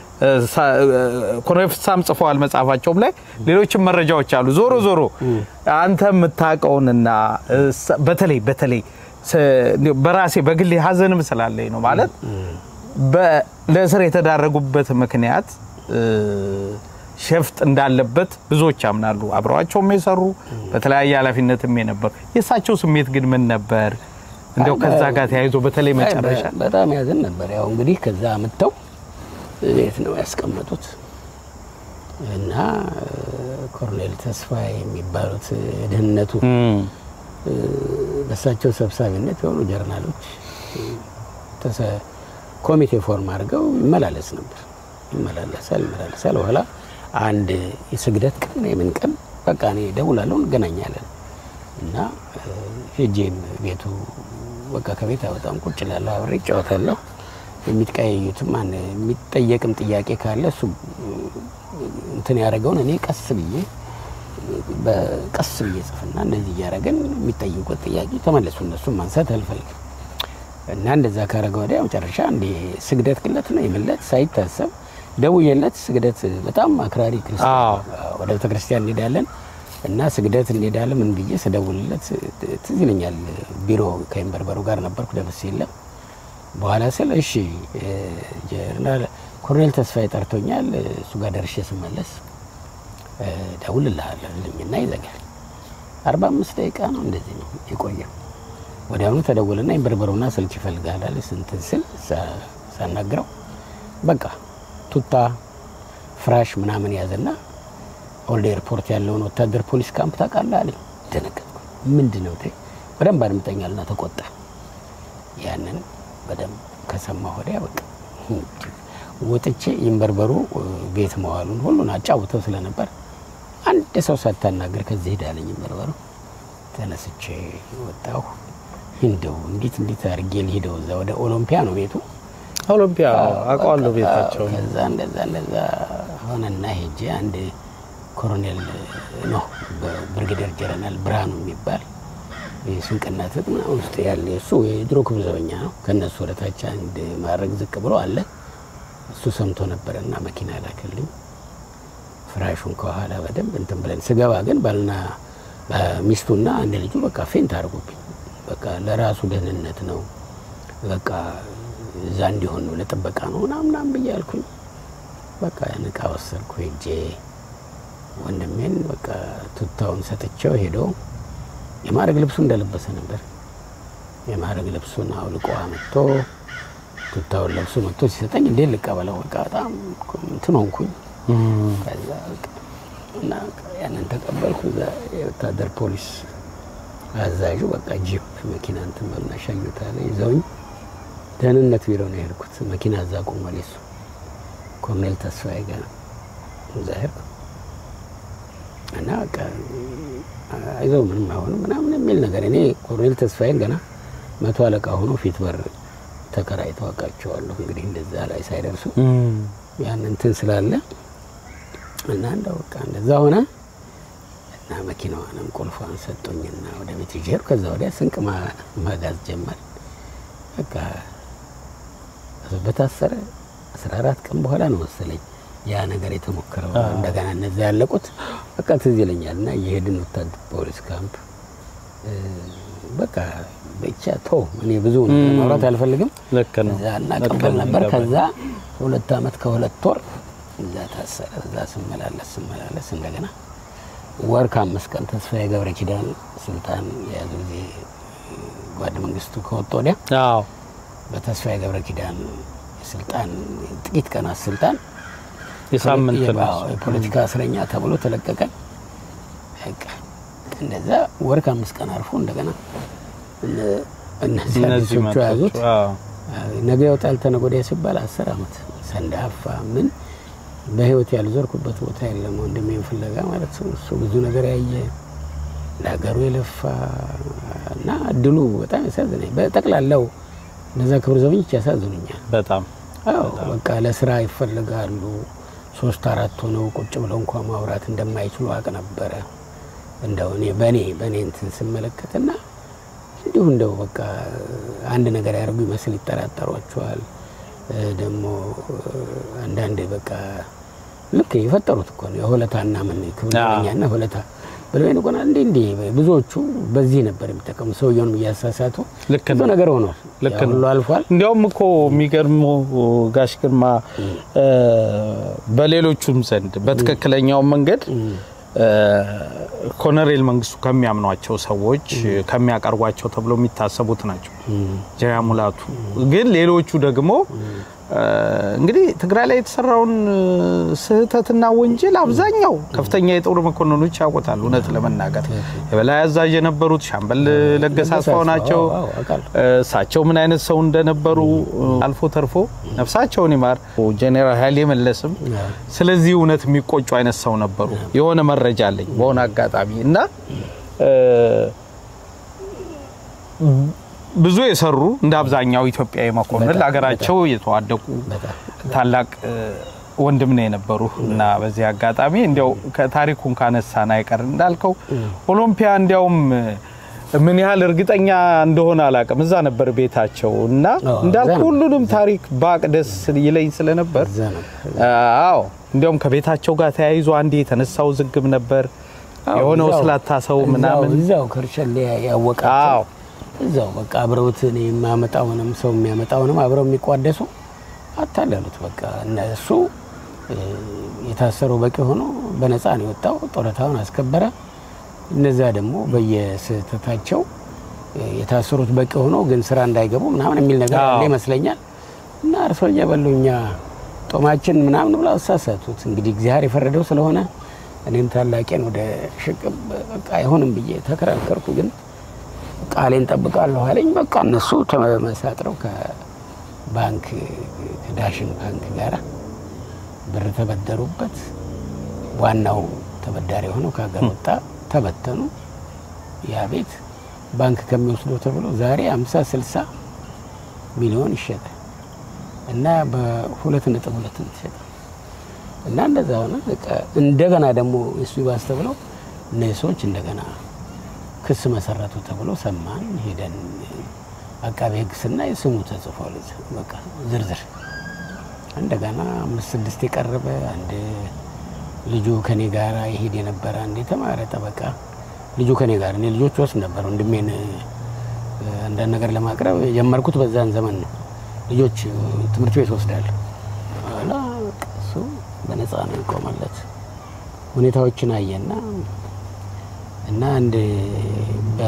ኮሎኔል ፍሳም ጽፈዋል መጻፋቸው ላይ ሌሎችም መረጃዎች አሉ ዞሮ ዞሮ አንተ መታቀውንና በተለይ በተለይ በራሴ በግል ሀዘንም ስላለኝ ነው ማለት በለስር የተዳረጉበት ምክንያት ሸፍጥ እንዳለበት ብዙዎች አምናሉ አብረዋቸው የሰሩ በተለያየ ኃላፊነትም የነበሩ የሳቸው ስሜት ግን ምን ነበር እንደው ከዛ ጋር ተያይዞ በተለይ መጨረሻ በጣም ያዘን ነበር ያው እንግዲህ ከዛ አመጣው ቤት ነው ያስቀመጡት እና ኮሎኔል ተስፋዬ የሚባሉት ደህንነቱ በሳቸው ሰብሳቢነት የሆኑ ጀርናሎች ተሰ ኮሚቴ ፎርም አድርገው ይመላለስ ነበር ይመላለሳል ይመላለሳል በኋላ አንድ የስግደት ቀን የምን ቀን በቃ እኔ ደውላለሁ እንገናኛለን እና ሄጄም ቤቱ በቃ ከቤት አወጣም ቁጭ ላለው አብሬ ጫወታለሁ የሚትቀያዩትም ማን የሚጠየቅም ጥያቄ ካለ እሱ እንትን ያደርገው እኔ ቀስ ብዬ በቀስ ብዬ ጽፈና እንደዚህ ያረጋን የሚጠይቁት ጥያቄ ተመለሱ እነሱ ማንሳት አልፈልግም እና እንደዛ ካረጋው ወዲያ መጨረሻ እንደ ስግደት ቅለት ነው ይመለጥ ሳይታሰብ ደውየለት ስግደት በጣም አክራሪ ክርስቲያን ወደ ቤተክርስቲያን እንሄዳለን እና ስግደት እንሄዳለን ምን ብዬ ሰደውልለት ትዝ ይለኛል ቢሮ ከይንበርበሩ ጋር ነበርኩ ደብስ ይለም በኋላ ስለ እሺ ጀነራል ኮሎኔል ተስፋዬ ጠርቶኛል እሱ ጋር ደርሼ ስመለስ ደውልልሃለሁ ልኝና ይዘጋል አርባ አምስት ደቂቃ ነው እንደዚህ ነው የቆየው ወዲያውኑ ተደወለና ይንበርበሩና ስልክ ይፈልጋል አለ ስንት ስል ሳናግረው በቃ ቱታ ፍራሽ ምናምን ያዘና ኦልድ ኤርፖርት ያለውን ወታደር ፖሊስ ካምፕ ታቃላ አለ ተነከኩ ምንድነው ተ በደንብ አድምጠኛልና ተቆጣ ያንን በደንብ ከሰማሁ ወዲያ በቃ ወጥቼ ይንበርበሩ ቤት መዋሉን ሁሉን አጫውተው ስለነበር አንድ ሰው ሳታናገር ከዚህ ሄዳለኝ ይንበርበሩ ተነስቼ ወጣሁ እንደው እንዴት እንዴት አርጌ ልሄደው እዛ ወደ ኦሎምፒያ ነው ቤቱ ኦሎምፒያ አቋሉ ቤታቸው ከዛ እንደዛ እንደዛ ሆነና ሄጄ አንድ ኮሎኔል ነው ብርጌደር ጀነራል ብርሃኑ የሚባል የስንቅና ትጥቅ ውስጥ ያለ እሱ የድሮ ክብር ዘበኛ ነው ከነሱ ወደታች አንድ ማረግ ዝቅ ብሎ አለ እሱ ሰምቶ ነበርና መኪና ላከልኝ ፍራሹን ከኋላ በደንብ እንትን ብለን ስገባ ግን ባልና ሚስቱና አንድ ልጁ በቃ ፌንት አርጉብኝ በቃ ለራሱ ደህንነት ነው በቃ እዛ እንዲሆን ነው ለጥበቃ ነው ምናምን ብያልኩኝ በቃ ያነቃ ወሰልኩ ሄጄ ወንድሜን በቃ ቱታውን ሰጥቼው ሄዶ የማረግ ልብሱ እንደለበሰ ነበር የማረግ ልብሱን አውልቆ አመጣ ቱታውን ለብሶ መጥቶ ሲሰጠኝ እንዴ ልቀበለው በቃ በጣም እንትን ሆንኩኝ ከዛ እና ያንን ተቀበልኩ የወታደር ፖሊስ አዛዡ በቃ ጂፕ መኪና እንትን በልና ሸኝታለ ይዘውኝ ደህንነት ቢሮ ነው የሄድኩት መኪና እዛ ቆሟል እሱ ኮሎኔል ተስፋዬ ጋር ዛሄር እና በቃ አይዞህ ምንም አይሆንም ምናምን የሚል ነገር እኔ ኮሎኔል ተስፋዬን ገና መቶ አለቃ ሆኖ ፊት በር ተከራይተው አውቃቸዋለሁ እንግዲህ እንደዛ ላይ ሳይደርሱ ያን እንትን ስላለ እና እንደው በቃ እንደዛ ሆነ እና መኪናዋንም ቁልፏን ሰጡኝና ወደ ቤት ይዤር ከዛ ወዲያ ስንቅ ማጋዝ ጀመር በቃ በታሰረ አስራ አራት ቀን በኋላ ነው መሰለኝ ያ ነገር የተሞከረው እንደገና እነዛ ያለቁት በቃ ትዝ ይለኛልና የሄድን ወታደር ፖሊስ ካምፕ በቃ ብቻ ተው እኔ ብዙ ማውራት አልፈልግም ልክ ነው እና ቀበል ነበር ከዛ ሁለት አመት ከሁለት ወር እዛ ታሰረ እዛ ስመላለስ ስመላለስ እንደገና ወር ከአምስት ቀን ተስፋዬ ገብረ ኪዳን ስልጣን ያዙ ጊዜ ጓድ መንግስቱ ከወጣ ወዲያ አዎ በተስፋዬ ገብረ ኪዳን ስልጣን ጥቂት ቀናት ስልጣን የሳምንት ነው ፖለቲካ እስረኛ ተብሎ ተለቀቀ በቃ እንደዛ ወር ከአምስት ቀን አርፎ እንደገና እነዚህ ሰዎች ያዙት ነገ ይወጣል ተነጎዳይ ሲባል አስር አመት ሰንዳፋ ምን በህይወት ያልዞርኩበት ቦታ የለም ወንድሜን ፍለጋ ማለት ነው እሱ ብዙ ነገር ያየ ለሀገሩ የለፋ እና እድሉ በጣም ያሳዝነኝ በጠቅላላው እነዛ ክብር ዘበኞች ያሳዝኑኛል በጣም አዎ በቃ ለስራ ይፈልጋሉ ሶስት አራት ሆነው ቁጭ ብለው እንኳን ማውራት እንደማይችሉ አቅ ነበረ እንደው እኔ በኔ በኔ እንትን ስመለከትና እንዲሁ እንደው በቃ አንድ ነገር ያርጉ ይመስል ይጠራጠሯቸዋል ደሞ አንዳንዴ በቃ ልክ ይፈጠሩት እኮ ነው የሆለታና ምን ክብርኛና ሆለታ በለኝ ነው እንዴ እንዴ ብዙዎቹ በዚህ ነበር የሚጠቀሙ ሰውየውን ያሳሳቱ ልክ ነው ነገር ሆኖ ልክ ነው አልፏል እንዴውም እኮ የሚገርመው ጋሽ ግርማ በሌሎቹም ዘንድ በትክክለኛው መንገድ ኮሎኔል መንግስቱ ከሚያምኗቸው ሰዎች ከሚያቀርቧቸው ተብሎ የሚታሰቡት ናቸው ጀያሙላቱ ግን ሌሎቹ ደግሞ እንግዲህ ትግራይ ላይ የተሰራውን ስህተትና ወንጀል አብዛኛው ከፍተኛ የጦር መኮንኖች ያውቁታል እውነት ለመናገር የበላይ አዛዥ የነበሩት ሻምበል ለገሰ አስፋው ናቸው ሳቸው ምን አይነት ሰው እንደነበሩ አልፎ ተርፎ ነፍሳቸውን ይማር ጄኔራል ኃይሌ መለስም ስለዚህ እውነት የሚቆጩ አይነት ሰው ነበሩ የሆነ መረጃ አለኝ በሆነ አጋጣሚ እና ብዙ የሰሩ እንደ አብዛኛው ኢትዮጵያዊ መኮንን ለሀገራቸው የተዋደቁ ታላቅ ወንድም ነው የነበሩ እና በዚህ አጋጣሚ እንዲያው ከታሪኩን ካነሳና አይቀር እንዳልከው ኦሎምፒያ እንዲያውም ምን ያህል እርግጠኛ እንደሆነ አላቀም እዛ ነበር ቤታቸው እና እንዳልኩ ሁሉንም ታሪክ ባቅደስ ይለኝ ስለነበር አዎ እንዲያውም ከቤታቸው ጋር ተያይዞ አንዴ የተነሳው ዝግብ ነበር የሆነው ስላታሰው ምናምን እዛው ከርቸሌ ያወቃቸው እዛው በቃ አብረውት ነው የማመጣውንም ሰው የሚያመጣውንም አብረው የሚቋደሱ አታለሉት በቃ እነሱ የታሰሩ በቂ ሆኖ በነፃ ነው የወጣው ጦረታውን አስከበረ እነዛ ደግሞ በየስተታቸው የታሰሩት በቂ ሆኖ ግን ስራ እንዳይገቡ ምናምን የሚል ነገር አለ ይመስለኛል እና አርሶኛ በሉኛ ጦማችን ምናምን ብለው አሳሳቱት እንግዲህ እግዚአብሔር የፈረደው ስለሆነ እኔም ታላቂን ወደ ሽቅብ በቃ አይሆንም ብዬ ተከራከርኩ ግን ቃሌን ጠብቃለሁ አለኝ በቃ እነሱ ተመሳጥረው ከባንክ ከዳሽን ባንክ ጋር ብር ተበደሩበት ዋናው ተበዳሪ ሆኖ ካገር ወጣ ተበተኑ ያ ቤት ባንክ ከሚወስደው ተብሎ ዛሬ ሃምሳ ስልሳ ሚሊዮን ይሸጣል እና በሁለት ነጥብ ሁለት ተሸጠ እና እንደዛ ሆነ በቃ እንደገና ደግሞ እሱ ባስተብለው ነሶች እንደገና ክስ መሰረቱ ተብሎ ሰማን ሄደን አቃቤ ህግ ስናይ ስሙ ተጽፏል በቃ ዝርዝር እንደገና አምስት ስድስት የቀረበ አንድ ልጁ ከኔ ጋር ይሄድ የነበረ አንድ ተማረ ጠበቃ ልጁ ከኔ ጋር እኔ ልጆች ወስ ነበር ወንድሜን አንድ ነገር ለማቅረብ የጀመርኩት በዛን ዘመን ነው ልጆች ትምህርት ቤት ወስዳል አላ እሱ በነፃ ነው ቆመለት ሁኔታዎችን አየና እና አንድ በ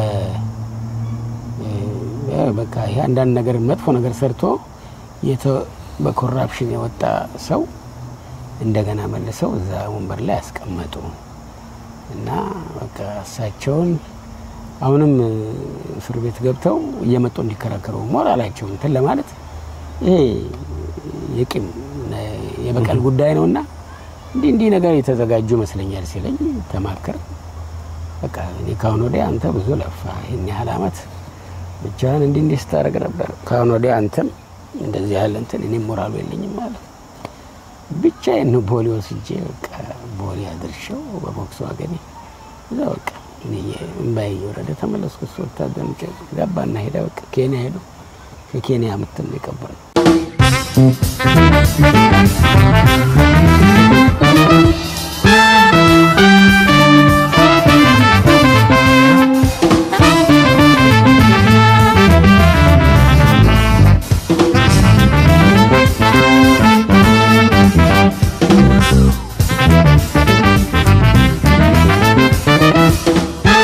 በቃ ያንዳንድ ነገር መጥፎ ነገር ሰርቶ የተ በኮራፕሽን የወጣ ሰው እንደገና መልሰው እዛ ወንበር ላይ ያስቀመጡ እና በቃ እሳቸውን አሁንም ፍር ቤት ገብተው እየመጡ እንዲከራከሩ ሞራላቸው እንትን ለማለት ይሄ የቂም የበቀል ጉዳይ ነውና እንዲ እንዲ ነገር የተዘጋጁ መስለኛል ሲለኝ ተማከር በቃ እኔ ካሁን ወዲያ አንተ ብዙ ለፋ ይሄን ያህል አመት ብቻህን እንዲ እንዲ ስታረግ ነበር ካሁን ወዲያ አንተም እንደዚህ ያለ እንትን እኔ ሞራሉ የለኝም ማለት ብቻዬን ነው ቦሌ ወስጄ በቃ ቦሌ አድርሼው በቦክስ ዋገኔ እዛ በቃ እኔ እምባዬ ወረደ ተመለስኩ ወታደር ገባና ሄዳ በቃ ኬንያ ሄዶ ከኬንያ መጥተን የቀበረው